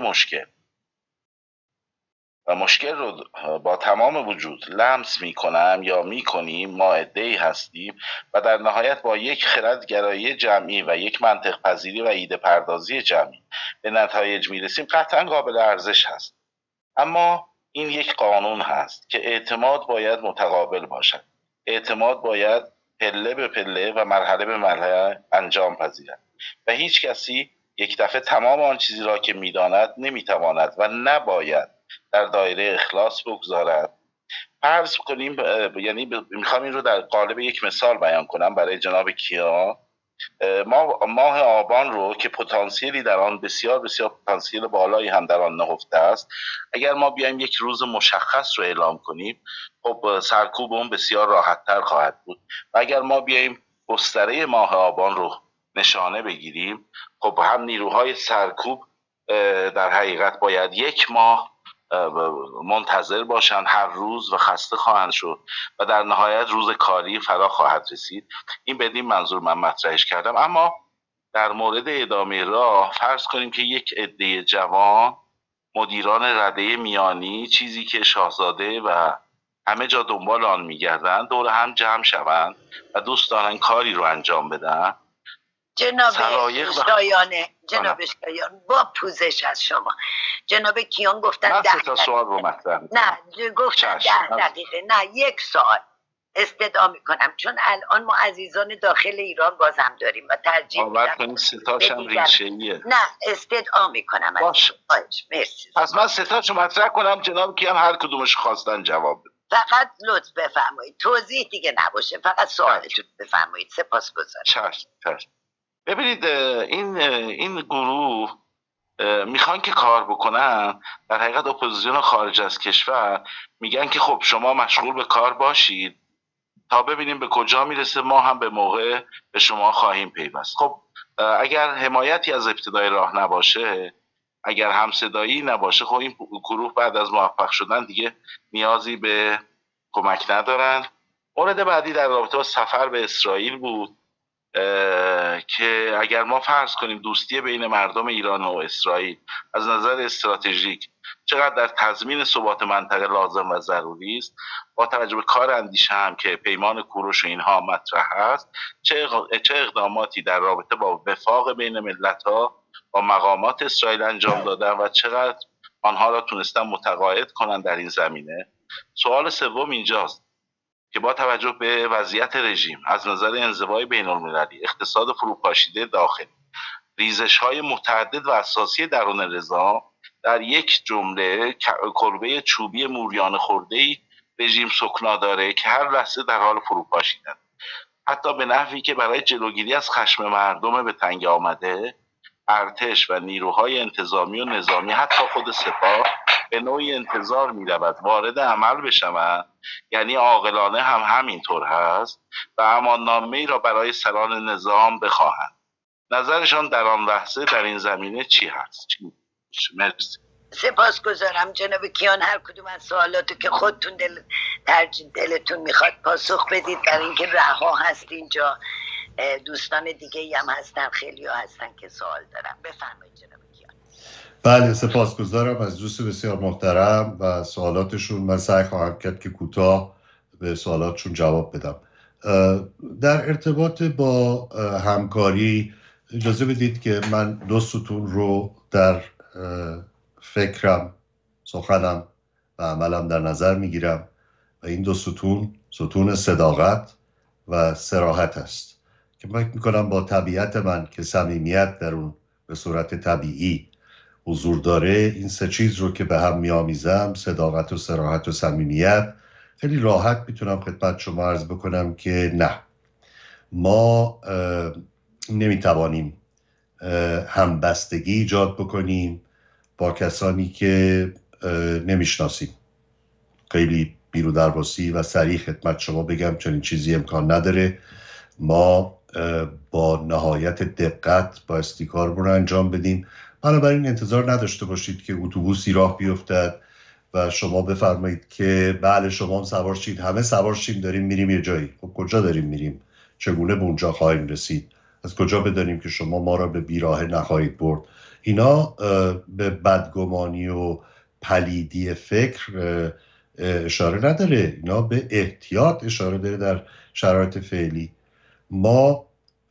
مشکل رو با تمام وجود لمس میکنم یا میکنیم، ما عده‌ای هستیم و در نهایت با یک خردگرایی جمعی و یک منطق پذیری و ایده پردازی جمعی به نتایج میرسیم، قطعا قابل ارزش هست. اما این یک قانون هست که اعتماد باید متقابل باشد. اعتماد باید پله به پله و مرحله به مرحله انجام پذیرد و هیچ کسی یک دفعه تمام آن چیزی را که می‌داند نمی‌تواند و نباید در دایره اخلاص بگذارد. فرض کنیم، یعنی میخوام این رو در قالب یک مثال بیان کنم برای جناب کیان. ما ماه آبان رو که پتانسیلی در آن بسیار بسیار پتانسیل بالایی هم در آن نهفته است، اگر ما بیایم یک روز مشخص رو اعلام کنیم، خب سرکوب اون بسیار راحت‌تر خواهد بود و اگر ما بیایم گستره ماه آبان رو نشانه بگیریم، خب هم نیروهای سرکوب در حقیقت باید یک ماه منتظر باشند هر روز و خسته خواهند شد و در نهایت روز کاری فرا خواهد رسید. این بدین منظور من مطرحش کردم. اما در مورد ادامه راه فرض کنیم که یک عده جوان مدیران رده میانی، چیزی که شاهزاده و همه جا دنبال آن میگردند، دور هم جمع شوند و دوست دارن کاری رو انجام بدن. جناب شایان با پوزش از شما، جناب کیان گفتن 10 تا سوال رو مطرح نه گفتن 10 دقیقه، نه 1 سال استدعا میکنم، چون الان ما عزیزان داخل ایران بازم داریم و ترجیح میدم 3 تاشم ریشه‌ایه. نه استدعا میکنم. باشه مرسی. پس من 3 تاشو مطرح کنم، جناب کیان هر کدومش خواستن جواب بده. فقط لطف بفرمایید، توضیح دیگه نباشه، فقط سوالتون بفرمایید. سپاسگزارم. چشم. ببینید این گروه میخوان که کار بکنن، در حقیقت اپوزیسیون خارج از کشور میگن که خب شما مشغول به کار باشید تا ببینیم به کجا میرسه، ما هم به موقع به شما خواهیم پیوست. خب اگر حمایتی از ابتدای راه نباشه، اگر همصدایی نباشه، خب این گروه بعد از موفق شدن دیگه نیازی به کمک ندارن. مورد بعدی در رابطه با سفر به اسرائیل بود که اگر ما فرض کنیم دوستی بین مردم ایران و اسرائیل از نظر استراتژیک چقدر در تضمین ثبات منطقه لازم و ضروری است، با توجه به کار اندیشه هم که پیمان کوروش و اینها مطرح است، چه اقداماتی در رابطه با وفاق بین ملت‌ها با مقامات اسرائیل انجام دادن و چقدر آنها را تونستن متقاعد کنن در این زمینه. سوال سوم اینجاست که با توجه به وضعیت رژیم از نظر انزوای بین المللی، اقتصاد فروپاشیده داخلی، ریزش‌های متعدد و اساسی درون نظام، در یک جمله کلبه چوبی موریانه خورده‌ای رژیم سکنا داره که هر لحظه در حال فروپاشیدن، حتی به نحوی که برای جلوگیری از خشم مردم به تنگ آمده، ارتش و نیروهای انتظامی و نظامی، حتی خود سپاه، به نوعی انتظار می‌رود وارد عمل بشوند، یعنی عاقلانه هم همینطور هست، و امان‌نامه‌ای را برای سران نظام بخواهند. نظرشان در آن لحظه در این زمینه چی هست؟ مرسی. سپاسگزارم جناب کیان. هر کدوم از سوالاتو که خودتون دلتون میخواد پاسخ بدید، برای اینکه رها هست اینجا، دوستان دیگه هم هستن، خیلی ها هستن که سوال دارن. بفرمایید جناب کیان. بله سپاسگزارم از دوست بسیار محترم و سوالاتشون. من سعی خواهم کرد که کوتاه به سوالاتشون جواب بدم. در ارتباط با همکاری اجازه بدید که من 2 ستون رو در فکرم، سخنم و عملم در نظر میگیرم و این 2 ستون صداقت و صراحت است که فکر میکنم با طبیعت من که صمیمیت در اون به صورت طبیعی حضور داره، این 3 چیز رو که به هم میامیزم، صداقت و صراحت و صمیمیت، خیلی راحت میتونم خدمت شما عرض بکنم که نه، ما نمیتوانیم همبستگی ایجاد بکنیم با کسانی که نمیشناسیم. خیلی بیرودرواسی و صریح خدمت شما بگم چنین چیزی امکان نداره. ما با نهایت دقت بایستی کارمون رو انجام بدیم. بنابراین انتظار نداشته باشید که اتوبوسی راه بیفتد و شما بفرمایید که بله شما هم سوار شید، همه سوار شیم داریم میریم یه جایی. خب کجا داریم میریم؟ چگونه به اونجا خواهیم رسید؟ از کجا بدانیم که شما ما را به بیراهه نخواهید برد؟ اینا به بدگمانی و پلیدی فکر اشاره نداره، اینا به احتیاط اشاره داره. در شرایط فعلی ما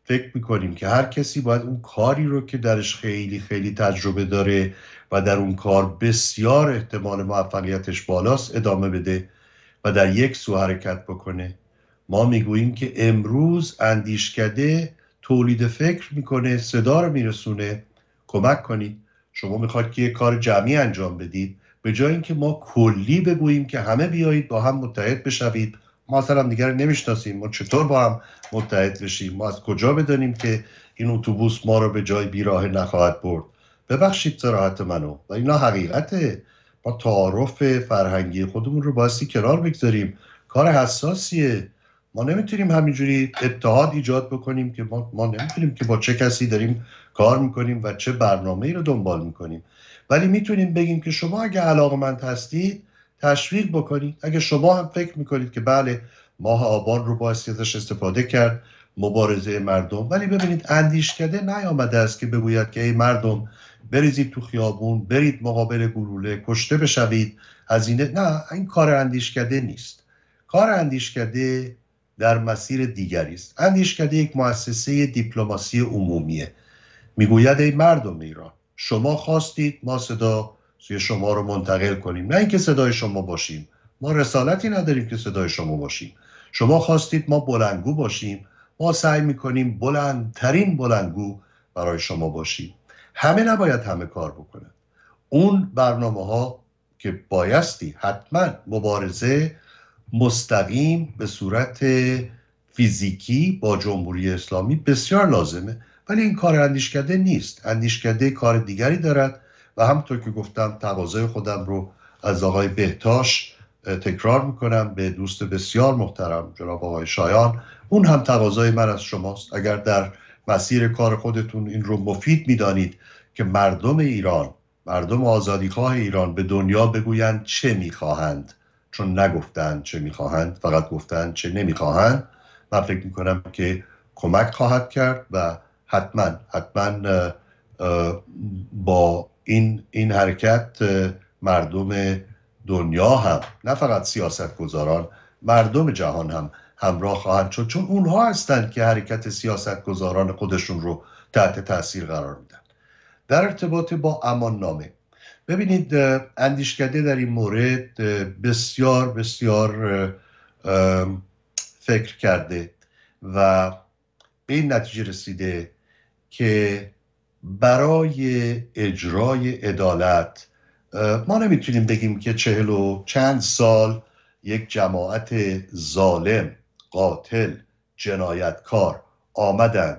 فکر میکنیم که هر کسی باید اون کاری رو که درش خیلی خیلی تجربه داره و در اون کار بسیار احتمال موفقیتش بالاست ادامه بده و در یک سو حرکت بکنه. ما میگوییم که امروز اندیشکده تولید فکر میکنه، صدا رو میرسونه. کمک کنید. شما میخواید که یک کار جمعی انجام بدید، به جای اینکه ما کلی بگوییم که همه بیایید با هم متحد بشوید، ما اصلا هم دیگر نمیشناسیم، ما چطور با هم متحد بشیم؟ ما از کجا بدانیم که این اتوبوس ما رو به جای بیراه نخواهد برد؟ ببخشید صراحت منو، و اینا حقیقته. ما تعارف فرهنگی خودمون رو بایستی کنار بگذاریم. کار حساسیه. ما نمیتونیم همینجوری اتحاد ایجاد بکنیم که ما نمیتونیم که با چه کسی داریم کار میکنیم و چه برنامه‌ای رو دنبال میکنیم، ولی میتونیم بگیم که شما اگه علاقمند هستید تشویق بکنید. اگه شما هم فکر میکنید که بله ماه آبان رو بایستی ازش استفاده کرد، مبارزه مردم، ولی ببینید اندیشکده نیامده است که بگوید که ای مردم بریزید تو خیابون، برید مقابل گلوله، کشته بشوید، هزینه. نه، این کار اندیشکده نیست. کار اندیشکده در مسیر دیگری است. اندیشکده یک مؤسسه دیپلماسی عمومیه. میگوید ای مردم ایران، شما خواستید ما صدای شما رو منتقل کنیم، نه اینکه صدای شما باشیم. ما رسالتی نداریم که صدای شما باشیم. شما خواستید ما بلندگو باشیم، ما سعی میکنیم بلندترین بلندگو برای شما باشیم. همه نباید همه کار بکنن. اون برنامه ها که بایستی حتما مبارزه مستقیم به صورت فیزیکی با جمهوری اسلامی بسیار لازمه، ولی این کار اندیشکده نیست. اندیشکده کار دیگری دارد و همونطور که گفتم تقاضای خودم رو از آقای بهتاش تکرار میکنم به دوست بسیار محترم جناب آقای شایان. اون هم تقاضای من از شماست. اگر در مسیر کار خودتون این رو مفید میدانید که مردم ایران، مردم آزادیخواه ایران به دنیا بگویند چه میخواهند، چون نگفتند چه میخواهند، فقط گفتند چه نمیخواهند، من فکر میکنم که کمک خواهد کرد و حتما با این حرکت مردم دنیا هم، نه فقط سیاستگزاران، مردم جهان هم همراه خواهند شد، چون اونها هستند که حرکت سیاستگزاران خودشون رو تحت تاثیر قرار میدن. در ارتباط با امان نامه، ببینید اندیشکده در این مورد بسیار بسیار فکر کرده و به این نتیجه رسیده که برای اجرای عدالت ما نمیتونیم بگیم که 40 و چند سال یک جماعت ظالم، قاتل، جنایتکار آمدند،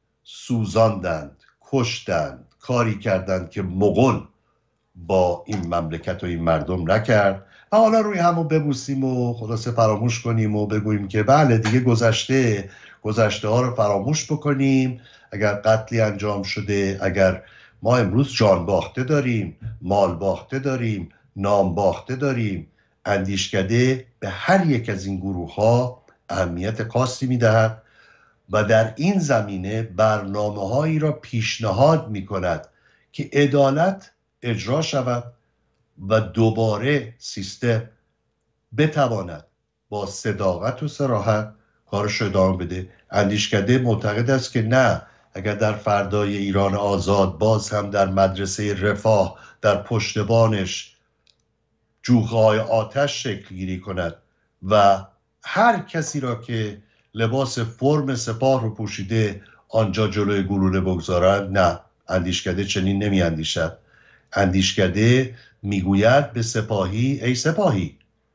سوزاندند، کشتند، کاری کردند که مغول با این مملکت و این مردم نکرد و حالا روی همو ببوسیم و خلاصه فراموش کنیم و بگوییم که بله دیگه گذشته ها رو فراموش بکنیم. اگر قتلی انجام شده، اگر ما امروز جان باخته داریم، مال باخته داریم، نام باخته داریم، اندیشکده به هر یک از این گروه ها اهمیت خاصی میدهد و در این زمینه برنامه هایی را پیشنهاد می کند که عدالت اجرا شود و دوباره سیستم بتواند با صداقت و صراحت کارش ادامه بده. اندیشکده معتقد است که نه، اگر در فردای ایران آزاد باز هم در مدرسه رفاه در پشتبانش جوخه‌های آتش شکل گیری کند و هر کسی را که لباس فرم سپاه رو پوشیده آنجا جلوی گلوله بگذارند، نه، اندیشکده چنین نمی اندیشد. اندیشکده میگوید به سپاهی ای سپاهی،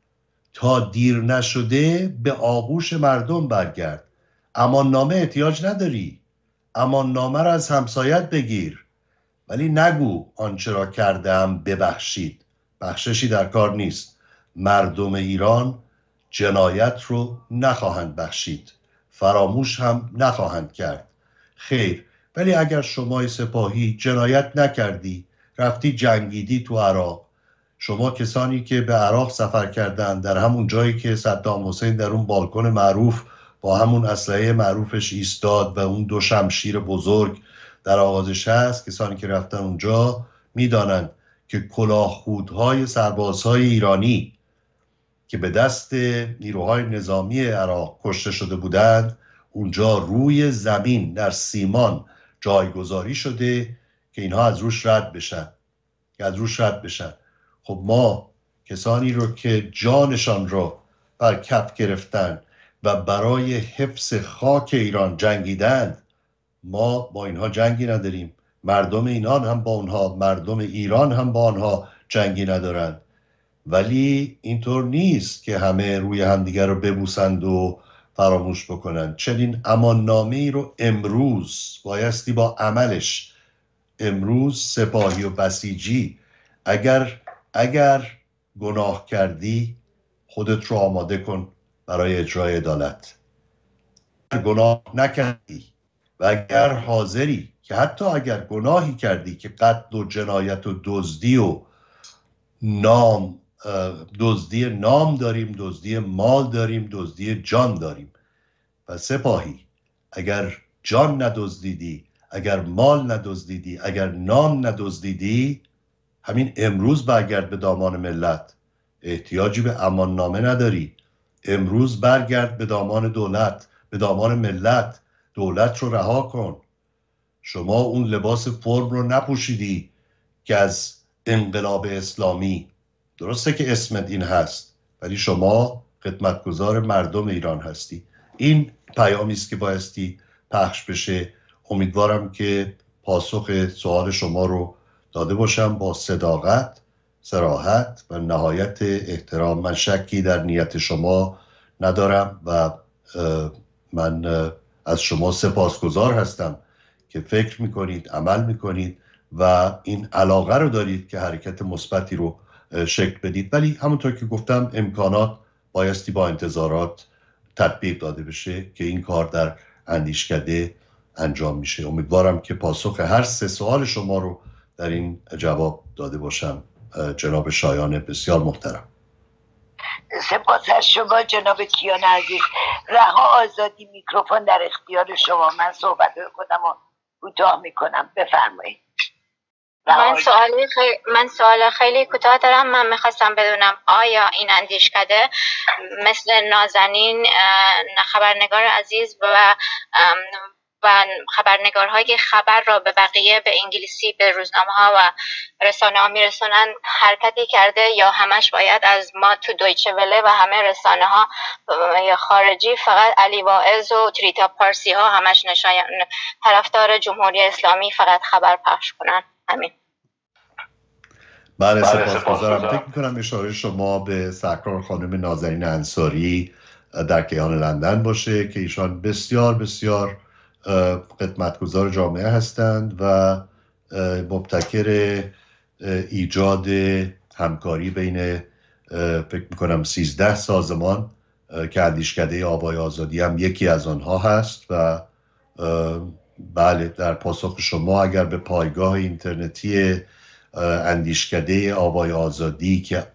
تا دیر نشده به آغوش مردم برگرد. امان نامه احتیاج نداری، امان نامه را از همسایت بگیر، ولی نگو آنچه را کردم ببخشید. بخششی در کار نیست. مردم ایران جنایت رو نخواهند بخشید، فراموش هم نخواهند کرد. خیر، ولی اگر شما سپاهی جنایت نکردی، رفتی جنگیدی تو عراق، شما کسانی که به عراق سفر کردند در همون جایی که صدام حسین در اون بالکن معروف با همون اسلحه معروفش ایستاد و اون 2 شمشیر بزرگ در آغازش هست، کسانی که رفتن اونجا میدانند که کلاهخودهای سربازهای ایرانی که به دست نیروهای نظامی عراق کشته شده بودند، اونجا روی زمین در سیمان جایگذاری شده که اینها از روش رد بشن. خب ما کسانی رو که جانشان رو بر کف گرفتن و برای حفظ خاک ایران جنگیدند، ما با اینها جنگی نداریم. مردم ایران هم با اونها، مردم ایران هم با آنها جنگی ندارند. ولی اینطور نیست که همه روی همدیگر رو ببوسند و فراموش بکنند. چنین اماننامه ای رو امروز بایستی با عملش، امروز سپاهی و بسیجی، اگر گناه کردی خودت رو آماده کن برای اجرای عدالت. اگر گناه نکردی و اگر حاضری که حتی اگر گناهی کردی که قتل و جنایت و دزدی و دزدی نام داریم، دزدی مال داریم، دزدی جان داریم، و سپاهی اگر جان ندزدیدی، اگر مال ندزدیدی، اگر نام ندزدیدی، همین امروز برگرد به دامان ملت. احتیاجی به اماننامه نداری. امروز برگرد به دامان دولت، به دامان ملت. دولت رو رها کن. شما اون لباس فرم رو نپوشیدی که از انقلاب اسلامی، درسته که اسمت این هست، ولی شما خدمتگزار مردم ایران هستی. این پیامی است که بایستی پخش بشه. امیدوارم که پاسخ سوال شما رو داده باشم با صداقت، صراحت و نهایت احترام. من شکی در نیت شما ندارم و من از شما سپاسگزار هستم که فکر میکنید، عمل میکنید و این علاقه رو دارید که حرکت مثبتی رو شکل بدید. ولی همونطور که گفتم امکانات بایستی با انتظارات تطبیق داده بشه که این کار در اندیشکده انجام میشه. امیدوارم که پاسخ هر سه سوال شما رو در این جواب داده باشم. جناب شایان بسیار محترم. سپاس از شما جناب کیان عزیز. رها آزادی، میکروفون در اختیار شما. من صحبت کنم و کوتاه میکنم. بفرمایید. من سوال خیلی کوتاه دارم. من میخواستم بدونم آیا این اندیشکده مثل نازنین خبرنگار عزیز و خبرنگارهایی که خبر را به بقیه به انگلیسی به روزنامه ها و رسانه ها میرسونن حرکتی کرده، یا همش باید از ما تو دویچه وله و همه رسانه ها یا خارجی فقط علی واعظ و تریتا پارسی ها همش طرفدار جمهوری اسلامی فقط خبر پخش کنن؟ همین. بله سپاسگزارم. فکر میکنم اشاره شما به سرکار خانم نازنین انصاری در کیهان لندن باشه که ایشان بسیار بسیار خدمتگزار جامعه هستند و مبتکر ایجاد همکاری بین فکر میکنم 13 سازمان که اندیشکده آوای آزادی هم یکی از آنها هست. و بله، در پاسخ شما اگر به پایگاه اینترنتی اندیشکده آوای آزادی که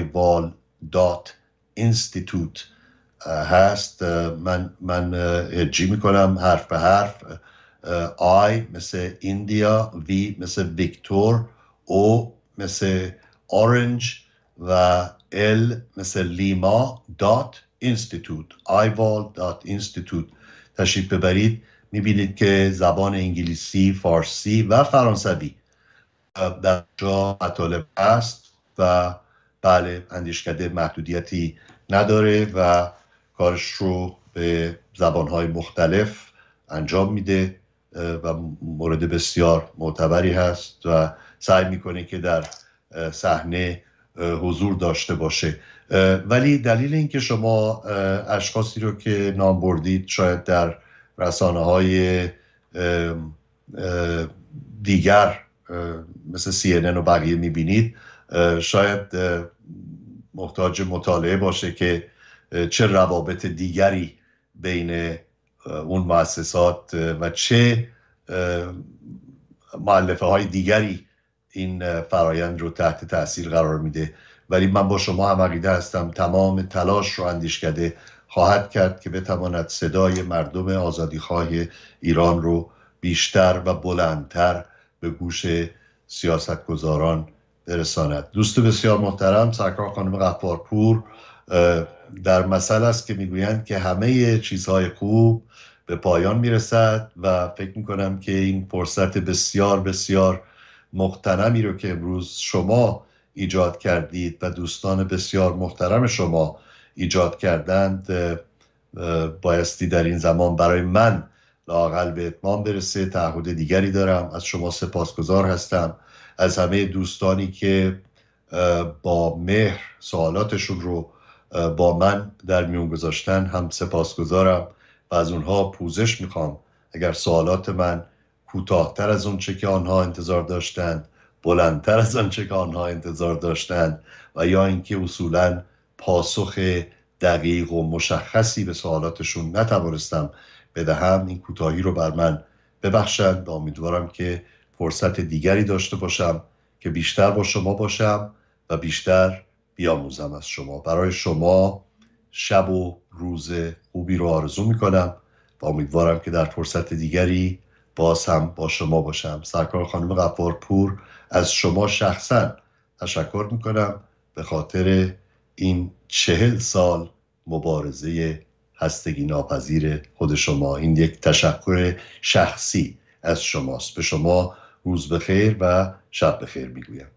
ival.institute هست، من هجی میکنم حرف به حرف. I مثل ایندیا، V مثل ویکتور، O مثل اورنج و L مثل لیما .institute ival.institute تشریف ببرید. میبینید که زبان انگلیسی، فارسی و فرانسوی در جا مطالب است و بله، اندیشکده محدودیتی نداره و کارش رو به زبانهای مختلف انجام میده و مورد بسیار معتبری هست و سعی میکنه که در صحنه حضور داشته باشه. ولی دلیل اینکه شما اشخاصی رو که نام بردید شاید در رسانه‌های دیگر مثل CNN و بقیه میبینید، شاید محتاج مطالعه باشه که چه روابط دیگری بین اون مؤسسات و چه مؤلفه های دیگری این فرایند رو تحت تاثیر قرار میده. ولی من با شما هم عقیده هستم تمام تلاش رو اندیشکده خواهد کرد که بتواند صدای مردم آزادیخواه ایران رو بیشتر و بلندتر به گوش سیاستگزاران برساند. دوست بسیار محترم سرکار خانم غفارپور در مثل است که میگویند که همه چیزهای خوب به پایان میرسد و فکر میکنم که این فرصت بسیار بسیار مغتنمی رو که امروز شما ایجاد کردید و دوستان بسیار محترم شما ایجاد کردند بایستی در این زمان برای من لااقل به اتمام برسه. تعهد دیگری دارم، از شما سپاسگزار هستم، از همه دوستانی که با مهر سوالاتشون رو با من در میون گذاشتن هم سپاسگزارم و از اونها پوزش میخوام اگر سوالات من کوتاه‌تر از اون چه که آنها انتظار داشتند، بلندتر از آن چه که آنها انتظار داشتند و یا اینکه اصولاً پاسخ دقیق و مشخصی به سوالاتشون نتوانستم بدهم. این کوتاهی رو بر من ببخشند و امیدوارم که فرصت دیگری داشته باشم که بیشتر با شما باشم و بیشتر بیاموزم از شما. برای شما شب و روز خوبی رو آرزو میکنم و امیدوارم که در فرصت دیگری باز هم با شما باشم. سرکار خانم غفارپور، از شما شخصا تشکر میکنم به خاطر این 40 سال مبارزه هستگی ناپذیر خود شما. این یک تشکر شخصی از شماست. به شما روز بخیر و شب بخیر میگویم.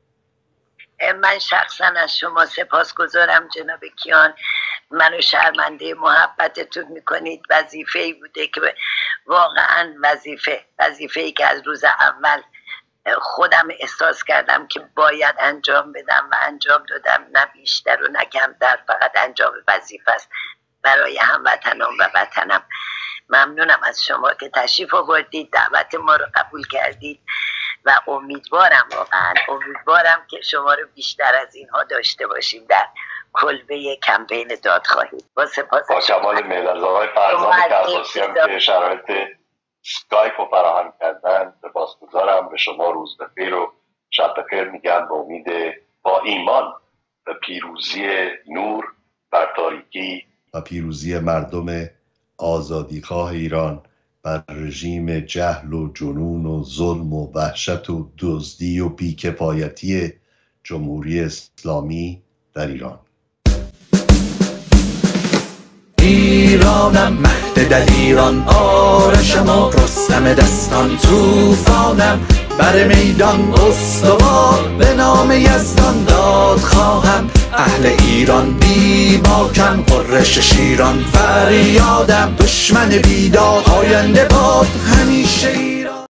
من شخصا از شما سپاسگزارم جناب کیان. منو شرمنده محبتتون میکنید. وظیفه‌ای بوده که واقعا وظیفه‌ای که از روز اول خودم احساس کردم که باید انجام بدم و انجام دادم، نه بیشتر و نه کمتر، فقط انجام وظیفه است برای هموطنان و وطنم. ممنونم از شما که تشریف آوردید، دعوت ما رو قبول کردید و امیدوارم که شما رو بیشتر از اینها داشته باشیم در کلبه کمپین دادخواهی. با سپاس با کمال میل از آقای فرزان کرزاسی هم که شرایط اسکایپ رو فراهم کردن سپاسگزارم. به شما روز بخیر و شب بخیر میگم با ایمان به پیروزی نور بر تاریکی و پیروزی مردم آزادیخواه ایران بر رژیم جهل و جنون و ظلم و وحشت و دزدی و بیکفایتی جمهوری اسلامی در ایران. ایرانم مهد دلیران، آرشم و رستم دستان، توفانم بر میدان استوار، به نام یزدان داد خواهم. اهل ایران بی باکم، قرش شیران فریادم، دشمن بیدار آینده باد.